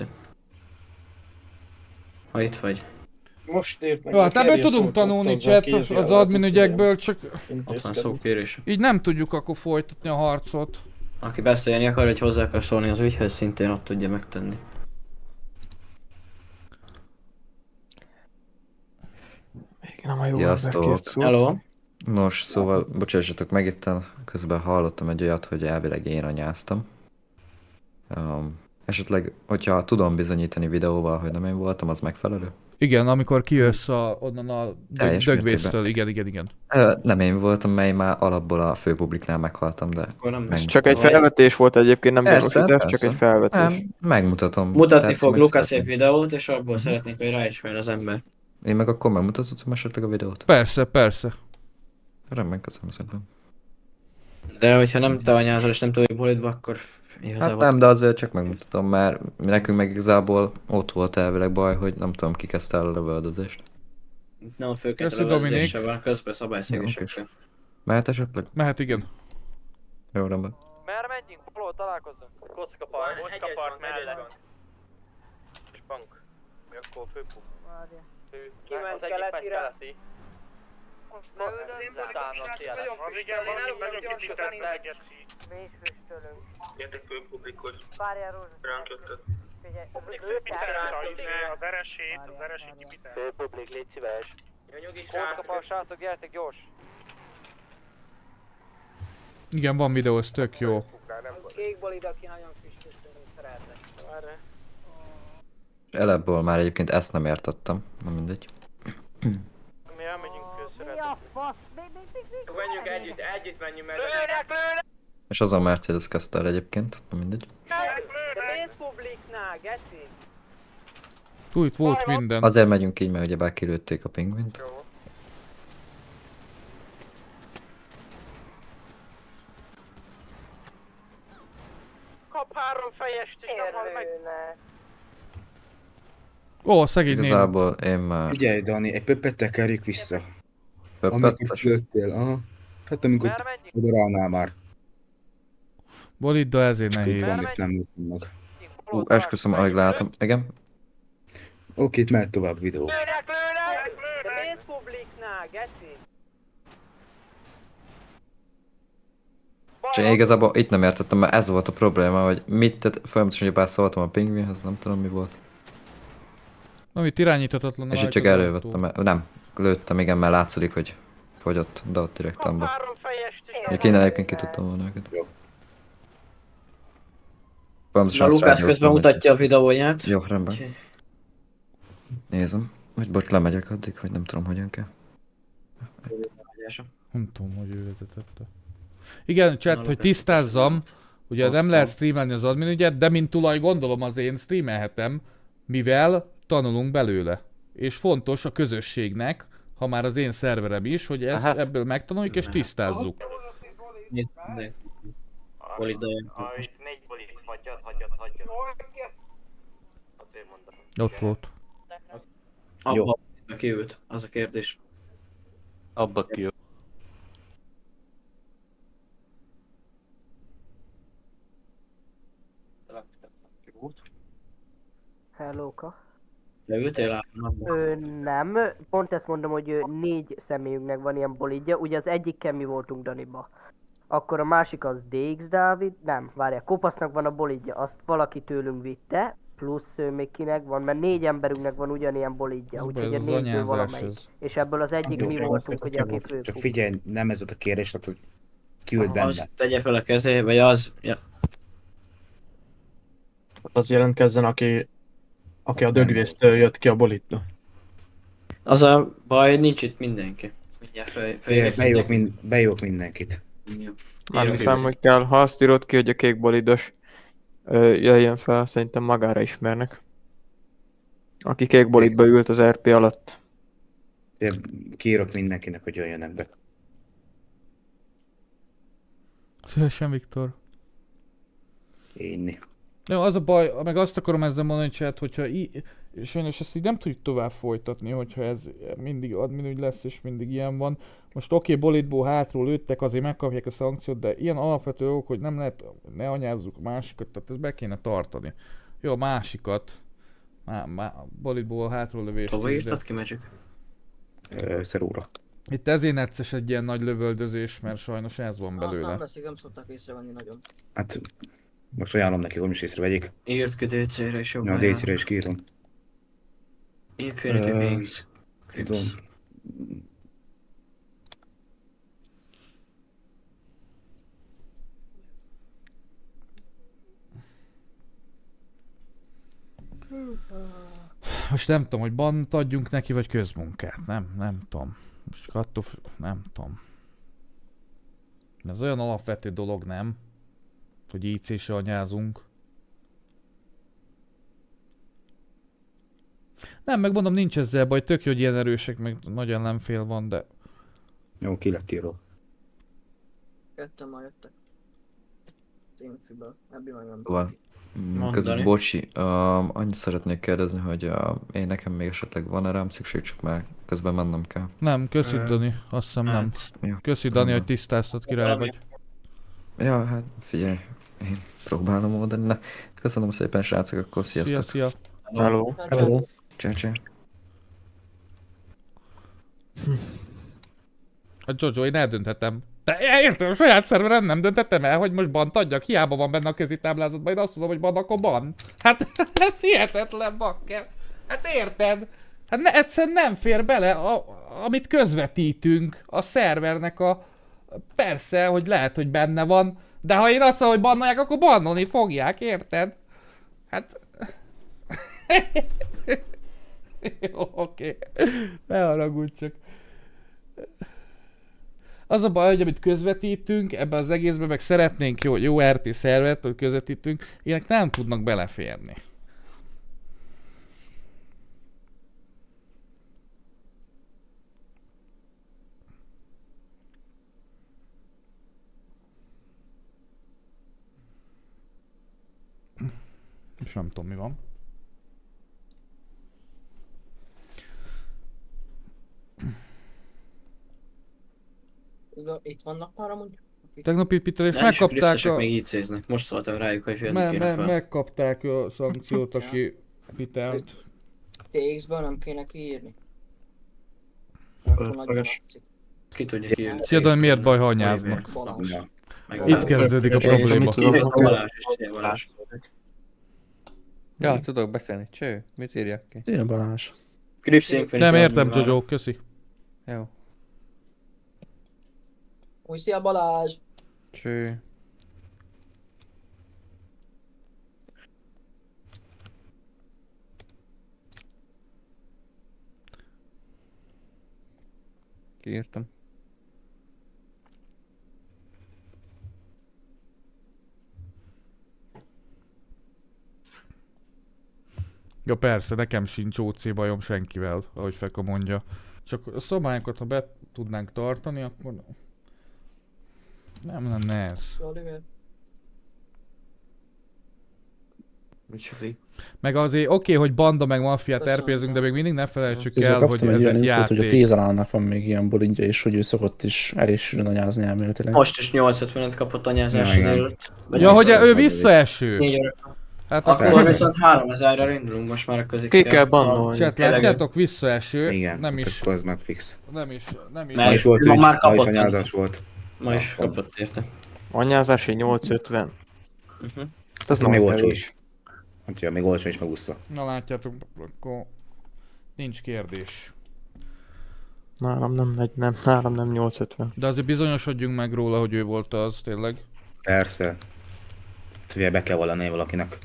Ha itt vagy.
Most írt meg.
Jó, hát ebből tudunk tanulni chat az admin ügyekből, csak...
Ott van szókérés.
Így nem tudjuk akkor folytatni a harcot.
Aki beszélni akar, hogy hozzá akar szólni az ügyhez, szintén ott tudja megtenni.
Sziasztok!
Hello!
Nos, szóval bocsássatok meg, itt közben hallottam egy olyat, hogy elvileg én anyáztam. Esetleg, hogyha tudom bizonyítani videóval, hogy nem én voltam, az megfelelő?
Igen, amikor kijössz onnan a dögvésztől, igen.
Nem én voltam, mely már alapból a főpubliknál meghaltam, de...
Ez csak egy felvetés volt egyébként, nem gyanúsítás, csak egy felvetés.
Megmutatom.
Mutatni fog Lukasz egy videót, és abból szeretnék, hogy ráismer az ember.
Én meg akkor megmutatottam esetleg a videót?
Persze.
Rendben, köszönöm szépen.
De hogyha nem te anyázol és nem tudod bolidba, akkor igazából...
Hát nem, de azért csak megmutatom, mert nekünk meg igazából ott volt elvileg baj, hogy nem tudom ki kezdte el a lövöldözést.
Nem, főként a lövöldözéssel van, közben szabályszegésekkel.
Mehet esetleg?
Mehet, igen.
Jó, rendben.
Merre megyünk? Hol találkozunk? Kockapart mellett. És bank. Mi akkor főpub? Kiment keletire.
Az igen, vagyok itt internet, geci.
Jöttek főpublikhoz. Ránk jöttök.
A veresét kibiter.
Főpublik, légy szíves. Kockapart, srácok, gyertek gyors.
Igen, van videó, ez tök jó.
Kék bolid, aki nagyon füstöstören szeretne. Erre.
Elebből már egyébként ezt nem értettem, na mindegy.
Mi elmegyünk szeretni. Mi a fasz?
Menjünk együtt menjünk meg.
Lőnek!
És az a Mercedes kezdte el egyébként, na mindegy.
Republiknál, geci?
Itt volt minden.
Azért megyünk így, mert ugyebár kilőtték a pingvint.
Kap 3 fejest és nem hal meg.
Ó, szegény német.
Igazából én már...
Figyelj Dani, egy pöppettel kerüljük vissza.
Pöppettes?
Amikor lőttél, aha. Hát amikor odarálnál már.
Bolidda ezért nehéz.
Valamit nem lőttem meg.
Esküszöm, alig látom. Igen?
Oké, itt mehet tovább a videó.
Lőnek! Republiknál, geci?
És én igazából itt nem értettem, mert ez volt a probléma, hogy mit tett, folyamatosan ugyebár szóltam a pingvinhez, nem tudom mi volt.
Na, itt irányíthatatlan.
És itt csak elővettem, nem, lőttem, igen, mert látszik, hogy fogyott, de ott direkt amba. Ugye kéne egyébként ki tudtam volna őket.
Na, Lukász közben mutatja a videóját.
Jó, rendben. Nézem. Vagy bocs, lemegyek addig, vagy nem tudom, hogyan kell.
Nem tudom, hogy ő vezetette. Igen, chat, hogy tisztázzam, ugye nem lehet streamelni az admin ügyet, de mint tulaj gondolom az én streamelhetem, mivel tanulunk belőle. És fontos a közösségnek, ha már az én szerverem is, hogy ezt ebből megtanuljuk és tisztázzuk.
Nézd, Bolid, de...
Négy bolid, hagyjad. Azért mondom.
Ott volt.
Abba kiült, az a kérdés.
Abba kiült.
Hellóka.
Leültél át?
Nem, pont ezt mondom, hogy 4 személyünknek van ilyen bolidja, ugye az egyikkel mi voltunk Daniba. Akkor a másik az DX Dávid, nem, várjál, Kopasznak van a bolidja, azt valaki tőlünk vitte, plusz még kinek van, mert 4 emberünknek van ugyanilyen bolidja, úgyhogy a 4-ből valamelyik. És ebből az egyik mi voltunk, ugye, akik főfúk.
Csak figyelj, nem ez volt a kérdés, tehát hogy ki ült benne.
Azt tegye fel a kezé, vagy az... Ja.
Az jelentkezzen, aki a dögvésztől jött ki a bolitba.
Az a baj, nincs itt mindenki.
Bejók mindenkit.
Nem hiszem, hogy kell. Ha azt írod ki, hogy a kék bolidos jöjjön fel, szerintem magára ismernek. Aki kék bolitba ült az RP alatt.
Kiírok mindenkinek, hogy jöjjenek be.
Szívesen, Viktor.
Inni.
Jó, az a baj, meg azt akarom ezzel mondani, chat, hogyha sajnos ezt így nem tudjuk tovább folytatni, hogyha ez mindig admin ügy lesz, és mindig ilyen van. Most oké, bolitból hátról lőttek, azért megkapják a szankciót, de ilyen alapvető dolgok, hogy nem lehet, ne anyázzuk a másikat, tehát ezt be kéne tartani. Jó, a másikat. Bolitból hátról lövés.
Hova írtad ki, Magic?
Szerúra.
Itt ezért necces egy ilyen nagy lövöldözés, mert sajnos ez van belőle.
Az nem veszik, nem szoktak észrevenni nagyon.
Hát most ajánlom neki, hogy is észrevegyék.
Írt ki DC-re is jobban.
A DC-re is kiírom.
Infinity Wings.
Tudom.
Most nem tudom, hogy bant adjunk neki, vagy közmunkát. Nem tudom. Most attól nem tudom. Ez olyan alapvető dolog, nem? Hogy IC-se anyázunk. Nem, megmondom, nincs ezzel baj, tök jó, hogy ilyen erősek, meg nagy ellenfél van, de...
Jó, ki lett írva.
Ketten már jöttek. Tényfiből, ebből meg nem
tudom. Közben bocsi, annyit szeretnék kérdezni, hogy én nekem még esetleg van-e rám szükség, csak már közben mennem kell.
Nem, köszi Dani, azt hiszem nem. Köszi Dani, hogy tisztáztad, király vagy.
Ja, hát figyelj, én próbálom oldani. Na, köszönöm szépen srácok, akkor sziasztok.
Szia.
Hello. Hello.
Csá.
A Jojo, én eldönthetem. De értem, a saját szerveren nem döntettem el, hogy most bant adjak. Hiába van benne a közitáblázatban, én azt mondom, hogy ban, akkor ban. Hát ez hihetetlen, bakker. Hát érted? Hát egyszerűen nem fér bele, amit közvetítünk a szervernek a... Persze, hogy lehet, hogy benne van, de ha én azt mondom, hogy bannolják, akkor bannolni fogják, érted? Hát... Jó, oké. Ne haragudj csak. Az a baj, hogy amit közvetítünk ebben az egészben, meg szeretnénk jó RP szervert, hogy közvetítünk, ilyenek nem tudnak beleférni. És nem tudom, mi van.
Itt vannak már amúgy?
Tegnap itt és megkapták
a... még IC-znek. Most szóltam rájuk, hogy jönni kéne fel.
Megkapták a szankciót, aki vitelt.
TX-ből nem kéne kiírni. Ki tudja kiírni.
Szia, Dani, miért baj, ha anyáznak? Itt kezdődik a probléma.
Ja, tudok beszélni. Cső, mit írjak ki?
Szia, Balázs.
Nem értem, Jojo, köszi.
Jó.
Úgy, szia Balázs!
Cső. kiírtam.
Ja persze, nekem sincs OC bajom senkivel, ahogy Feka mondja. Csak a szabályokat, ha be tudnánk tartani, akkor nem lenne ez. Meg azért oké, hogy banda meg maffiát RP-zünk, de még mindig ne felejtsük el, hogy ez egy játék.
Hogy a Tézalának van még ilyen bolindja, és hogy ő szokott is elég sűrűn anyázni elméletileg.
Most is 850-et kapott anyázásra előtt.
Ja, hogy ő visszaeső.
4 óra.
Hát
akkor viszont 3000-re indulunk most már a közikkel.
Ki kell bannolni.
Chat, látjátok, visszaeső.
Igen,
nem is.
akkor az már fix.
Nem is.
Ma is volt ügy,
már
ma is
kapott.
anyázás volt.
Ma is kapott érte.
Anyázási 850.
Az még olcsó is. Hát ja, még olcsó is megúszza.
Na látjátok, akkor nincs kérdés.
Nálam nem megy, nálam nem 850.
De azért bizonyosodjunk meg róla, hogy ő volt az, tényleg.
Persze. Szóval be kell vallani valakinek.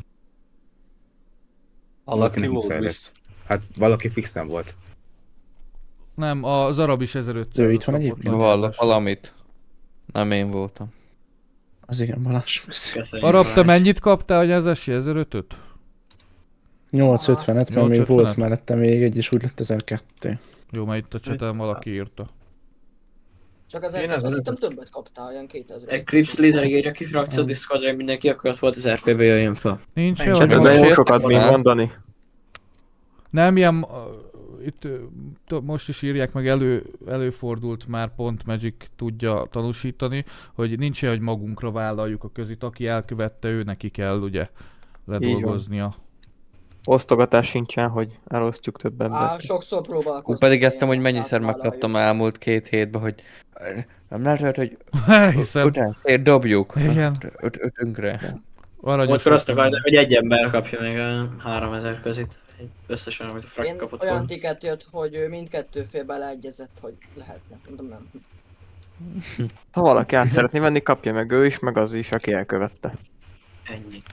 Valaki
lesz. Hát valaki fixen volt.
Nem, az arab is 1500.
Ő itt van egyébként?
Valamit. Nem én voltam.
Az igen, Balázs.
Arab, te mennyit kaptál, hogy ez esi 1500-öt?
850-et, mert még volt mellette még egy, és úgy lett 1002.
Jó, mert itt a chaten valaki írta.
Csak azért azt hittem többet kaptál, olyan 2000.
Eclipse Leader írja ki frakció Discordra, mindenki akart volt az RP-be jöjjön fel.
Nincs
de jó sokat még mondani.
Nem, ilyen... Itt most is írják meg, előfordult már, pont Magic tudja tanúsítani, hogy nincs olyan, hogy magunkra vállaljuk a közit, aki elkövette, ő neki kell ugye ledolgoznia.
Osztogatás sincsen, hogy elosztjuk több embert.
Sokszor próbálkoztam.
Pedig ezt hogy mennyiszer megkaptam elmúlt 2 hétben, hogy nem lehet, hogy után dobjuk.
Igen.
Ötönkre.
Akkor azt akartam, hogy egy ember kapja még a 3000 közit. Összesen, amit a frak kapott.
Olyan tiket jött, hogy mindkettő fél beleegyezett, hogy lehetne. Nem.
Ha valaki át szeretné venni, kapja meg ő is, meg az is, aki elkövette.
Ennyi.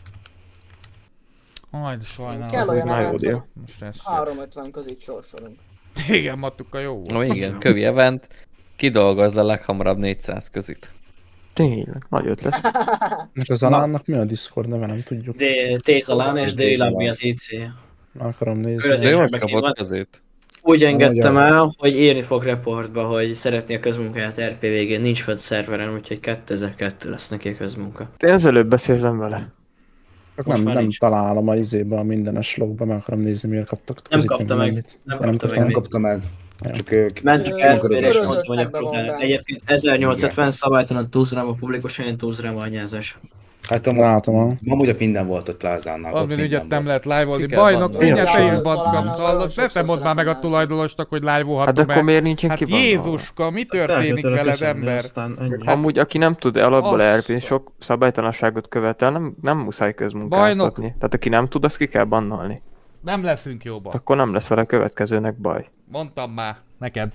Majd sajnálom.
Kell olyan event, 350 közít sorsolunk.
Igen, Matuka jó volt.
Igen, kövi event. Kidolgozz a leghamarabb 400 közit.
Tényleg, nagy ötlet.
És az Alánnak mi a Discord neve, nem tudjuk.
T-Zalán és D-Lab mi az IC.
Akarom nézni.
De jól kapott közét.
Úgy engedtem el, hogy írni fog reportba, hogy szeretné a közmunkáját RP végén. Nincs fent szerveren, úgyhogy 2002 lesz neki a közmunka.
Én az előbb beszéltem vele.
Nem találom a izébe, a mindenes logba, meg akarom nézni, miért kaptak.
Nem kapta meg.
Nem kapta meg.
Csak ők... Ment csak elfér és mondtam, hogy akkor utána. Egyébként 1850 szabálytalan túlzráma, publikus olyan túlzráma anyázás.
Hát amúgy minden volt ott plázánál.
Admin ügyet nem lehet live-olni. Bajnok, mindjárt te is badkamsz, hallod? Ne mondd már meg a tulajdonosnak, hogy live-olhatom.
Hát akkor miért nincsen
hát
kibannolva?
Jézuska, mi történik veled, ember?
Amúgy aki nem tud alapból RP-n sok szabálytalanságot követel, nem muszáj közmunkáztatni. Tehát aki nem tud, azt ki kell bannolni.
Nem leszünk jóban.
Akkor nem lesz vele következőnek baj.
Mondtam már, neked.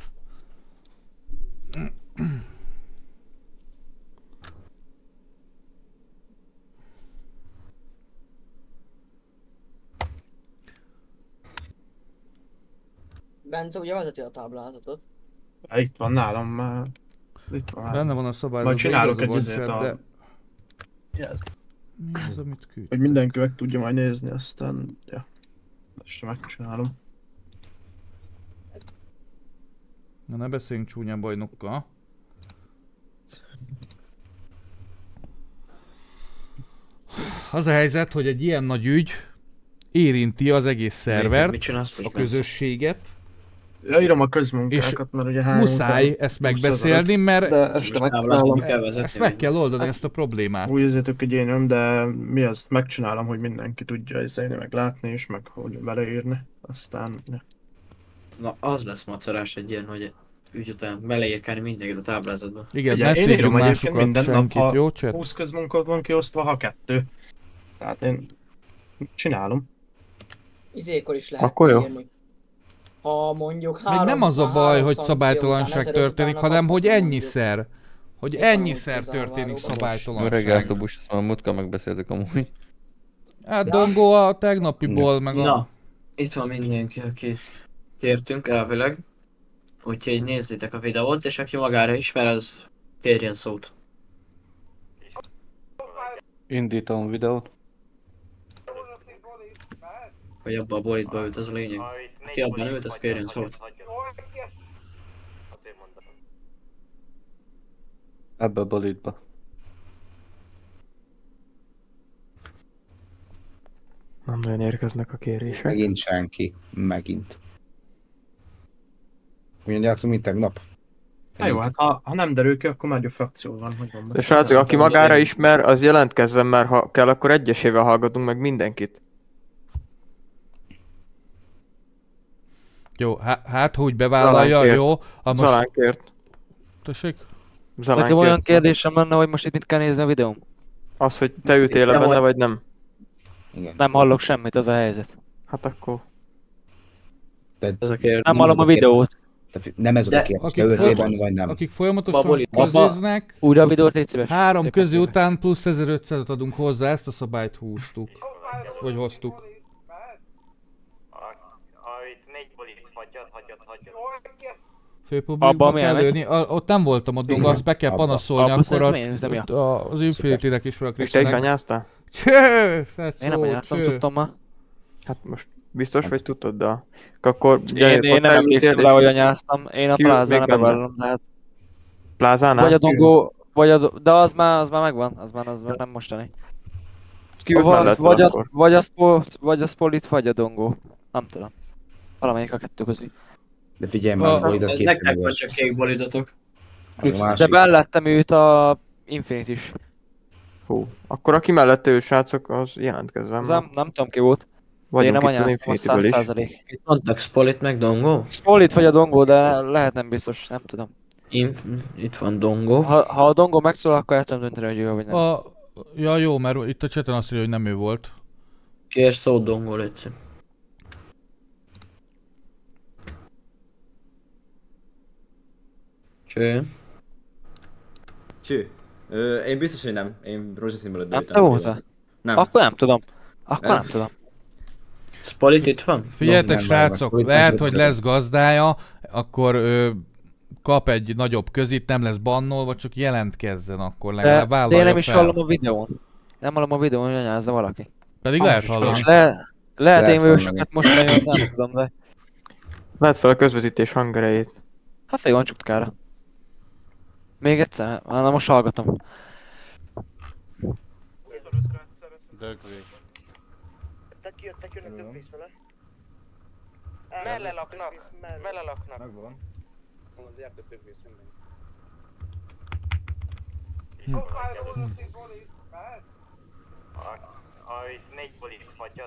Bence ugye vezeti a táblázatot.
Itt van nálam már. Itt van.
Benne van a szabályzat.
Majd csinálok egy azért a...
Mi az, amit küld?
Hogy mindenki meg tudja majd nézni, aztán... Ja. Ezt megcsinálom.
Na ne beszéljünk csúnyán bajnokkal. Az a helyzet, hogy egy ilyen nagy ügy érinti az egész szervert, a közösséget.
Ja, írom a közmunkákat, mert ugye hány
muszáj ezt megbeszélni, mert ezt meg kell oldani,
hát,
ezt a problémát.
Úgy ezért egy én de mi azt megcsinálom, hogy mindenki tudja izélni, meg látni is, meg hogy beleírni. Aztán... Ja.
Na az lesz macerás egy ilyen, hogy ügy után beleírkálni mindenkit a táblázatba.
Igen, ne szívjunk másokat senkit, jó cset?
20 közmunkot van kiosztva, ha 2. Tehát én csinálom.
Izékor is lehet
akkor jó.
írni. Ha mondjuk
még nem az a baj, hogy szabálytalanság történik, hanem hogy ennyiszer. Hogy ennyiszer történik szabálytalanság.
Reggel autobus, ezt már múltkor megbeszéltük amúgy.
Hát Dongo a tegnapiból, meg a...
Na, itt van mindenki, aki kértünk elvileg. Úgyhogy nézzétek a videót, és aki magára ismer, az kérjen szót.
Indítom videót.
Hogy abba a bolitba ült, az a lényeg. Ki abban ült, az kérjen szót.
Ebbe a bolitba.
Nem nagyon érkeznek a kérések.
Megint senki. Megint. Ugyan játszunk, mint tegnap.
Hát jó, hát ha nem derül ki, akkor már a frakció van, hogy van.
De srácok, aki magára ismer, az jelentkezzen, mert ha kell, akkor egyesével hallgatunk meg mindenkit.
Jó, hát úgy bevállalja, jó?
Zalán kért.
Tessék?
Nekem olyan kérdésem lenne, hogy most itt mit kell nézni a videón?
Az, hogy te ültél benne, vagy nem?
Igen.
Nem hallok semmit, az a helyzet.
Hát akkor...
Nem hallom a videót.
Nem ez a kérdés, te ültél benne, vagy nem.
Akik folyamatosan köziznek,
újra a videót légy szíves.
3 közé után plusz 1500-at adunk hozzá, ezt a szabályt húztuk. Vagy hoztuk. Főpublikba kell lőni, ott nem voltam ott, Donga, azt be kell panaszolni, akkor az Infinity-nek is fel a
Krisztának. És te is anyáztál?
Cső!
Én nem anyáztam, tudtam ma.
Hát most biztos vagy tudtad, de akkor...
Én nem emlékszem le, hogy anyáztam, én a plázán nem bevallom, tehát...
Plázánál?
Vagy a Dongó, vagy a... de az már megvan, az már nem mostani. Vagy a Spolit, vagy a Dongó. Nem tudom. Valamelyik a kettő közül.
De figyelj már, a bolid az két
nektek van csak kék bolidotok.
De mellettem őt a Infinity is.
Hú, akkor aki mellette ő srácok, az jelentkezzen.
Nem tudom ki volt. Én nem anyáztam a 100%.
Itt mondtak Spolit meg Dongo?
Spolit vagy a Dongo, de lehet nem biztos, nem tudom.
Itt van Dongo.
Ha a Dongo megszól, akkor el tudom dönteni, hogy ő vagy nem.
Ja jó, mert itt a chaten azt írja, hogy nem ő volt.
Kérsz szót Dongo, légy.
Cső. Én biztos, hogy nem. Én rózsaszínből
nem te voltál?
Nem.
Akkor nem tudom. Nem tudom.
Spolit itt van?
Figyeljetek srácok, lehet, hogy lesz gazdája, akkor kap egy nagyobb közit, nem lesz bannolva, csak jelentkezzen akkor, legalább vállalja fel.
De én nem is hallom a videón. Nem hallom a videón, hogy anyázza valaki.
Pedig lehet hallani.
Lehet én vősöket most nagyon nem tudom, de...
Lehet fel a közvetítés hangerejét.
Hát fél van csutkára. Még egyszer? Na most hallgatom.
Melle laknak.
Megvan. Az erdőfővész minden.
Ha itt 4 bolit hagyjad.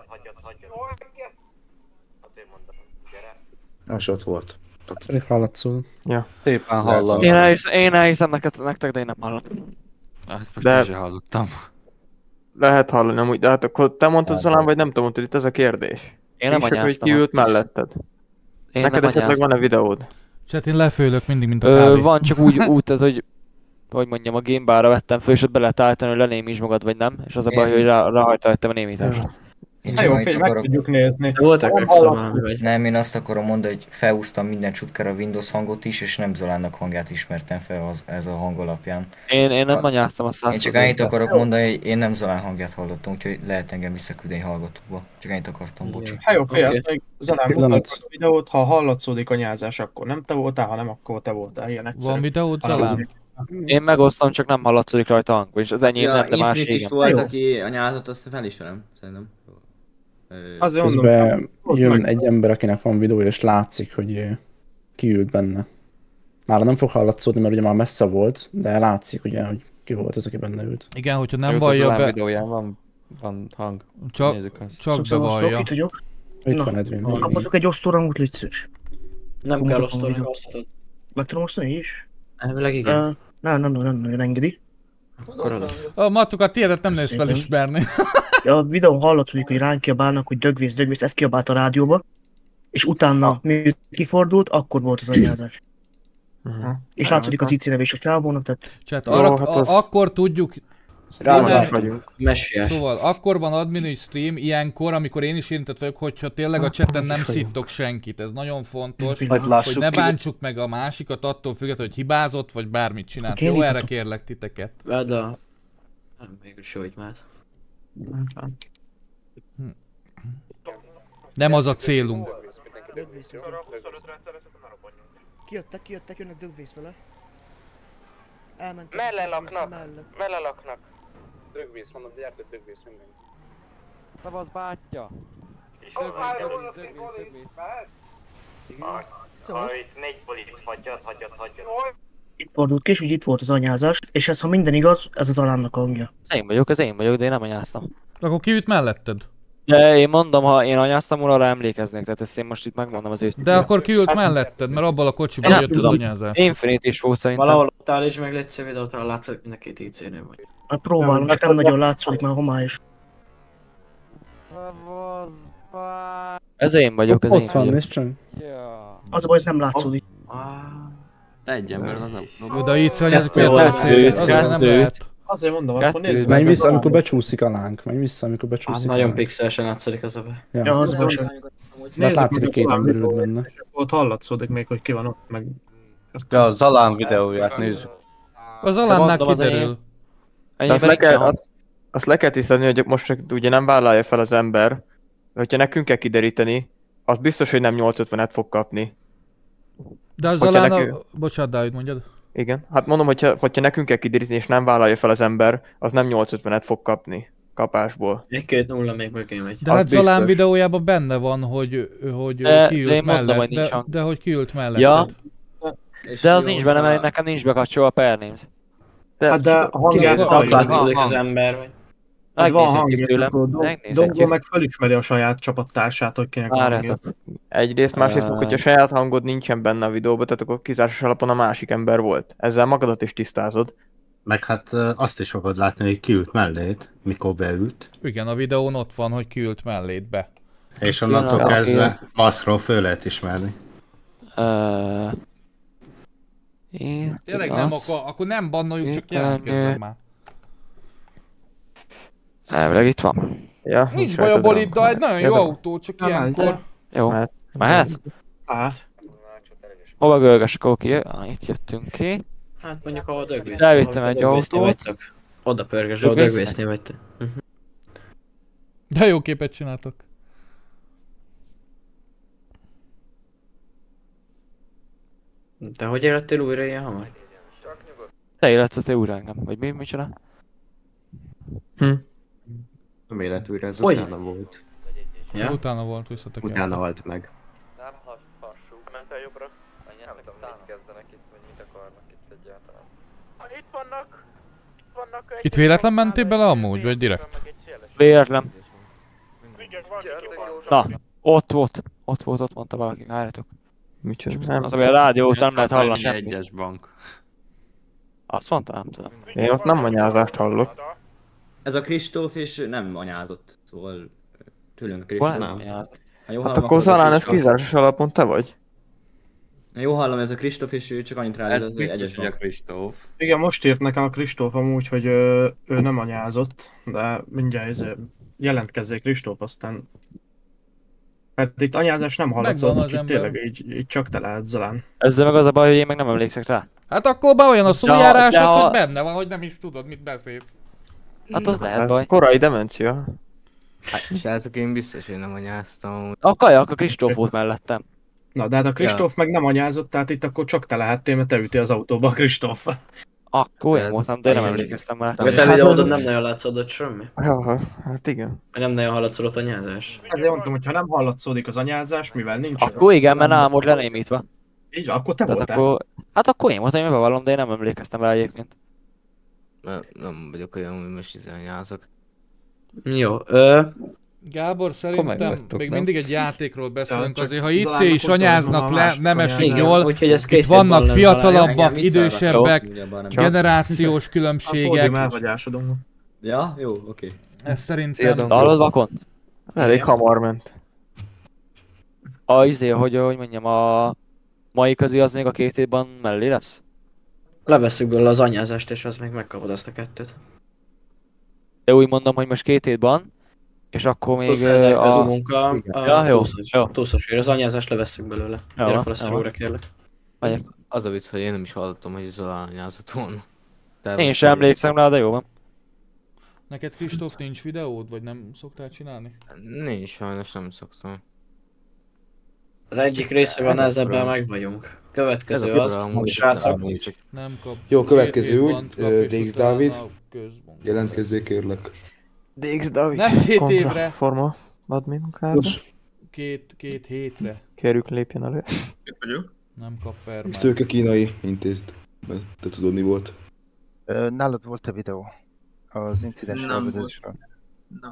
Azért mondom, gyere.
Az ott volt.
Elég hallatszul.
Ja.
Szépen hallom.
Én elhiszem nektek, de én nem hallom.
Ezt most én sem hallottam.
Lehet hallani amúgy, de hát akkor te mondtad Zalán, vagy nem te mondtad, itt ez a kérdés.
Én nem anyáztam.
Hogy ki ült melletted. Neked esetleg van-e videód?
Csát, én lefőlök mindig, mint a kávé.
Van, csak úgy ez, hogy mondjam, a gamebára vettem föl, és ott be lehet állítani, hogy lenémíts magad, vagy nem. És az a baj, hogy ráhajta a némítást.
Jó, fél, meg tudjuk nézni.
Voltak megszólalni, vagy?
Nem, én azt akarom mondani, hogy felhúztam minden csutkára a Windows hangot is, és nem Zolánnak hangját ismertem fel ez a hang alapján.
Én nem anyáztam a 100%.
Én csak annyit akarok mondani, hogy én nem Zolán hangját hallottam, úgyhogy lehet engem visszaküldeni hallgatóba. Csak annyit akartam, bocsi.
Hát jó, fél, Zolán mutatod a videót, ha hallatszódik a nyázás, akkor nem te voltál, ha nem, akkor te voltál. Ilyen egyszerű.
Van videód, Zolán?
Én megosztom, csak nem hallatszódik rajta hang, vagyis az enyém nem, de más
igen. Is volt, aki anyázott, azt felismerem, szerintem.
Közben jön egy ember, akinek van videója, és látszik, hogy ki ült benne. Nála nem fog hallatszódni, mert ugye már messze volt, de látszik ugye, hogy ki volt az, aki benne ült.
Igen, hogyha nem vallja be...
videóján van hang.
Csak bevallja.
Itt van Edwin.
Kaphatok egy osztórangot, légy szíves.
Nem kell osztórangot, osztatod.
Meg tudom osztani is?
Elvileg igen.
Nem engedi.
A Matuka, tiédet nem néz felismerni.
A videón hallatszódik, hogy ránk kiabálnak, hogy dögvész, ezt kiabált a rádióba. És utána, miután kifordult, akkor volt az anyázás. És látszódik az IC nevés a csávónak, tehát...
Akkor tudjuk,
Rá vagyunk. Messiás.
Szóval akkor van admin stream ilyenkor, amikor én is érintett vagyok, hogyha tényleg a chaten nem szittok senkit. Ez nagyon fontos, hogy ne bántsuk meg a másikat attól függetlenül, hogy hibázott, vagy bármit csinált. Jó, erre kérlek titeket.
Vedd a... Nem, mégis jó, hogy már.
Nem az a célunk.
Kijöttek, jönnek dögvész vele. Elmentek.
Melle laknak.
Dögvész, mondom, gyertek dögvész mindenki.
Szavaz bátyja! Dögvész.
Itt 4 bolit, hagyjad.
Itt fordult ki, és úgy itt volt az anyázás, és ez, ha minden igaz, ez az Alánnak a hangja.
Ez én vagyok, de én nem anyáztam.
Akkor ki üt melletted?
De én mondom, ha én anyáztam volna, arra emlékeznék, tehát ezt én most itt megmondom az őszintén.
De akkor ki ült melletted, mert abban a kocsiban jött az anyázás.
Infinite is volt szerintem.
Valahol ott áll és meg légy videót, talán látszik, mind a két IC-nél vagy.
Hát próbálom, csak nem nagyon látszik, már homályos.
Ez én vagyok, ez én
Ott van,
vagyok.
nézd csak.
Az a baj, ez nem látszódik.
Te egy ember az a...
De így anyázik, miért látszódik? Azért nem lehet.
Azért mondom, akkor nézzük.
Menj vissza, amikor becsúszik a láng. Menj vissza, amikor becsúszik.
Nagyon pixelesen látszik az a be.
Ja,
az baj sem.
De látszik, hogy két ember ült benne.
Ott hallatszódik még, hogy ki van ott, meg...
Ja, az Alán videóját nézzük.
Az Alánnál kiderül.
Azt le kell tisztelni, hogy most ugye nem vállalja fel az ember, hogyha nekünk kell kideríteni, az biztos, hogy nem 850-et fog kapni.
De az Alán Bocsánat, Dávid, mondjad.
Igen, hát mondom, hogyha nekünk kell kideríteni és nem vállalja fel az ember, az nem 850-et fog kapni kapásból.
1-2-0 még mögé megy.
De hát Zalán videójában benne van, hogy kiült mellett, de hogy kiült melletted.
Ja, de az nincs benne, mert nekem nincs bekapcsolva a pernémz.
Hát de a hangját
látszódik az ember, vagy...
Megnézhetjük tőlem,
Dongó meg felismeri a saját csapattársát, hogy kinek a hangja.
Egyrészt, másrészt, hogyha a saját hangod nincsen benne a videóban, tehát akkor kizárásos alapon a másik ember volt. Ezzel magadat is tisztázod.
Meg hát azt is fogod látni, hogy kiült melléd, mikor beült.
Igen, a videón ott van, hogy kiült melléd be.
És onnantól kezdve maszkról föl lehet ismerni.
Tényleg nem, akkor nem bannoljuk, csak jelentkezzen már.
Elvileg itt van.
Ja,
nincs baj a boliddal, egy nagyon jó autó, csak ilyenkor.
Jó. Mehetsz?
Hát.
Hova görgessek, oké, itt jöttünk ki.
Hát mondjuk ahol dögvész.
Elvittem egy autót.
Oda pörgesd, ahol dögvésznél vagytok.
De jó képet csináltok.
De hogy élettél újra ilyen hamar?
Te életsz újra engem, vagy mi csinál?
Nem élet újra, ez utána volt.
Ja? Utána volt, visszatek.
Utána halt meg.
Nem hassuk. Mentél jobbra? Nem tudom, mit kezdenek itt, vagy mit akarnak itt egyáltalán. Itt vannak...
Itt véletlen mentél bele amúgy, vagy direkt?
Véletlen. Na, ott mondta valaki, várjatok.
Micsoda?
Az, ami a rádió után nem lehet hallani
semmi. Egyes bank.
Azt mondta? Nem tudom.
Én ott nem anyázást hallok.
Ez a Kristóf és nem anyázott, szóval tőlünk a Kristóf.
Nem anyázott.
Hát akkor Zalán, ez kizárásos alapon te vagy?
Jó hallom, ez a Kristóf és ő csak annyit rád, ez biztos, hogy a Kristóf.
Igen, most írt nekem a Kristóf amúgy, hogy ő nem anyázott, de mindjárt jelentkezzék Kristóf, aztán... Hát itt anyázás nem hallatszott, úgyhogy tényleg így csak te lehet Zalán.
Ezzel meg az a baj, hogy én meg nem emlékszek rá.
Hát akkor be olyan a szójárásod, hogy benne van, hogy nem is tudod, mit beszélsz.
Hát az lehet baj.
Korai demencia.
Hát srácok, én biztos, hogy nem anyáztam.
A kajak, a Kristóf volt mellettem.
Na, de hát a Kristóf meg nem anyázott, tehát itt akkor csak te lehettél, mert te ütél az autóba a Kristóf.
Akkor én voltam, de nem emlékeztem már.
A te videódon nem nagyon látszódott semmi.
Hát igen.
Nem nagyon hallatszódott anyázás.
Ezért mondtam, hogy ha nem hallatszódik az anyázás, mivel nincs...
Akkor igen, mert nálam volt lenémítva.
Így, akkor te voltál.
Akkor... Hát akkor én voltam, én bevallom, de én nem emlékeztem rá egyébként.
Nem vagyok olyan, hogy most anyázok.
Jó,
Gábor, szerintem még mindig egy játékról beszélünk, azért ha IC is anyáznak le, nem esik jól, itt vannak fiatalabbak, idősebbek, generációs különbségek.
Ja, jó, oké.
Ez szerintem...
Hallod vakon?
Elég hamar ment.
Hogy mondjam, a mai közi az még a 2 évben mellé lesz?
Levesszük belőle az anyázást, és az még megkapod azt a 2-t.
De úgy mondom, hogy most 2 hét van, és akkor még
Plusz 1000 közmunka,
Ja, jó.
túlszosért, az anyázást levesszük belőle. Gyere fel a szervóra, kérlek.
Az a vicc, hogy én nem is hallottam, hogy Zola anyázott volna.
Én sem emlékszem rá, de jó van.
Neked Kristóf nincs videód, vagy nem szoktál csinálni?
Nincs, sajnos nem szoktam.
Az egyik részében nehezebben meg vagyunk. Következő az, hogy srácok.
Nem kap.
Jó, következő úgy, DX Dávid. Jelentkezzék kérlek.
DX Dávid.
Nem 2
kontra
évre.
Forma admin kárba.
2 hétre.
Kérjük lépjen elő.
Itt vagyok.
Nem kap permát.
Szőke kínai, intézd. Mert te tudod mi volt.
Nálad volt a videó? Az incidens felvedésről?
Nem.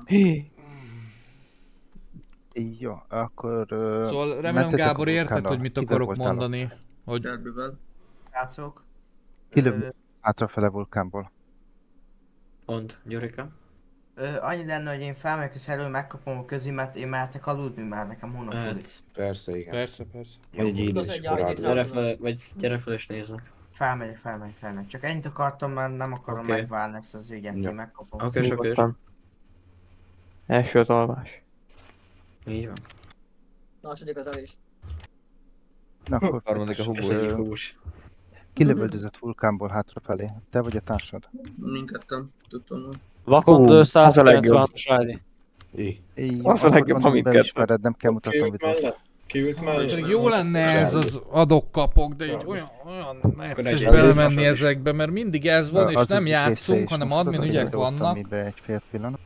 Jó, akkor...
Szóval remélem Gábor érted, hogy mit akarok mondani. Hogy...
Srácok.
Kilövő hátrafele vulkánból.
Mondd, Gyurika.
Annyi lenne, hogy én felmegyek a szerelő, megkapom a közimet, én mehetek aludni, mert nekem hónap
Mehetsz.
Persze, igen.
Persze.
Vagy egy édes korád.
Gyere fel és nézzük.
Felmegyek. Csak ennyit akartam, mert nem akarom megválni ezt az ügyet, én megkapom.
Oké.
Első az alvás.
Így van.
Második az elés.
Na akkor...
Harmadik a húbus.
Kilövöldözött vulkánból hátrafelé. Te vagy a társad?
Mindketten, tudtam.
Vakond 196-os ID.
Az a legjobb, amit
kettő. Nem kell mutatnom videót.
Kiült mellett.
Jó lenne ez az adok-kapok, de így olyan necces belemenni ezekbe, mert mindig ez van, és nem játszunk, hanem admin ügyek vannak.
Egy fél pillanat.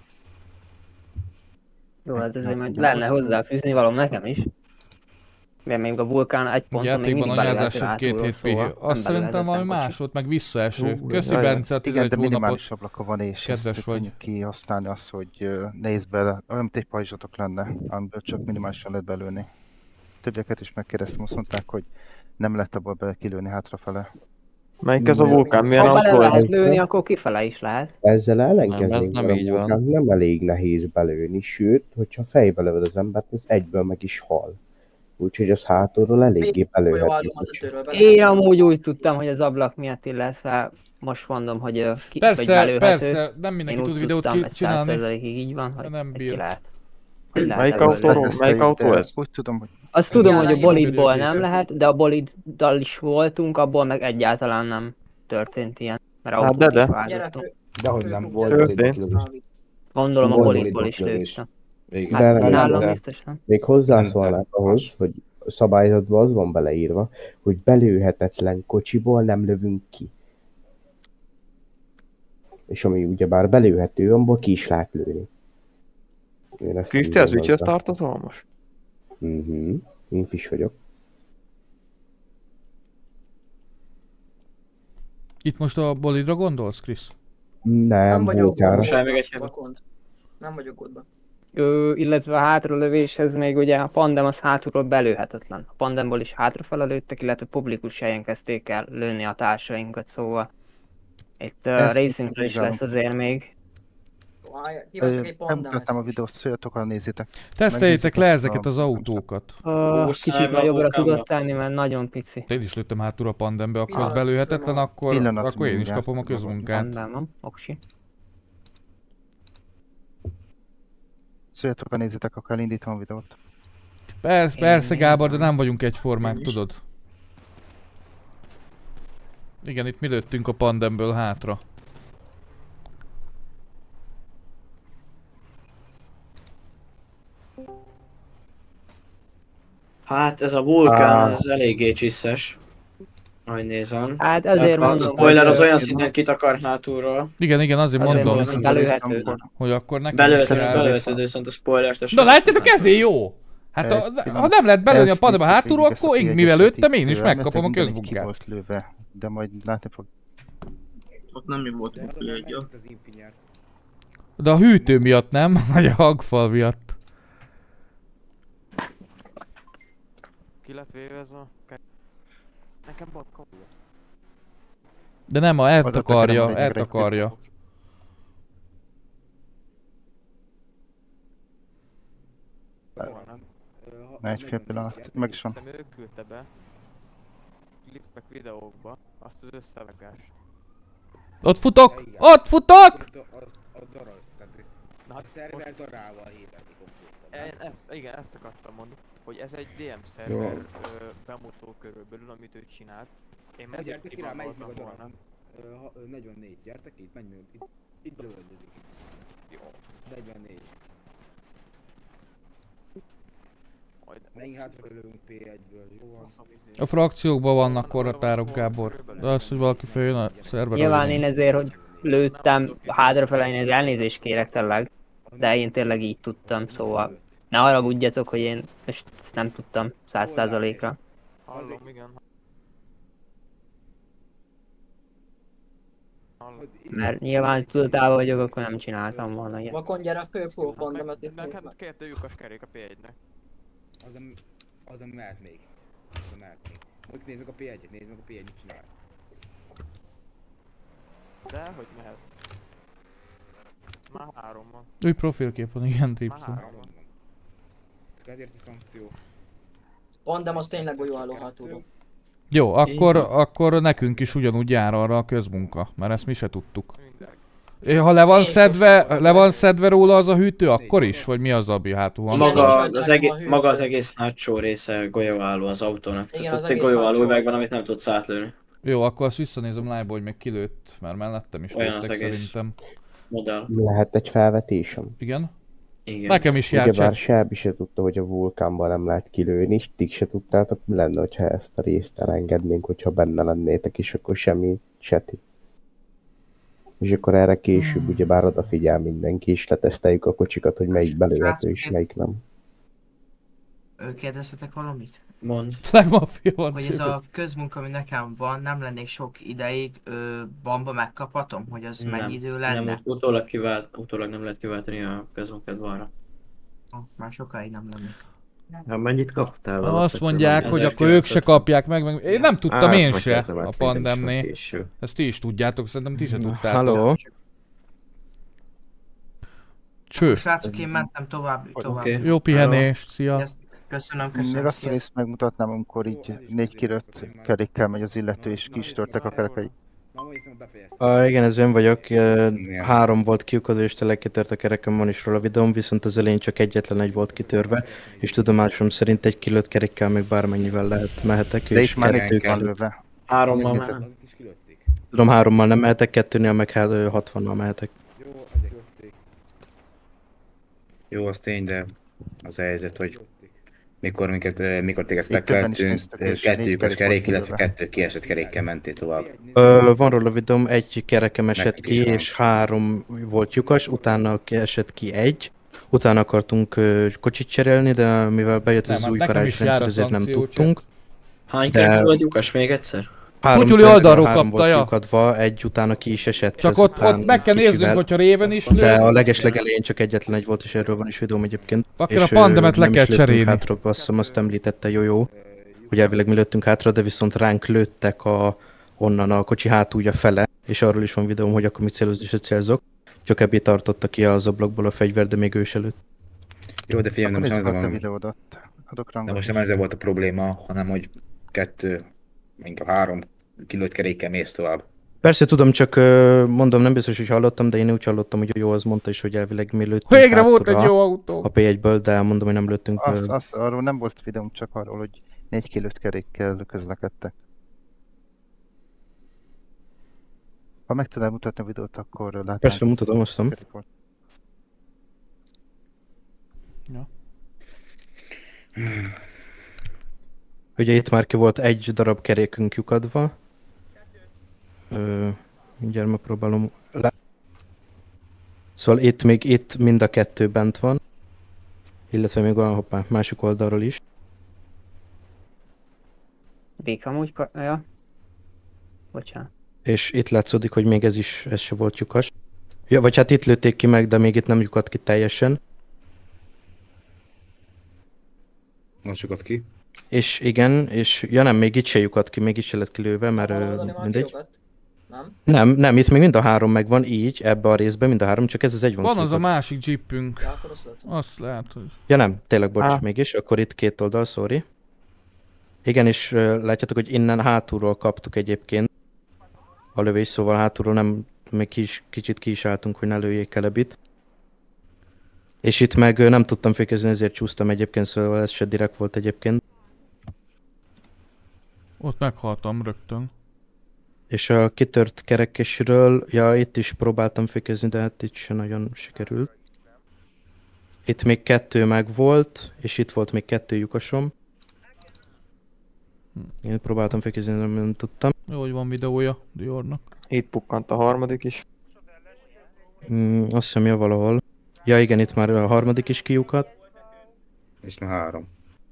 Jó, hát ezért majd lenne hozzáfűzni valóm nekem is. Mert még a vulkán egy ponton még mindig
anyázás 2 hét PH. Azt szerintem valami más volt, meg visszaeső. Köszi Bence a 11
igen, de
hónapot.
minimális ablaka van, és
Kedves vagy.
kihasználni azt, hogy nézd bele, olyan mint egy pajzsotok lenne, amiből csak minimálisan lehet belőni. Többieket is megkérdeztem, azt mondták, hogy nem lehet abból bele kilőni hátrafele.
Melyik ez a vulkán? Milyen
az
volt?
Ha lehet lőni, akkor kifele is lehet.
Ezzel ellenkeznénk,
nem
mert
így
a
van.
vulkán nem elég nehéz belőni, sőt, hogyha fejbe lövöd az embert, az egyből meg is hal. Úgyhogy az hátulról eléggé belőheti.
Én amúgy úgy tudtam, hogy az ablak miatt, illetve most mondom, hogy
persze,
belőhető.
persze, nem mindenki tud videót csinálni.
Én úgy így van, hogy
nem
ki lehet.
Melyik autó ez?
Úgy tudom, hogy...
Azt tudom, hogy a bolidból nem lehet, de a boliddal is voltunk, abból meg egyáltalán nem történt ilyen. Mert
hát de.
Dehogy nem volt bolidból.
Gondolom a bolidból is lőttem.
De még hozzászólnák ahhoz, hogy a szabályzatban az van beleírva, hogy belőhetetlen kocsiból nem lövünk ki. És ami ugyebár belőhető, abból ki is lehet lőni.
Kriszti, az ügyhöz tartozol most?
Én Fish vagyok.
Itt most a bolidra gondolsz, Krisz?
Nem
vagyok
Vulkánra.
Nem vagyok godban.
Illetve a hátralövéshez még ugye a pandem az hátulról belőhetetlen. A pandemból is hátrafele lőttek, illetve publikus helyen kezdték el lőni a társainkat, szóval itt részünkről is lesz azért még.
Bemutattam a videót, szóljatok, nézzétek.
Teszteljétek le ezeket az autókat.
Kicsit nagyobbra tudod tenni, mert nagyon pici.
Én is lőttem hátul a pandembe, akkor az belőhetetlen, akkor én is kapom a közmunkát.
Nem, oksi.
Szóljatok, nézzétek, akkor elindítom a videót.
Persze Gábor, de nem vagyunk egyformák, tudod. Igen, itt mi lőttünk a pandemből hátra.
Hát ez a vulkán, az eléggé csiszes. Ahogy nézem.
Hát ezért mondom.
A spoiler az olyan szinten kitakar hátulról.
Igen, azért mondom. Hogy akkor nekem
belőhető, viszont a spoilert...
Na látjátok, ezért jó! Hát ha nem lehet belőni a pandembe hátulról, akkor én mivel lőttem, én is megkapom a közmunkát.
Volt lőve, de majd látni fog.
Ott nem mi volt egy.
De a hűtő miatt nem, vagy a hagfal miatt.
Ki lett véve ez a... Nekem bakkol.
De nem, eltakarja.
Egy fél pillanat, meg is van.
Ő küldte be klipek videókba azt az összevágást.
Ott futok! Ott futok!
A szerver darával hívni konkrétan.
Igen, ezt akartam mondani, hogy ez egy DM szerver bemutó körülbelül, amit ő csinált. Én
Gyertek ki rá, menjünk meg a darab. 44, gyertek itt, menjünk, itt lövöldözik.
Jó.
44. Menjünk hátra, lövünk P1-ből, jó van?
A frakciókban vannak korhatárok, Gábor. De az, hogy valaki följön a szerverre.
Nyilván én ezért, hogy lőttem hátrafele, én ez elnézést kérek tényleg. De én tényleg így tudtam, szóval ne haragudjatok, hogy én ezt nem tudtam 100%-ra.
Hallom, igen.
Mert nyilván tudatában vagyok, akkor nem csináltam volna ilyet.
Vakon gyere a főprófondomat itt.
Neked 2 lyukas kerék a P1-nek.
Az mehet még. Az mehet még. Most nézd meg a P1-et, nézd meg a P1-et, mit csinál.
De, hogy mehet. Már 3-mal.
Új profilkép van, igen, Tripson.
Ezért a szankció.
Pandem az tényleg golyóálló hátulról.
Jó, akkor nekünk is ugyanúgy jár arra a közmunka, mert ezt mi se tudtuk. Ha le van szedve róla az a hűtő, akkor is? Vagy mi az, ami hátul van?
Maga az egész hátsó része golyóálló az autónak. Tehát ott egy golyóálló üveg van, amit nem tudsz átlőni.
Jó, akkor azt visszanézem live-ba, hogy meg kilőtt, mert mellettem is lőttek szerintem.
Modell.
Lehet egy felvetésem?
Igen?
Igen.
Nekem is járt.
Ugyebár Shelby se tudta, hogy a vulkánban nem lehet kilőni, és ti se tudtátok, mi lenne, hogyha ezt a részt elengednénk, hogyha benne lennétek, és akkor semmi seti. És akkor erre később ugyebár odafigyel mindenki, és leteszteljük a kocsikat, hogy melyik belőhető és melyik nem.
Kérdezhetek valamit?
Mond.
Hogy ez a közmunka, ami nekem van, nem lennék sok ideig bamba megkaphatom, hogy az mennyi idő lenne?
Nem, utólag nem lehet kiváltani a közmunkát balra.
Már sokáig nem lennék.
Hát mennyit kaptál?
Azt mondják, hogy akkor ők se kapják meg. Én nem tudtam én se a Pandemnél. Ezt ti is tudjátok, szerintem ti se tudtátok.
Halló?
Cső.
Srácok, én mentem tovább.
Jó pihenést, szia.
Köszönöm.
Még azt a részt megmutatnám, amikor így 4-5 kerékkel megy az illető, és ki is törtek a kerekei.
Igen, ez én vagyok. 3 volt kiukadó, és tényleg kitört a kerekem, van is róla videóm, viszont az elején csak egyetlen egy volt kitörve, és tudomásom szerint egy kilőtt kerékkel még bármennyivel mehetek.
De itt már 4 van lőve.
3-mal már.
Tudom, 3-mal nem mehetek, 2-nél meg 60-nal mehetek.
Jó, az tény, de az a helyzet, hogy mikor téged spekkeltünk, 2 lyukas kerék, illetve 2 kiesett kerékkel mentél tovább.
Van róla videóm, 1 kerekem esett ki, és 3 volt lyukas, utána esett ki 1. Utána akartunk kocsit cserélni, de mivel bejött az új karácsonyrendszer, ezért nem tudtunk.
Hány kerekű volt lyukas még egyszer?
3 oldalról kapta,
volt lyukadva, egy utána ki is esett.
Csak ott meg kell néznünk, hogyha réven is lő.
De a legeslegelején csak egyetlen egy volt, és erről van is videóm egyébként.
Akkor a Pandemet le kell cserélni.
Hátra, azt hiszem, azt említette Jó, hogy elvileg mi lőttünk hátra, de viszont ránk lőttek onnan a kocsi hátulja fele, és arról is van videóm, hogy akkor mi célozni is célzok. Csak ebbé tartotta ki az ablakból a fegyver, de még ő se lőtt.
Jó, de figyelj,
de
most nem ezzel volt a probléma, hanem hogy 2, inkább 3 kilőtt kerékkel mész tovább.
Persze tudom, csak mondom, nem biztos, hogy hallottam, de én úgy hallottam, hogy Jó az mondta is, hogy elvileg mi lőttünk
végre volt egy jó autó!
A P1-ből, de mondom, hogy nem lőttünk.
Arról nem volt videóm, csak arról, hogy 4 kilőtt kerékkel közlekedtek. Ha meg tudnál mutatni a videót, akkor látnánk.
Persze, mutatom, azt hiszem.
Ja.
Ugye itt már ki volt 1 darab kerékünk lyukadva. Mindjárt megpróbálom Szóval itt mind a 2 bent van. Illetve még olyan, hoppá, másik oldalról is.
Bék amúgy, ja. Bocsánat.
És itt látszódik, hogy még ez se volt lyukas. Ja, vagy hát itt lőtték ki meg, de még itt nem lyukadt ki teljesen.
Most lyukadt ki?
És igen, és ja nem, még itt se lyukadt ki, még itt se lett kilőve, mert mindegy. Nem, itt még mind a 3 megvan, így, ebbe a részben mind a 3, csak ez az egy van.
Van az a másik jeepünk. Azt lehet, hogy...
Ja nem, tényleg bocs, mégis, akkor itt 2 oldal, sorry. Igen, és látjátok, hogy innen hátulról kaptuk egyébként a lövés, szóval hátulról nem, még kicsit ki is álltunk, hogy ne lőjék Kelebit. És itt meg nem tudtam fékezni, ezért csúsztam egyébként, szóval ez se direkt volt egyébként.
Ott meghaltam rögtön.
És a kitört kerekesről, ja, itt is próbáltam fékezni, de hát itt se nagyon sikerült. Itt még 2 meg volt, és itt volt még 2 lyukasom. Én próbáltam fékezni, nem tudtam.
Jó, hogy van videója Diornak.
Itt pukkant a harmadik is.
Azt hiszem, ja, valahol. Ja igen, itt már a harmadik is kiukat.
És már 3.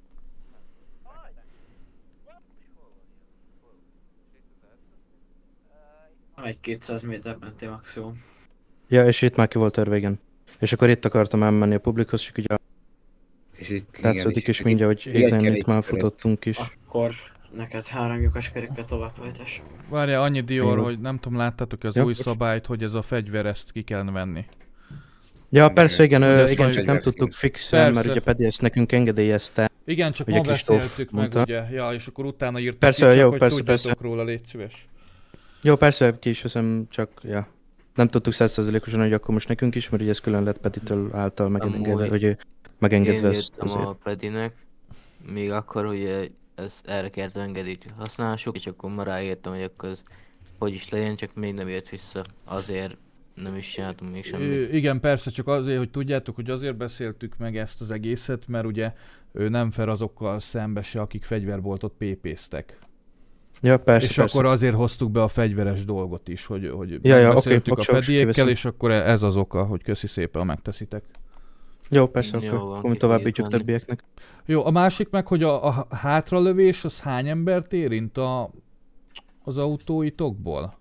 Egy 200 méter mentél maximum.
Ja, és itt már ki volt törve, igen. És akkor itt akartam elmenni a publikhoz, csak ugye
és itt
látszódik is mindjárt, hogy égen itt már futottunk is.
Akkor neked 3 lyukas kerékkel továbbhajtás.
Várjál, annyi Dior, hogy nem tudom, láttátok az új szabályt, hogy ez a fegyver, ezt ki kellene venni.
Ja, persze, igen, igen, csak nem tudtuk fixelni, mert ugye pedig ezt nekünk engedélyezte.
Igen, csak ma beszéltük meg, ugye, ja, és akkor utána írtak
persze,
ki, csak
jó,
hogy
persze,
tudjatok
persze.
róla, légy szíves.
Jó, persze, ki is veszem, csak, ja. Nem tudtuk 100%-osan, hogy akkor most nekünk is, mert ugye ez külön lett Peditől által megengedve, hogy ő megengedve ezt
azért. Én írtam a Pedinek, még akkor ugye ezt erre kérte engedélyt használásuk, és akkor ma ráírtam, hogy akkor ez hogy is legyen, csak még nem jött vissza. Azért nem is csináltunk még semmit.
Igen, persze, csak azért, hogy tudjátok, hogy azért beszéltük meg ezt az egészet, mert ugye ő nem fér azokkal szembe se, akik fegyverboltot pépéztek.
Ja, persze,
és
persze.
akkor azért hoztuk be a fegyveres dolgot is, hogy
ja,
beszéltük
okay,
a pediékkel, és akkor ez az oka, hogy köszi szépen, ha megteszitek.
Jó, persze, akkor mi továbbítjuk többieknek.
Jó, a másik meg, hogy a hátralövés az hány embert érint az autóitokból?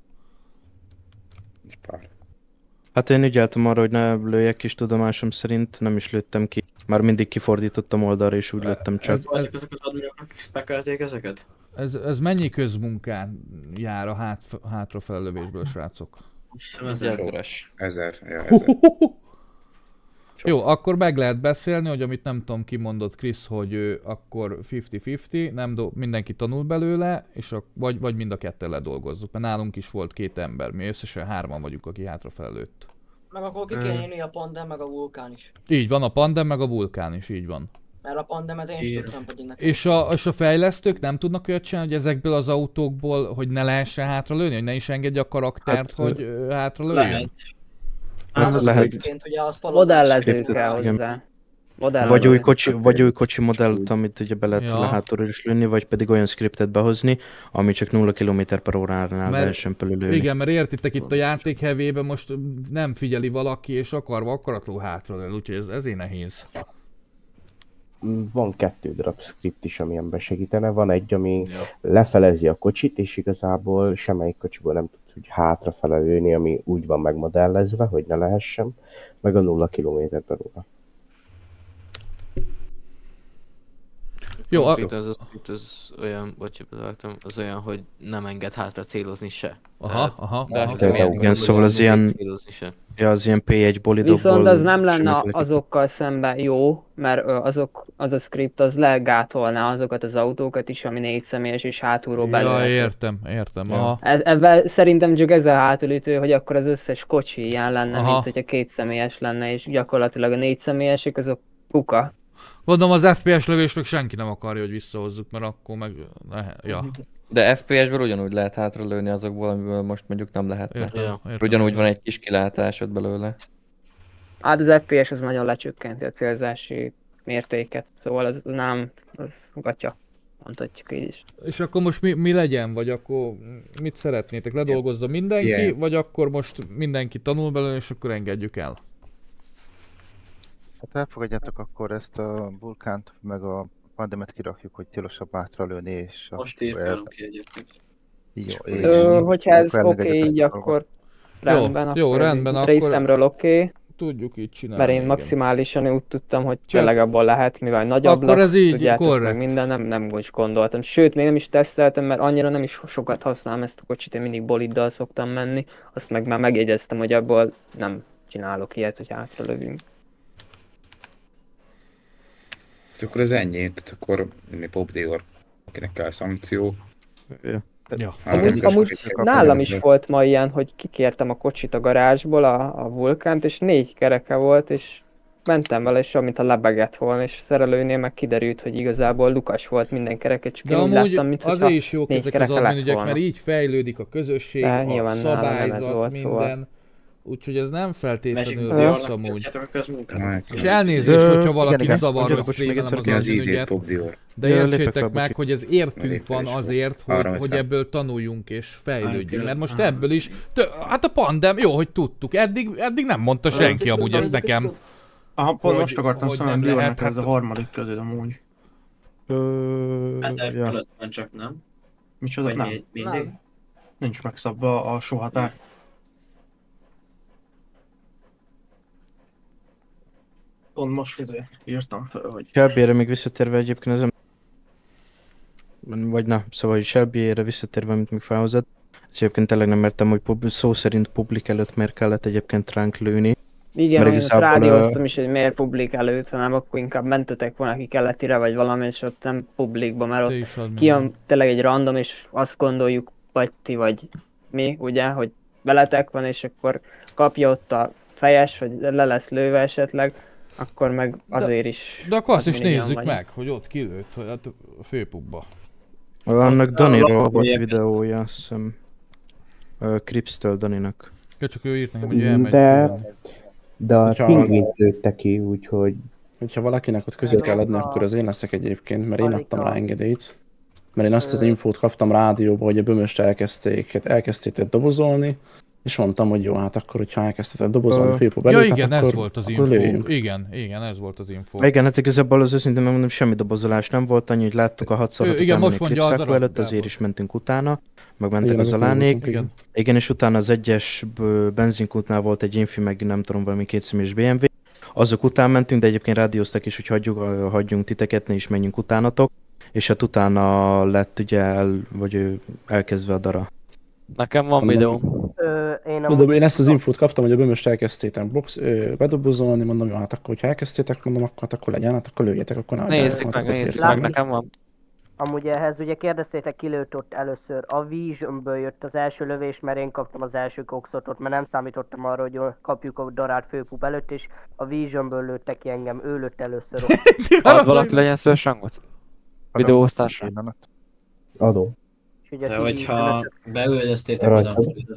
Pár.
Hát én ügyeltem arra, hogy ne lőjek is, tudomásom szerint nem is lőttem ki. Már mindig kifordítottam oldalra, és úgy lőttem csak.
Ezek az admirok, akik spekelték ezeket?
Ez mennyi közmunkán jár a hátrafelelövésből, srácok?
1000-es.
1000.
Jó, akkor meg lehet beszélni, hogy amit nem tudom, ki mondott Krisz, hogy ő akkor 50-50, mindenki tanul belőle, és vagy mind a ketten ledolgozzuk, mert nálunk is volt 2 ember, mi összesen 3-an vagyunk, aki hátrafelelőtt.
Meg akkor ki kéne jönni a Pandem, meg a Vulkán is.
Így van, a Pandem, meg a Vulkán is, így van.
Mert a Pandemet én is tudtam, pedig nekem.
És a fejlesztők nem tudnak olyat csinálni, hogy ezekből az autókból, hogy ne lehessen hátralőni, hogy ne is engedje a karaktert, hát, hogy hátralőjön?
Lehet. Hát az
lehet.
Ugye azt
modellező kell hozzá.
Vagy új kocsi modellt, amit ugye be lehet hátulról is lőni, vagy pedig olyan scriptet behozni, ami csak 0 km/h-nál lehessen belülőni.
Igen, mert értitek, itt a játék hevében most nem figyeli valaki, és akaratló hátralő, úgyhogy ezért nehéz.
Van 2 darab script is, ami ebben segítene. Van egy, ami lefelezi a kocsit, és igazából semmelyik kocsiból nem tudsz úgy hátrafele lőni, ami úgy van megmodellezve, hogy ne lehessen, meg a 0 km/h.
Jó,
az olyan, az olyan, hogy nem enged hátra célozni se.
Aha.
Igen, szóval az ilyen, az ilyen P1 bolidokból...
Viszont az nem lenne azokkal szemben jó, mert az a script az legátolná azokat az autókat is, ami 4 személyes és hátulról belőle.
Ja, értem. Aha.
Ebben szerintem csak ez a hátulütő, hogy akkor az összes kocsi ilyen lenne, mint hogyha 2 személyes lenne, és gyakorlatilag a 4 személyesek azok puka.
Mondom, az FPS lövés meg senki nem akarja, hogy visszahozzuk, mert akkor meg... Ja.
De FPS-ből ugyanúgy lehet hátralőni azokból, amiből most mondjuk nem lehet.
Értem.
Ugyanúgy van egy kis kilátásod belőle.
Hát az FPS az nagyon lecsökkenti a célzási mértéket, szóval az nem, az gatya, mondhatjuk így is.
És akkor most mi legyen, vagy akkor mit szeretnétek? Ledolgozza mindenki, vagy akkor most mindenki tanul belőle, és akkor engedjük el?
Hát elfogadjátok akkor ezt a Vulkánt, meg a Pandemet kirakjuk, hogy tilosabb hátralőni, és...
Most írtam ki egyébként.
Jó, hogyha ez oké, így akkor rendben,
jó, rendben, akkor
részemről oké.
Tudjuk így csinálni.
Mert én maximálisan úgy tudtam, hogy tényleg abból lehet, mivel nagyobb
akkor ez így
tudjátok,
korrekt.
Minden nem úgy gondoltam. Sőt, még nem is teszteltem, mert annyira nem is sokat használom ezt a kocsit, én mindig boliddal szoktam menni. Azt meg már megjegyeztem, hogy abból nem csinálok ilyet, hogy hátralövünk.
Akkor ez ennyi, tehát akkor mi Pop Dior, akinek kell szankció.
Ja.
Amúgy nálam is volt ma ilyen, hogy kikértem a kocsit a garázsból, a vulkánt, és 4 kereke volt, és mentem vele, és amint a lebegett volna, és szerelőnél meg kiderült, hogy igazából lukas volt minden kereket, csak
de
én úgy láttam, mint
azért is jók ezek az adminügyek, mert így fejlődik a közösség, a szabályzat, minden. Szóval. Úgyhogy ez nem feltétlenül rossz amúgy. És elnézést, hogyha valakit zavar, hogy streamelem az adminügyet. De értsétek meg, hogy ez értünk van azért, hogy ebből tanuljunk és fejlődjünk. Mert most ebből is, hát a pandem, jó, hogy tudtuk, eddig nem mondta senki amúgy ezt nekem.
Aha, pont most akartam szólni, hogy lehet, ez a harmadik közül amúgy.
1000 fölött van csak, nem?
Micsoda? Nem.
Mindig?
Nincs megszabva a sóhatár. Pont most írtam fel, hogy...
Shelby-re még visszatérve egyébként az vagy na, szóval Shelby-re visszatérve, amit még felhozott. Egyébként tényleg nem mertem, hogy szó szerint publik előtt miért kellett egyébként ránk lőni.
Igen, én rádióztam is, hogy miért publik előtt, hanem akkor inkább mentetek volna ki keletire, vagy valami, és ott nem publikba, mert ott kijön tényleg egy random, és azt gondoljuk, vagy ti, vagy mi, ugye, hogy veletek van, és akkor kapja ott a fejes, hogy le lesz lőve esetleg, akkor meg azért is...
De akkor azt is nézzük meg, hogy ott kilőtt, hogy hát a főpubba.
Annak Daniról volt videója, azt hiszem. Cripstől Daninak.
Csak ő írt nekem, hogy elmegy.
De a pingvint lőtte ki, úgyhogy...
Hogyha valakinek ott közé kell adni, akkor az én leszek egyébként, mert én adtam rá engedélyt. Mert én azt az infót kaptam rádióba, hogy a bömöst elkezdtétek dobozolni, és mondtam, hogy jó, hát akkor, hogyha elkezdtétek dobozolni a főpub előtt,
igen,
hát
ez volt az info.
Lőjünk.
Igen, ez volt az info.
Igen, hát igazából az őszintén megmondom, semmi dobozolás nem volt, annyi, hogy láttuk a 6x6 után a Kripszákó előtt, azért is mentünk utána, meg mentek az alánék. Igen, és utána az egyes benzinkútnál volt egy Infi, meg nem tudom, valami kétszemélyes BMW. Azok után mentünk, de egyébként rádióztak is, hogy hagyjunk titeket, ne is menjünk utánatok. És hát utána lett ugye elkezdve a dara.
Nekem van videó.
Mondom, én ezt az infót kaptam, hogy a bömöst elkezdtétek bedobozolni, mondom, jó, hát akkor, hogyha elkezdtétek, mondom, akkor legyen, hát akkor lőjetek, akkor nem.
Nézzük meg, nekem van.
Amúgy ehhez ugye kérdeztétek, ki lőtt ott először. A Visionből jött az első lövés, mert én kaptam az első coxotot, mert nem számítottam arra, hogy kapjuk a darát főpub előtt, és a Visionből lőttek ki engem, ő lőtt először ott.
Ad valaki legyen szíves rangot? Videóosztásra?
Adó.
De hogyha beüldöztétek oda,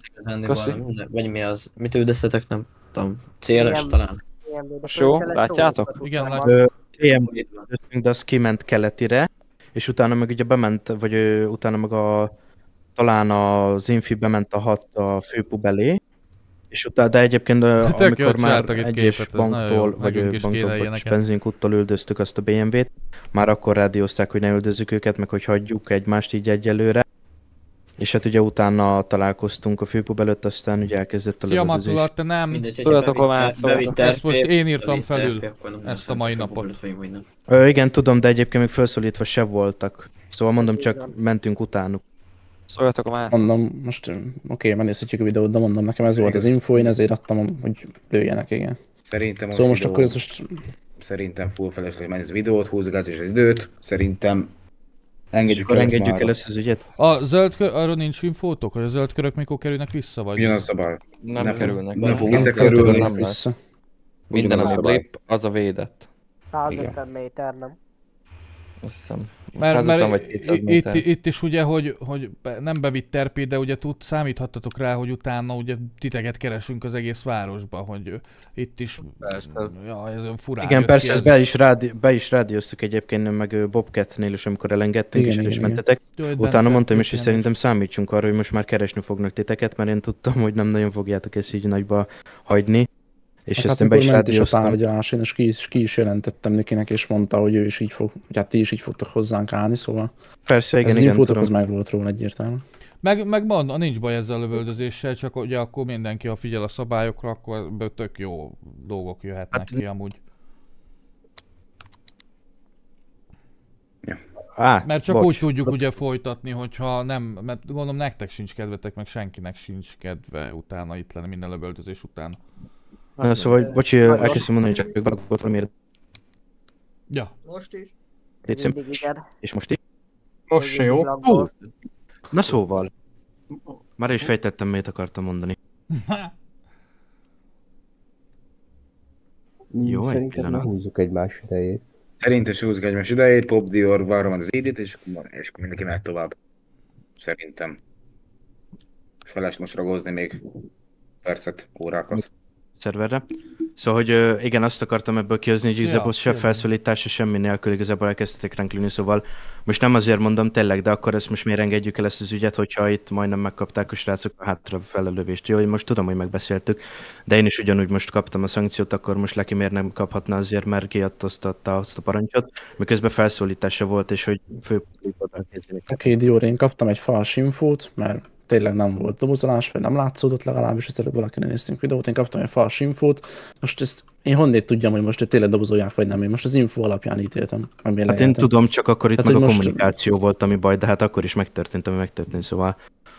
vagy mi az? Mit üldöztetek, nem tudom, CLS talán?
Jó, látjátok?
Igen, látjátok.
De az kiment keletire, és utána meg ugye bement, vagy utána meg talán az Infi bement a 6 a főpub elé, és utána, de egyébként amikor már egyes banktól, vagy benzinkúttól üldöztük azt a BMW-t, már akkor rádiózták, hogy ne üldözzük őket, meg hogy hagyjuk egymást így egyelőre. És hát ugye utána találkoztunk a főpub előtt, aztán ugye elkezdett a lövöldözés.
Szia Matula, te nem...
Tudatokkal már szóltok.
Ezt most én írtam felül, ezt a mai napot.
Igen, tudom, de egyébként még felszólítva se voltak. Szóval mondom, csak mentünk utánuk.
Szóljatok a már.
Mondom, most oké, megnézhetjük a videót, de mondom, nekem ez volt az info, én ezért adtam, hogy lőjenek, igen.
Szerintem
szóval most akkor ez most...
Szerintem full felesleges menni az videót, húzgatsz és az időt. Szerintem engedjük
el ezt az ügyet.
A zöld kör, arról nincs infótok, hogy a zöld körök mikor kerülnek vissza, vagy?
Ugyanaz szabály.
Nem kerülnek
vissza.
Minden, ami blip, az a védett.
150 méter, nem?
Azt hiszem.
Mert itt is ugye, hogy nem bevitt terpé, de ugye számíthattatok rá, hogy utána ugye titeket keresünk az egész városba, hogy itt is... Ja, ez olyan furán.
Igen, persze, ezt be is rádióztuk egyébként, meg Bobcatnél is, amikor elengedtünk, és el is mentetek. Utána mondtam is, hogy szerintem számítsunk arra, hogy most már keresni fognak titeket, mert én tudtam, hogy nem nagyon fogjátok ezt így nagyba hagyni. És ezt én be is rádióztam.
Én is ki is jelentettem nekinek, és mondta, hogy ő is így fog, hogy hát ti is így fogtok hozzánk állni, szóval...
Persze, igen,
az infótok az meg volt róla egyértelmű.
Meg mondom, nincs baj ezzel a lövöldözéssel, csak ugye akkor mindenki, ha figyel a szabályokra, akkor tök jó dolgok jöhetnek ki amúgy. Mert csak úgy tudjuk ugye folytatni, hogyha nem, mert gondolom nektek sincs kedvetek, meg senkinek sincs kedve utána itt lenni minden lövöldözés után.
Na, szóval, bocsi, elkezdtem mondani, csak még valakot valamiért.
Ja.
Most is.
Létszem. És most is?
Most se jó.
Na szóval. Már is fejtettem, mit akartam mondani. Jó, egy
Szerintem
pillanat.
húzzuk egymás idejét.
Szerintem is húzzuk egymás idejét, Pop Dior, varra van az Edit, és akkor mindenki mehet tovább. Szerintem. És fel most ragozni még percet, órákat.
Szerverre. Szóval, hogy igen, azt akartam ebből kihozni, hogy igazából se felszólítása, semmi nélkül igazából elkezdtek ranklini, szóval most nem azért mondom tényleg, de akkor ezt most miért engedjük el ezt az ügyet, hogyha itt majdnem megkapták a srácok a hátra felelövést. Jó, hogy most tudom, hogy megbeszéltük, de én is ugyanúgy most kaptam a szankciót, akkor most Leki miért nem kaphatna azért, mert kiadta azt a parancsot, miközben felszólítása volt, és hogy főpublikot elkezdjenek.
Oké, Dior, én kaptam egy fals infót, mert tényleg nem volt dobozolás, vagy nem látszódott legalábbis, ezt előbb valakinek néztünk videót, én kaptam egy fals infót, most ezt én honnét tudjam, hogy most tényleg dobozolják, vagy nem, én most az info alapján ítéltem.
Hát én tudom, csak akkor itt meg a kommunikáció volt, ami baj, de hát akkor is megtörtént, ami megtörtént, szóval.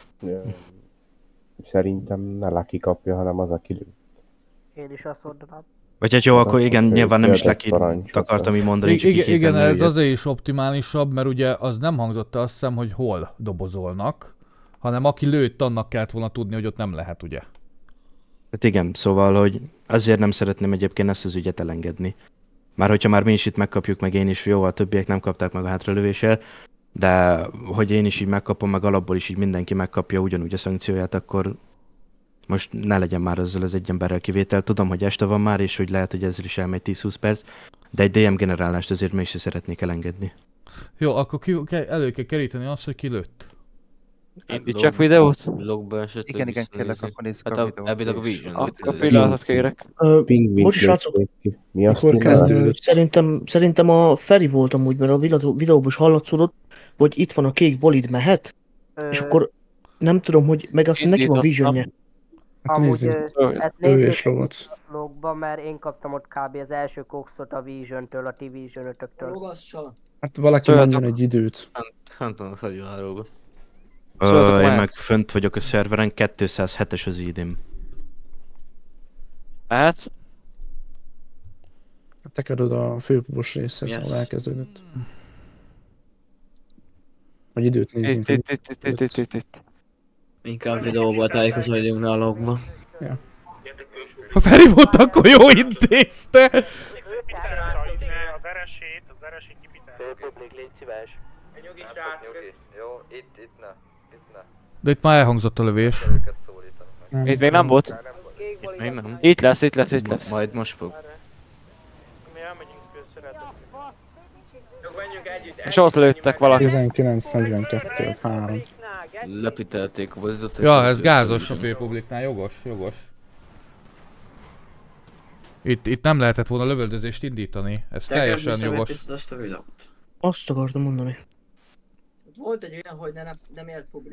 Szerintem ne Lucky kapja, hanem az, aki lő.
Én is azt mondanám.
Vagy hát jó, akkor igen, nyilván nem is Lucky akartam így mondani, csak így
igen, ez azért is optimálisabb, mert ugye az nem hangzott, azt hiszem, hogy hol dobozolnak, hanem aki lőtt, annak kellett volna tudni, hogy ott nem lehet, ugye?
Hát igen, szóval, hogy azért nem szeretném egyébként ezt az ügyet elengedni. Már hogyha már mi is itt megkapjuk, meg én is, jó, a többiek nem kapták meg a hátralövésért, de hogy én is így megkapom, meg alapból is így mindenki megkapja ugyanúgy a szankcióját, akkor most ne legyen már ezzel az egy emberrel kivétel. Tudom, hogy este van már, és hogy lehet, hogy ezzel is elmegy 10-20 perc, de egy DM generálást azért mi is szeretnék elengedni.
Jó, akkor elő kell keríteni azt, hogy ki lőtt.
Indítsak videót?
Logba esetleg
Igen, kérlek, akkor nézzük
hát
a videót.
elvileg a Vision.
Akkor pillanatot kérek.
Bocsi srácok,
Mi azt
mikor kezdődött? Szerintem a Feri volt amúgy, mert a videóban is hallatszódott, hogy itt van a kék bolid, mehet? És akkor nem tudom, hogy meg azt neki van Visionje.
Amúgy ezt nézzétek a logba, mert én kaptam ott kb. Az első coxot a Vision-től, a T-Vision 5-öktől.
Hát valaki mondjon egy időt.
Nem tudom, felül a róba.
Én meg fönt vagyok a szerveren, 207-es az ID-m.
Hát?
Tekered a főpubos részhez, ahol elkezdődött. Hogy időt nézzünk.
Itt. Inkább videóból tájékozódjunk ne a logba.
Ja.
Ha Feri volt, akkor jó intézte!
A veresét kipitálni.
Főpublik, légy szíves. Nyugi, jó, itt ne.
De itt már elhangzott a lövés.
Itt még nem volt.
Itt még nem.
Itt lesz.
Majd most fog.
Mi elmegyünk szeretetni.
És ott lőttek valaki.
1942, 3.
Lepitelték a bozdot.
Ja, ez gázos a főpubliknál, jogos. Itt nem lehetett volna lövöldözést indítani, ez teljesen jogos.
Azt akartam mondani.
Volt egy olyan, hogy nem élt publik.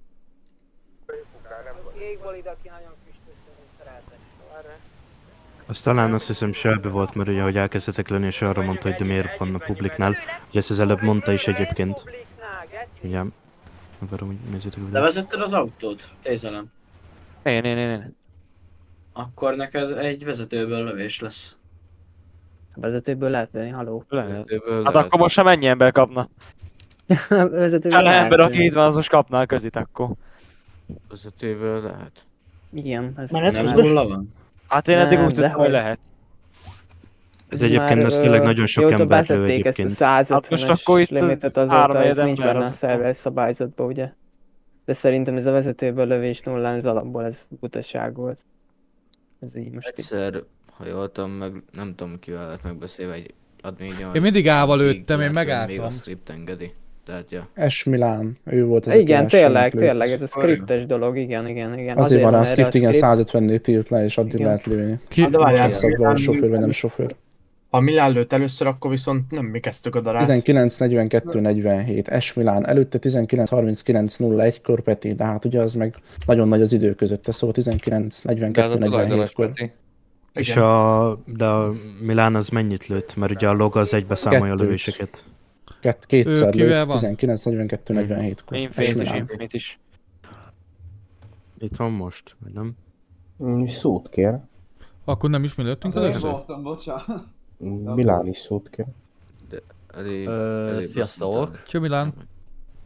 Azt talán azt hiszem Shelby volt, mert ugye, hogy elkezdhetek lenni, és arra mondta, hogy de miért van a publiknál. Ugye ezt az előbb mondta is egyébként. Ugye, akarom, hogy nézzétek a videót.
Levezetted az autót? Tézelem.
Én.
Akkor neked egy vezetőből lövés lesz.
A vezetőből lehet venni, haló.
Lehet. Hát akkor most sem ennyi ember kapna. Fele ember, aki itt van, az most kapná a közit akkor.
Vezetőből lehet.
Igen. Ez
nem nulla van?
Hát én eddig úgy tudtam, hogy lehet.
Ez egyébként az tényleg nagyon sok ember lő egyébként.
Hát most akkor itt
limitet azóta ez nincs benne a szerver szabályzatban, ugye? De szerintem ez a vezetőből lövés nullán, az alapból ez butaság volt. Ez így most
egyszer, ha jól tudom, meg nem tudom kivel lett megbeszélve egy adminja.
Én mindig A-val lőttem, én megálltam.
Még a script engedi. Tehát, ja.
S. Milán, ő volt az,
igen, tényleg, ez a scriptes dolog, igen.
Azért van a script, igen, 150-nél tilt le, és addig lehet lőni.
De várjál,
szabva a sofőr, vagy nem sofőr.
Ha Milán lőtt először, akkor viszont nem mi kezdtük a darát.
19:42:47, S. Milán előtte 19:39:01-kor Peti, de hát ugye az meg nagyon nagy az idő közötte, szóval 19:42:47-kor.
És de a Milán az mennyit lőtt? Mert ugye a log az egybe számolja a lövéseket.
Kétszer lőtt, 19:42:47-kor.
Infinite is.
Itt van most, vagy nem?
Szót kér.
Akkor nem is mi lőttünk az először?
voltam, bocsánat.
Milán is szót kér.
Elég
sziasztok.
Cső Milán.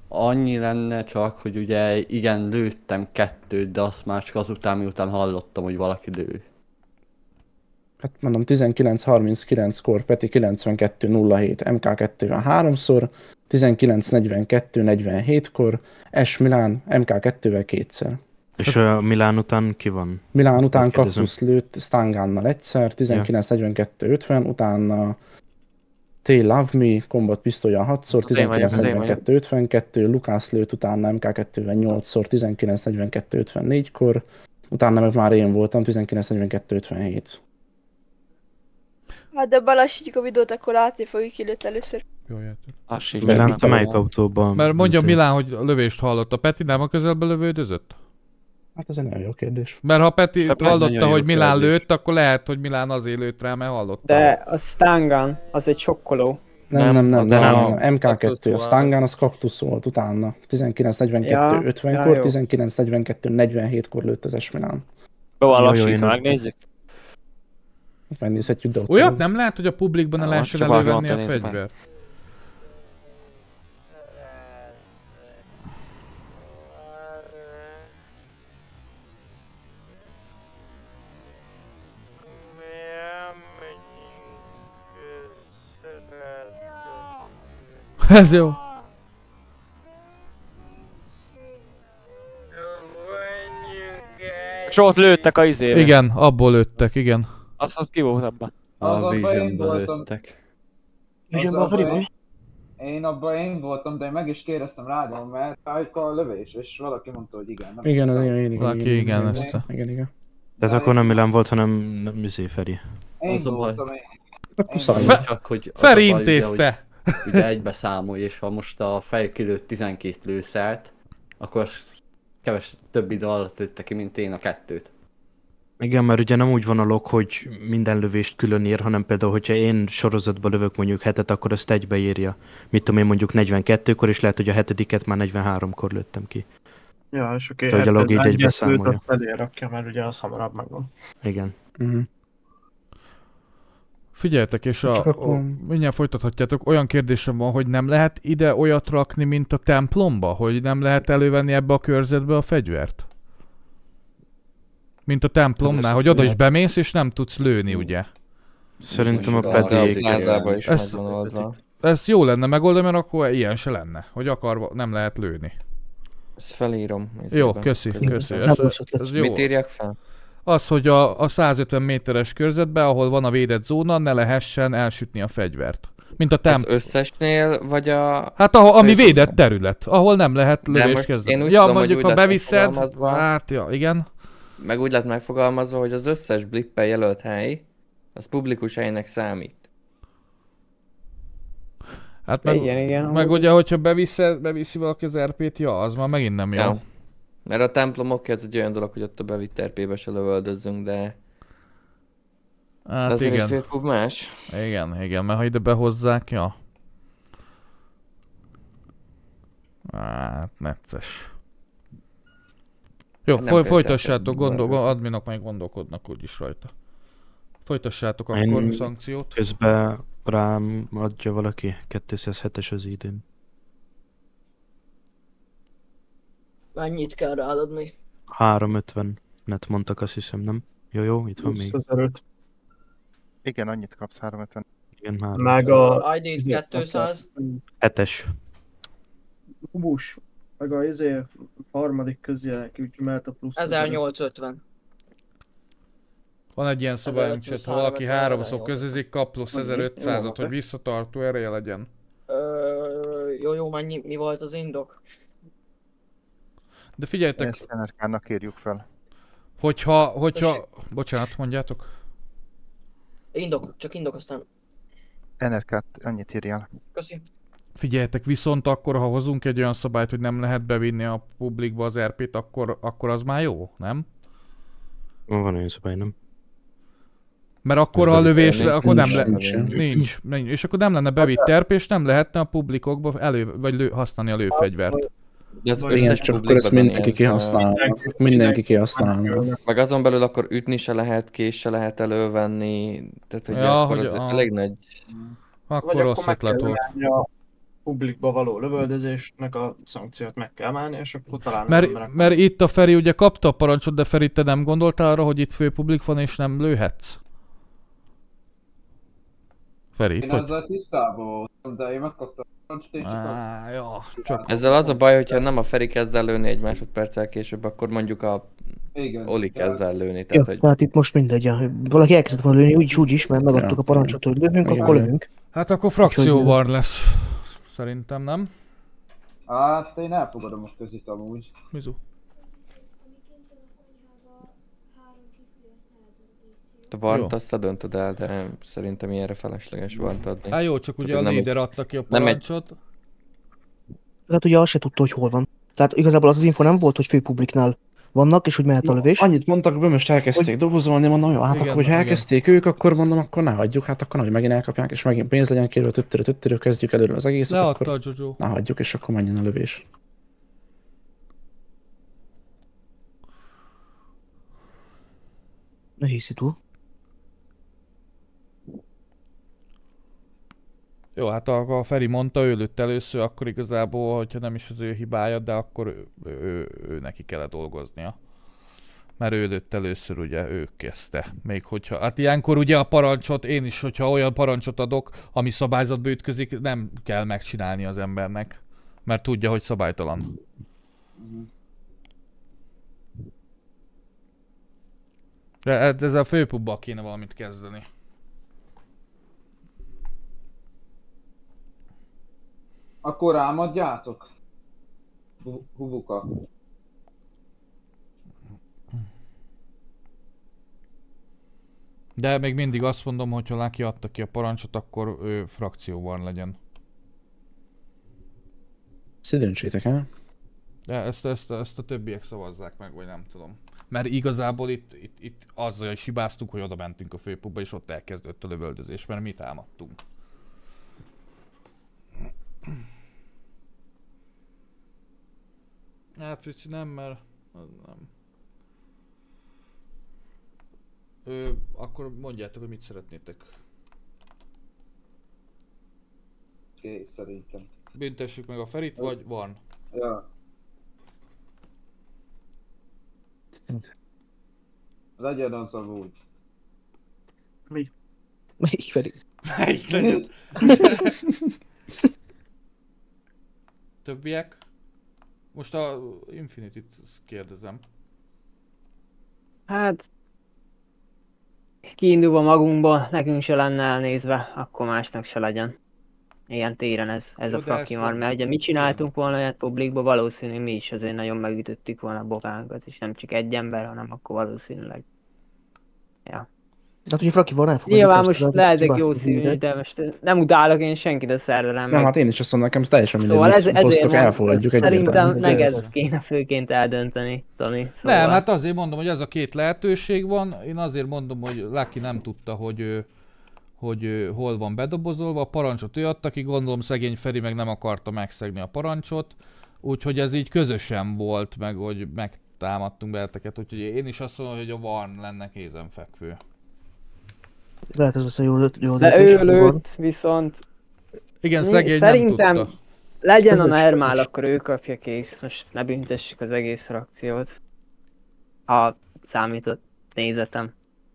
Annyi lenne csak, hogy ugye igen, lőttem 2-t, de azt már csak azután, miután hallottam, hogy valaki lő.
Hát mondom, 19:39-kor Peti 92:07 MK2-vel 3-szor, 19:42-47-kor S Milán MK2-vel 2-szer.
És a Milán után ki van?
Milán után Kaktusz lőtt Stangánnal egyszer, 19:42-50, utána T Love Me Combat pisztolya 6-szor, 19:42-52, Lukász lőtt utána MK2-vel 8-szor, 19:42-54-kor, utána meg már én voltam, 19:42-57.
Hát de belassítjuk a videót, akkor látni fogjuk, ki lőtt először.
Jó játék.
Milán, te melyik autóban?
Mert mondja Milán, hogy a lövést hallotta. Peti nem a közelbe lövődözött?
Hát ez egy nagyon jó kérdés.
Mert ha Peti hallotta, hogy Milán lőtt, akkor lehet, hogy Milán azért lőtt rá, mert hallotta.
De a Stangan, az egy sokkoló.
Nem, a MK2, a Stangan az Kaktusz volt utána. 19:42-50-kor, 19:42-47-kor lőtt az S Milán.
Jó, van lassítva, megnézzük.
Megnézhetjük, de ott
olyat nem lehet, hogy a publikban ne lehessen elővenni a fegyvert. Ez jó.
És ott lőttek a izébe.
Igen, abból lőttek, igen.
Az ki volt abban?
A Visionből lőttek.
Én abban én voltam, de én meg is kérdeztem rádión, mert amikor a lövés, és valaki mondta, hogy igen. Nem
igen,
igen.
Igen.
De ez akkor nem Milán volt, hanem Feri.
Én voltam,
Csak hogy
Feri intézte!
Ugye egybe számolj, és ha most a fej kilőtt 12 lőszert, akkor több idő alatt lőtte ki, mint én a 2-t.
Igen, mert ugye nem úgy van a log, hogy minden lövést külön ír, hanem például, hogyha én sorozatban lövök mondjuk 7-et, akkor azt egybeírja. Mit tudom én, mondjuk 42-kor, és lehet, hogy a 7-et már 43-kor lőttem ki.
Ja, és oké,
hogy a log így egybe számolja.
azt elérakja, mert ugye az hamarabb megvan.
Igen.
Figyeljetek, és mindjárt folytathatjátok, olyan kérdésem van, hogy nem lehet ide olyat rakni, mint a templomba? Hogy nem lehet elővenni ebbe a körzetbe a fegyvert? Mint a templomnál, hogy oda is bemész, és nem tudsz lőni, ugye?
Szerintem a Petiék
ezt jó lenne megoldani, mert akkor ilyen se lenne, hogy nem lehet lőni.
Ezt felírom.
Jó, köszi. Ez jó.
Mit írjak fel?
Az, hogy a 150 méteres körzetben, ahol van a védett zóna, ne lehessen elsütni a fegyvert. Mint a
Az összesnél, vagy a...
Hát ami védett terület, ahol nem lehet lövést kezdeni.
Én úgy tudom,
mondjuk,
hogy
ha beviszed, hát ja, igen.
Meg úgy lett megfogalmazva, hogy az összes blippel jelölt hely, az publikus helynek számít.
Hát meg ugye, hogyha beviszi valaki az RP-t, ja, az már megint nem jó. Ja.
Mert a templomok ez egy olyan dolog, hogy ott a bevitt RP-be se lövöldözzünk, de...
Hát
azért
igen.
egy fél pub más.
Igen, mert ha ide behozzák, ja. Hát, necces. Jó, folytassátok, adminok majd gondolkodnak úgyis rajta. Folytassátok akkor a szankciót.
Közben rám adja valaki 207-es az idén.
Mennyit kell ráadni?
350 net mondtak, azt hiszem, nem? Jó, itt van még.
25.
Igen, annyit kapsz, 350.
Igen, 350.
Meg a...
ID 200.
7-es.
Bus. Meg a harmadik közjelek, úgyhogy mehet a plusz.
1850.
Van egy ilyen szabályunk, hogy ha valaki háromszor közözik, kap plusz 1500-at, hogy visszatartó ereje legyen.
Jó, mi volt az indok?
De figyeljetek...
Ezt NRK-nak írjuk fel.
Hogyha... Bocsánat, mondjátok.
Csak indok aztán.
NRK-t annyit írjál.
Köszi.
Figyeljetek, viszont akkor, ha hozunk egy olyan szabályt, hogy nem lehet bevinni a publikba az RP-t, akkor az már jó, nem?
Van olyan szabály, nem?
Mert akkor a lövés, akkor nem nincs. És akkor nem lenne bevitt RP, és nem lehetne a publikokba használni a lőfegyvert.
De az összes
csak akkor ezt mindenki kihasználna.
Meg azon belül akkor ütni se lehet, kés se lehet elővenni, tehát hogy
ja,
akkor az elég nagy...
Akkor rossz ötlet volt.
publikba való lövöldözésnek a szankciót meg kell emelni, és akkor talán az emberek...
Mert itt a Feri ugye kapta a parancsot, de Feri, te nem gondoltál arra, hogy itt főpublik van és nem lőhetsz? Feri,
Én ezzel tisztában voltam, de én megkaptam a parancsot, én csak azt...
Ezzel az a baj, hogyha nem a Feri kezd el lőni egy másodperccel később, akkor mondjuk a Oli kezd el lőni. Tehát, hogy...
hát itt most mindegy, hogy valaki elkezdett volna lőni úgyis, mert megadtuk a parancsot, hogy lövünk, akkor lövünk.
Hát akkor frakcióvar lesz. Szerintem, nem?
Hát én elfogadom a közit amúgy.
Mizu?
A Vant azt te döntöd el, de szerintem ilyenre felesleges Vant adni.
Hát jó, csak ugye a líder adta ki a parancsot.
Hát ugye azt se tudta, hogy hol van. Tehát igazából az info nem volt, hogy főpubliknál vannak, és hogy mehet a lövés.
Annyit mondtak, hogy most elkezdték dobozolni, mondom, jó, hát igen, akkor, hogyha elkezdték ők, akkor mondom, akkor ne hagyjuk, hát akkor hogy megint elkapják, és megint pénz legyen kérve, töttörő, kezdjük előről az egészet,
leadta
akkor
a Jojo.
ne hagyjuk, és akkor menjen a lövés.
Nehéz szitu.
Jó, hát a Feri mondta, ő lőtt először, akkor igazából, hogyha nem is az ő hibája, de akkor ő neki kellett dolgoznia. Mert ő lőtt először, ugye, ő kezdte. Még hogyha, hát ilyenkor ugye a parancsot, én is, hogyha olyan parancsot adok, ami szabályzatba ütközik, nem kell megcsinálni az embernek. Mert tudja, hogy szabálytalan. De ezzel a főpubbal kéne valamit kezdeni.
Akkor rámadjátok? Hubuka.
De még mindig azt mondom, hogy ha Lucky adta ki a parancsot, akkor ő frakcióban legyen.
Ezt döntsétek el.
De ezt a többiek szavazzák meg, vagy nem tudom. Mert igazából itt azzal is hibáztunk, hogy oda mentünk a főpubba, és ott elkezdődött a lövöldözés, mert mi támadtunk. Hát Frici nem, mert az nem. Akkor mondjátok, hogy mit szeretnétek.
Oké, szerintem.
Büntessük meg a Ferit, vagy van?
Ja. Legyen az amúgy.
Mi? Melyik Feri?
Melyik legyen? Többiek? Most a Infinity-t kérdezem.
Hát... Kiindulva magunkból, nekünk se lenne elnézve, akkor másnak se legyen. Ilyen téren ez a fraki van, mert ugye mi csináltunk volna olyan publikba, valószínűleg mi is azért nagyon megütöttük volna a bokánkat, és nem csak egy ember, hanem akkor valószínűleg. Ja.
Tehát ugye fraki van, elfogadjuk.
Nyilván most lehetek jó szívű, de most nem utálok én senkit a szerverem.
Nem, hát én is azt mondom, nekem teljesen mindegy,
szóval
mit hoztok, elfogadjuk egyértelműen.
Szerintem neked kéne főként eldönteni, Toni. Szóval...
Nem, hát azért mondom, hogy ez a két lehetőség van. Én azért mondom, hogy Lucky nem tudta, hogy hol van bedobozolva. A parancsot ő adta ki, gondolom szegény Feri meg nem akarta megszegni a parancsot. Úgyhogy ez így közösen volt, meg hogy megtámadtunk beleteket. Úgyhogy én is azt mondom, hogy a Varn lenne kézenfekvő.
Lehet ez az a jó
de ő lőtt, viszont...
Igen, szegény
szerintem
nem tudta.
Legyen a Nermál, akkor ő kapja, kész. Most ne büntessük az egész frakciót. Ha számított nézetem.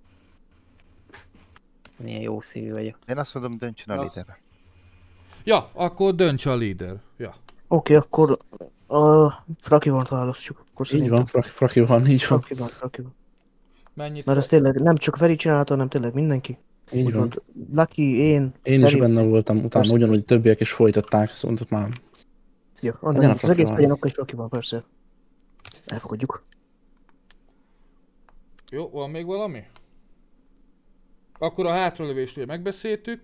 Milyen jó szívű vagyok.
Én azt mondom, döntsön a líder.
Ja, akkor dönts a líder. Ja.
Oké, akkor a Frakivant választjuk.
Így van, Fraki van, így van.
Fraki van.
Mennyit
mert ez tényleg nem csak Feri csinálta, hanem tényleg mindenki.
Így van.
Lucky, én
is benne voltam, utána ugyanúgy többiek is folytatták, azt mondtuk már.
Jó, az egész legyen akkor egy Frakival, persze. Elfogadjuk.
Jó, van még valami? Akkor a hátralövést ugye megbeszéltük.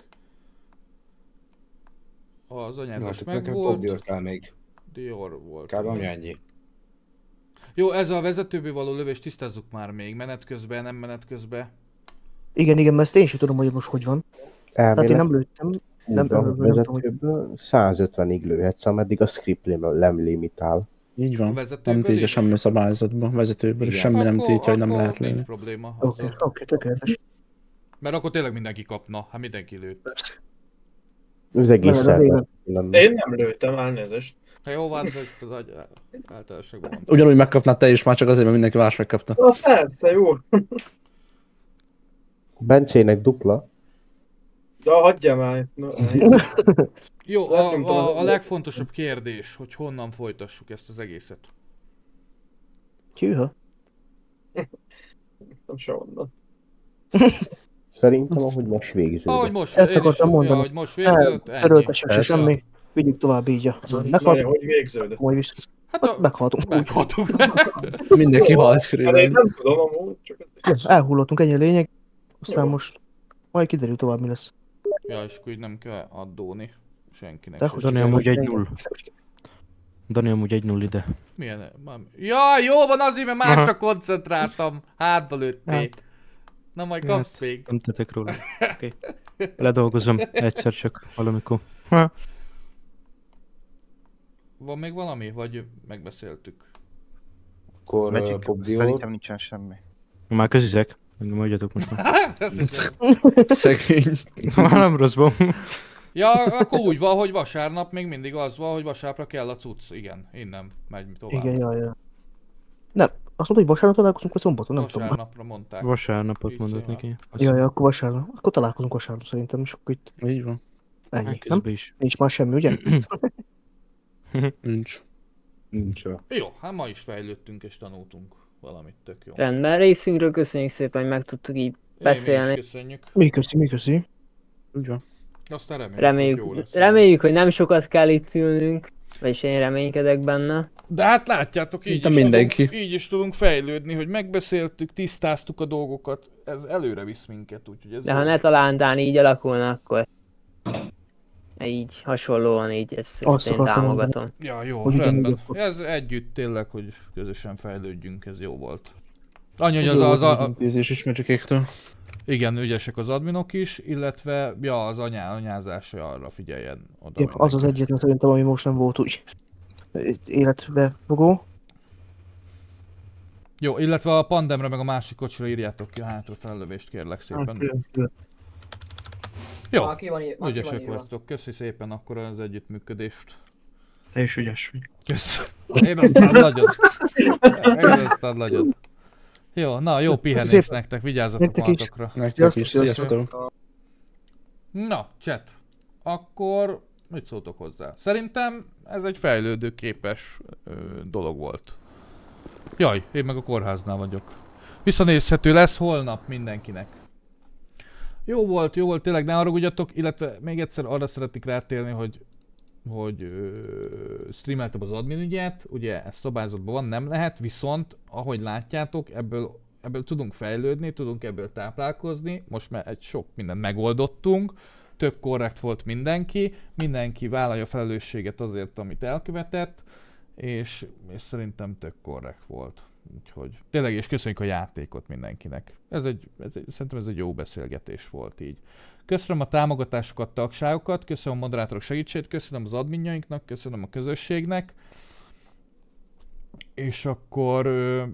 Az anyázás meg volt.
Pop Dior kell még.
Dior volt.
Kb. Annyi.
Jó, ez a vezetőből való lövést tisztázzuk már még. Menet közben, nem menet közben.
Igen, mert ezt én sem tudom, hogy most hogy van. Tehát én nem lőttem. Nem
vezetőből 150-ig lőhetsz, ameddig a script nem limitál.
Így van, nem tiltja semmi szabályzatban, vezetőből, és semmi nem tiltja, hogy nem lehet lőni.
Probléma.
Oké, tökéletes.
Mert akkor tényleg mindenki kapna, hát mindenki lőtt.
Az egész szerver.
Én nem lőttem, elnézést.
Ha jó van, hogy az általánosságban mondtam.
Ugyanúgy megkapnád te is, már csak azért, mert mindenki más megkapta.
Na persze, jó.
Bencének dupla.
De hagyja már. No,
Jó, a legfontosabb kérdés, hogy honnan folytassuk ezt az egészet.
Tűha.
Nem se onnan.
Szerintem, ahogy most végződött.
Ahogy most,
Ezt akartam mondani.
ahogy most végződött,
Töröltessük se semmi. Vigyük tovább így.
Várja, hogy végződött.
Majd vissza. Hát meghaltunk.
Meghaltunk.
Mindenki halt körülbelül.
Én nem tudom amúgy, csak...
Elhullottunk, ennyi a lényeg. Aztán most majd kiderül tovább mi lesz.
Ja, és akkor így nem kell addóni senkinek.
Dani amúgy 1-0. Dani amúgy 1-0 ide.
Milyen? Ja, jó van azért, mert másra koncentráltam. Hátba lőtték. Na majd kapsz még.
Nem tettek róla. Oké. Ledolgozom egyszer csak valamikor.
Van még valami? Vagy megbeszéltük?
Akkor
megyünk. Szerintem nincsen semmi.
Már közizek. Engem adjatok most már. Szegény. Már nem rosszban.
Ja, akkor úgy van, hogy vasárnap még mindig az van, hogy vasárnapra kell a cucc. Igen, innen megy tovább.
Igen, ja. Nem, azt mondta, hogy vasárnap találkozunk, vagy szombaton, nem tudom.
Vasárnapra mondták.
Vasárnapot mondott neki.
Ja, akkor vasárnap. Akkor találkozunk vasárnap szerintem, és akkor itt...
Így van.
Ennyi, nem? Nincs már semmi, ugye?
Nincs.
Nincs.
Jó, hát ma is fejlődtünk és tanultunk valamit, tök jó.
Rendben, részünkről köszönjük szépen, hogy meg tudtuk így beszélni.
Mi is köszönjük.
Mi köszi.
Úgy van.
Aztán
reméljük, hogy nem sokat kell itt ülnünk, vagyis én reménykedek benne.
De hát látjátok, így is tudunk fejlődni, hogy megbeszéltük, tisztáztuk a dolgokat, ez előre visz minket, úgyhogy ez...
De ha ne talántán így alakulna, akkor így hasonlóan így ezt én támogatom.
Ja, jó, rendben. Ez együtt tényleg, hogy közösen fejlődjünk, ez jó volt. Annyi, hogy az
intézés is Magic-éktől.
Igen, ügyesek az adminok is, illetve ja, az anyázásra arra figyeljen oda.
Ja, az az egyetlen szerintem, ami most nem volt úgy életbe fogó.
Jó, illetve a pandemre meg a másik kocsira írjátok ki a hátra fellövést, kérlek szépen. Jó, ügyesek vagytok, köszi szépen akkor az együttműködést.
Te is ügyes vagy.
Kösz. Én aztán nagyon. Jó, na jó pihenés nektek, vigyázzatok magatokra.
Nektek is, sziasztok.
Na, chat. Akkor mit szóltok hozzá? Szerintem ez egy fejlődőképes dolog volt. Jaj, én meg a kórháznál vagyok. Visszanézhető lesz holnap mindenkinek. Jó volt, tényleg ne haragudjatok, illetve még egyszer arra szeretnék rátérni, hogy streameltem az admin ügyet, ugye ez szabályzatban van, nem lehet, viszont ahogy látjátok, ebből tudunk fejlődni, tudunk ebből táplálkozni, most már egy sok mindent megoldottunk, tök korrekt volt mindenki vállalja felelősséget azért, amit elkövetett, és szerintem tök korrekt volt. Úgyhogy tényleg, és köszönjük a játékot mindenkinek. Szerintem ez egy jó beszélgetés volt így. Köszönöm a támogatásokat, tagságokat, köszönöm a moderátorok segítségét, köszönöm az adminjainknak, köszönöm a közösségnek. És akkor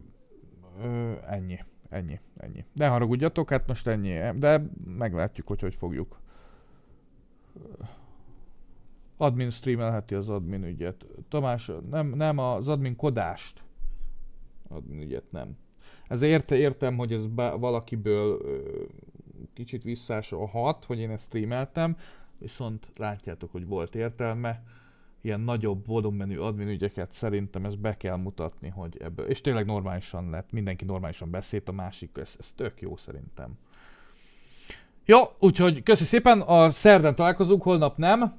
ennyi. Ne haragudjatok, hát most ennyi, de meglátjuk, hogy fogjuk. Admin streamelheti az admin ügyet. Tamás, nem az admin kodást. Admin ügyet nem. Ezért értem, hogy ez valakiből kicsit visszásolhat, hogy én ezt streameltem, viszont látjátok, hogy volt értelme. Ilyen nagyobb volumenű admin ügyeket szerintem ezt be kell mutatni, hogy ebből, és tényleg normálisan lett, mindenki normálisan beszélt, a másik, ez tök jó szerintem. Jó, úgyhogy köszi szépen, a szerdán találkozunk, holnap nem.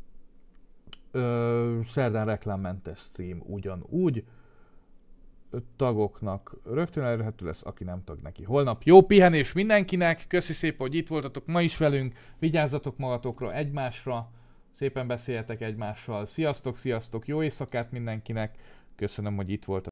Szerdán reklámmentes stream ugyanúgy. Tagoknak rögtön elérhető lesz, aki nem tag neki. Holnap jó pihenés mindenkinek, köszi szépen, hogy itt voltatok ma is velünk, vigyázzatok magatokra, egymásra, szépen beszéljetek egymással. Sziasztok, jó éjszakát mindenkinek, köszönöm, hogy itt voltatok.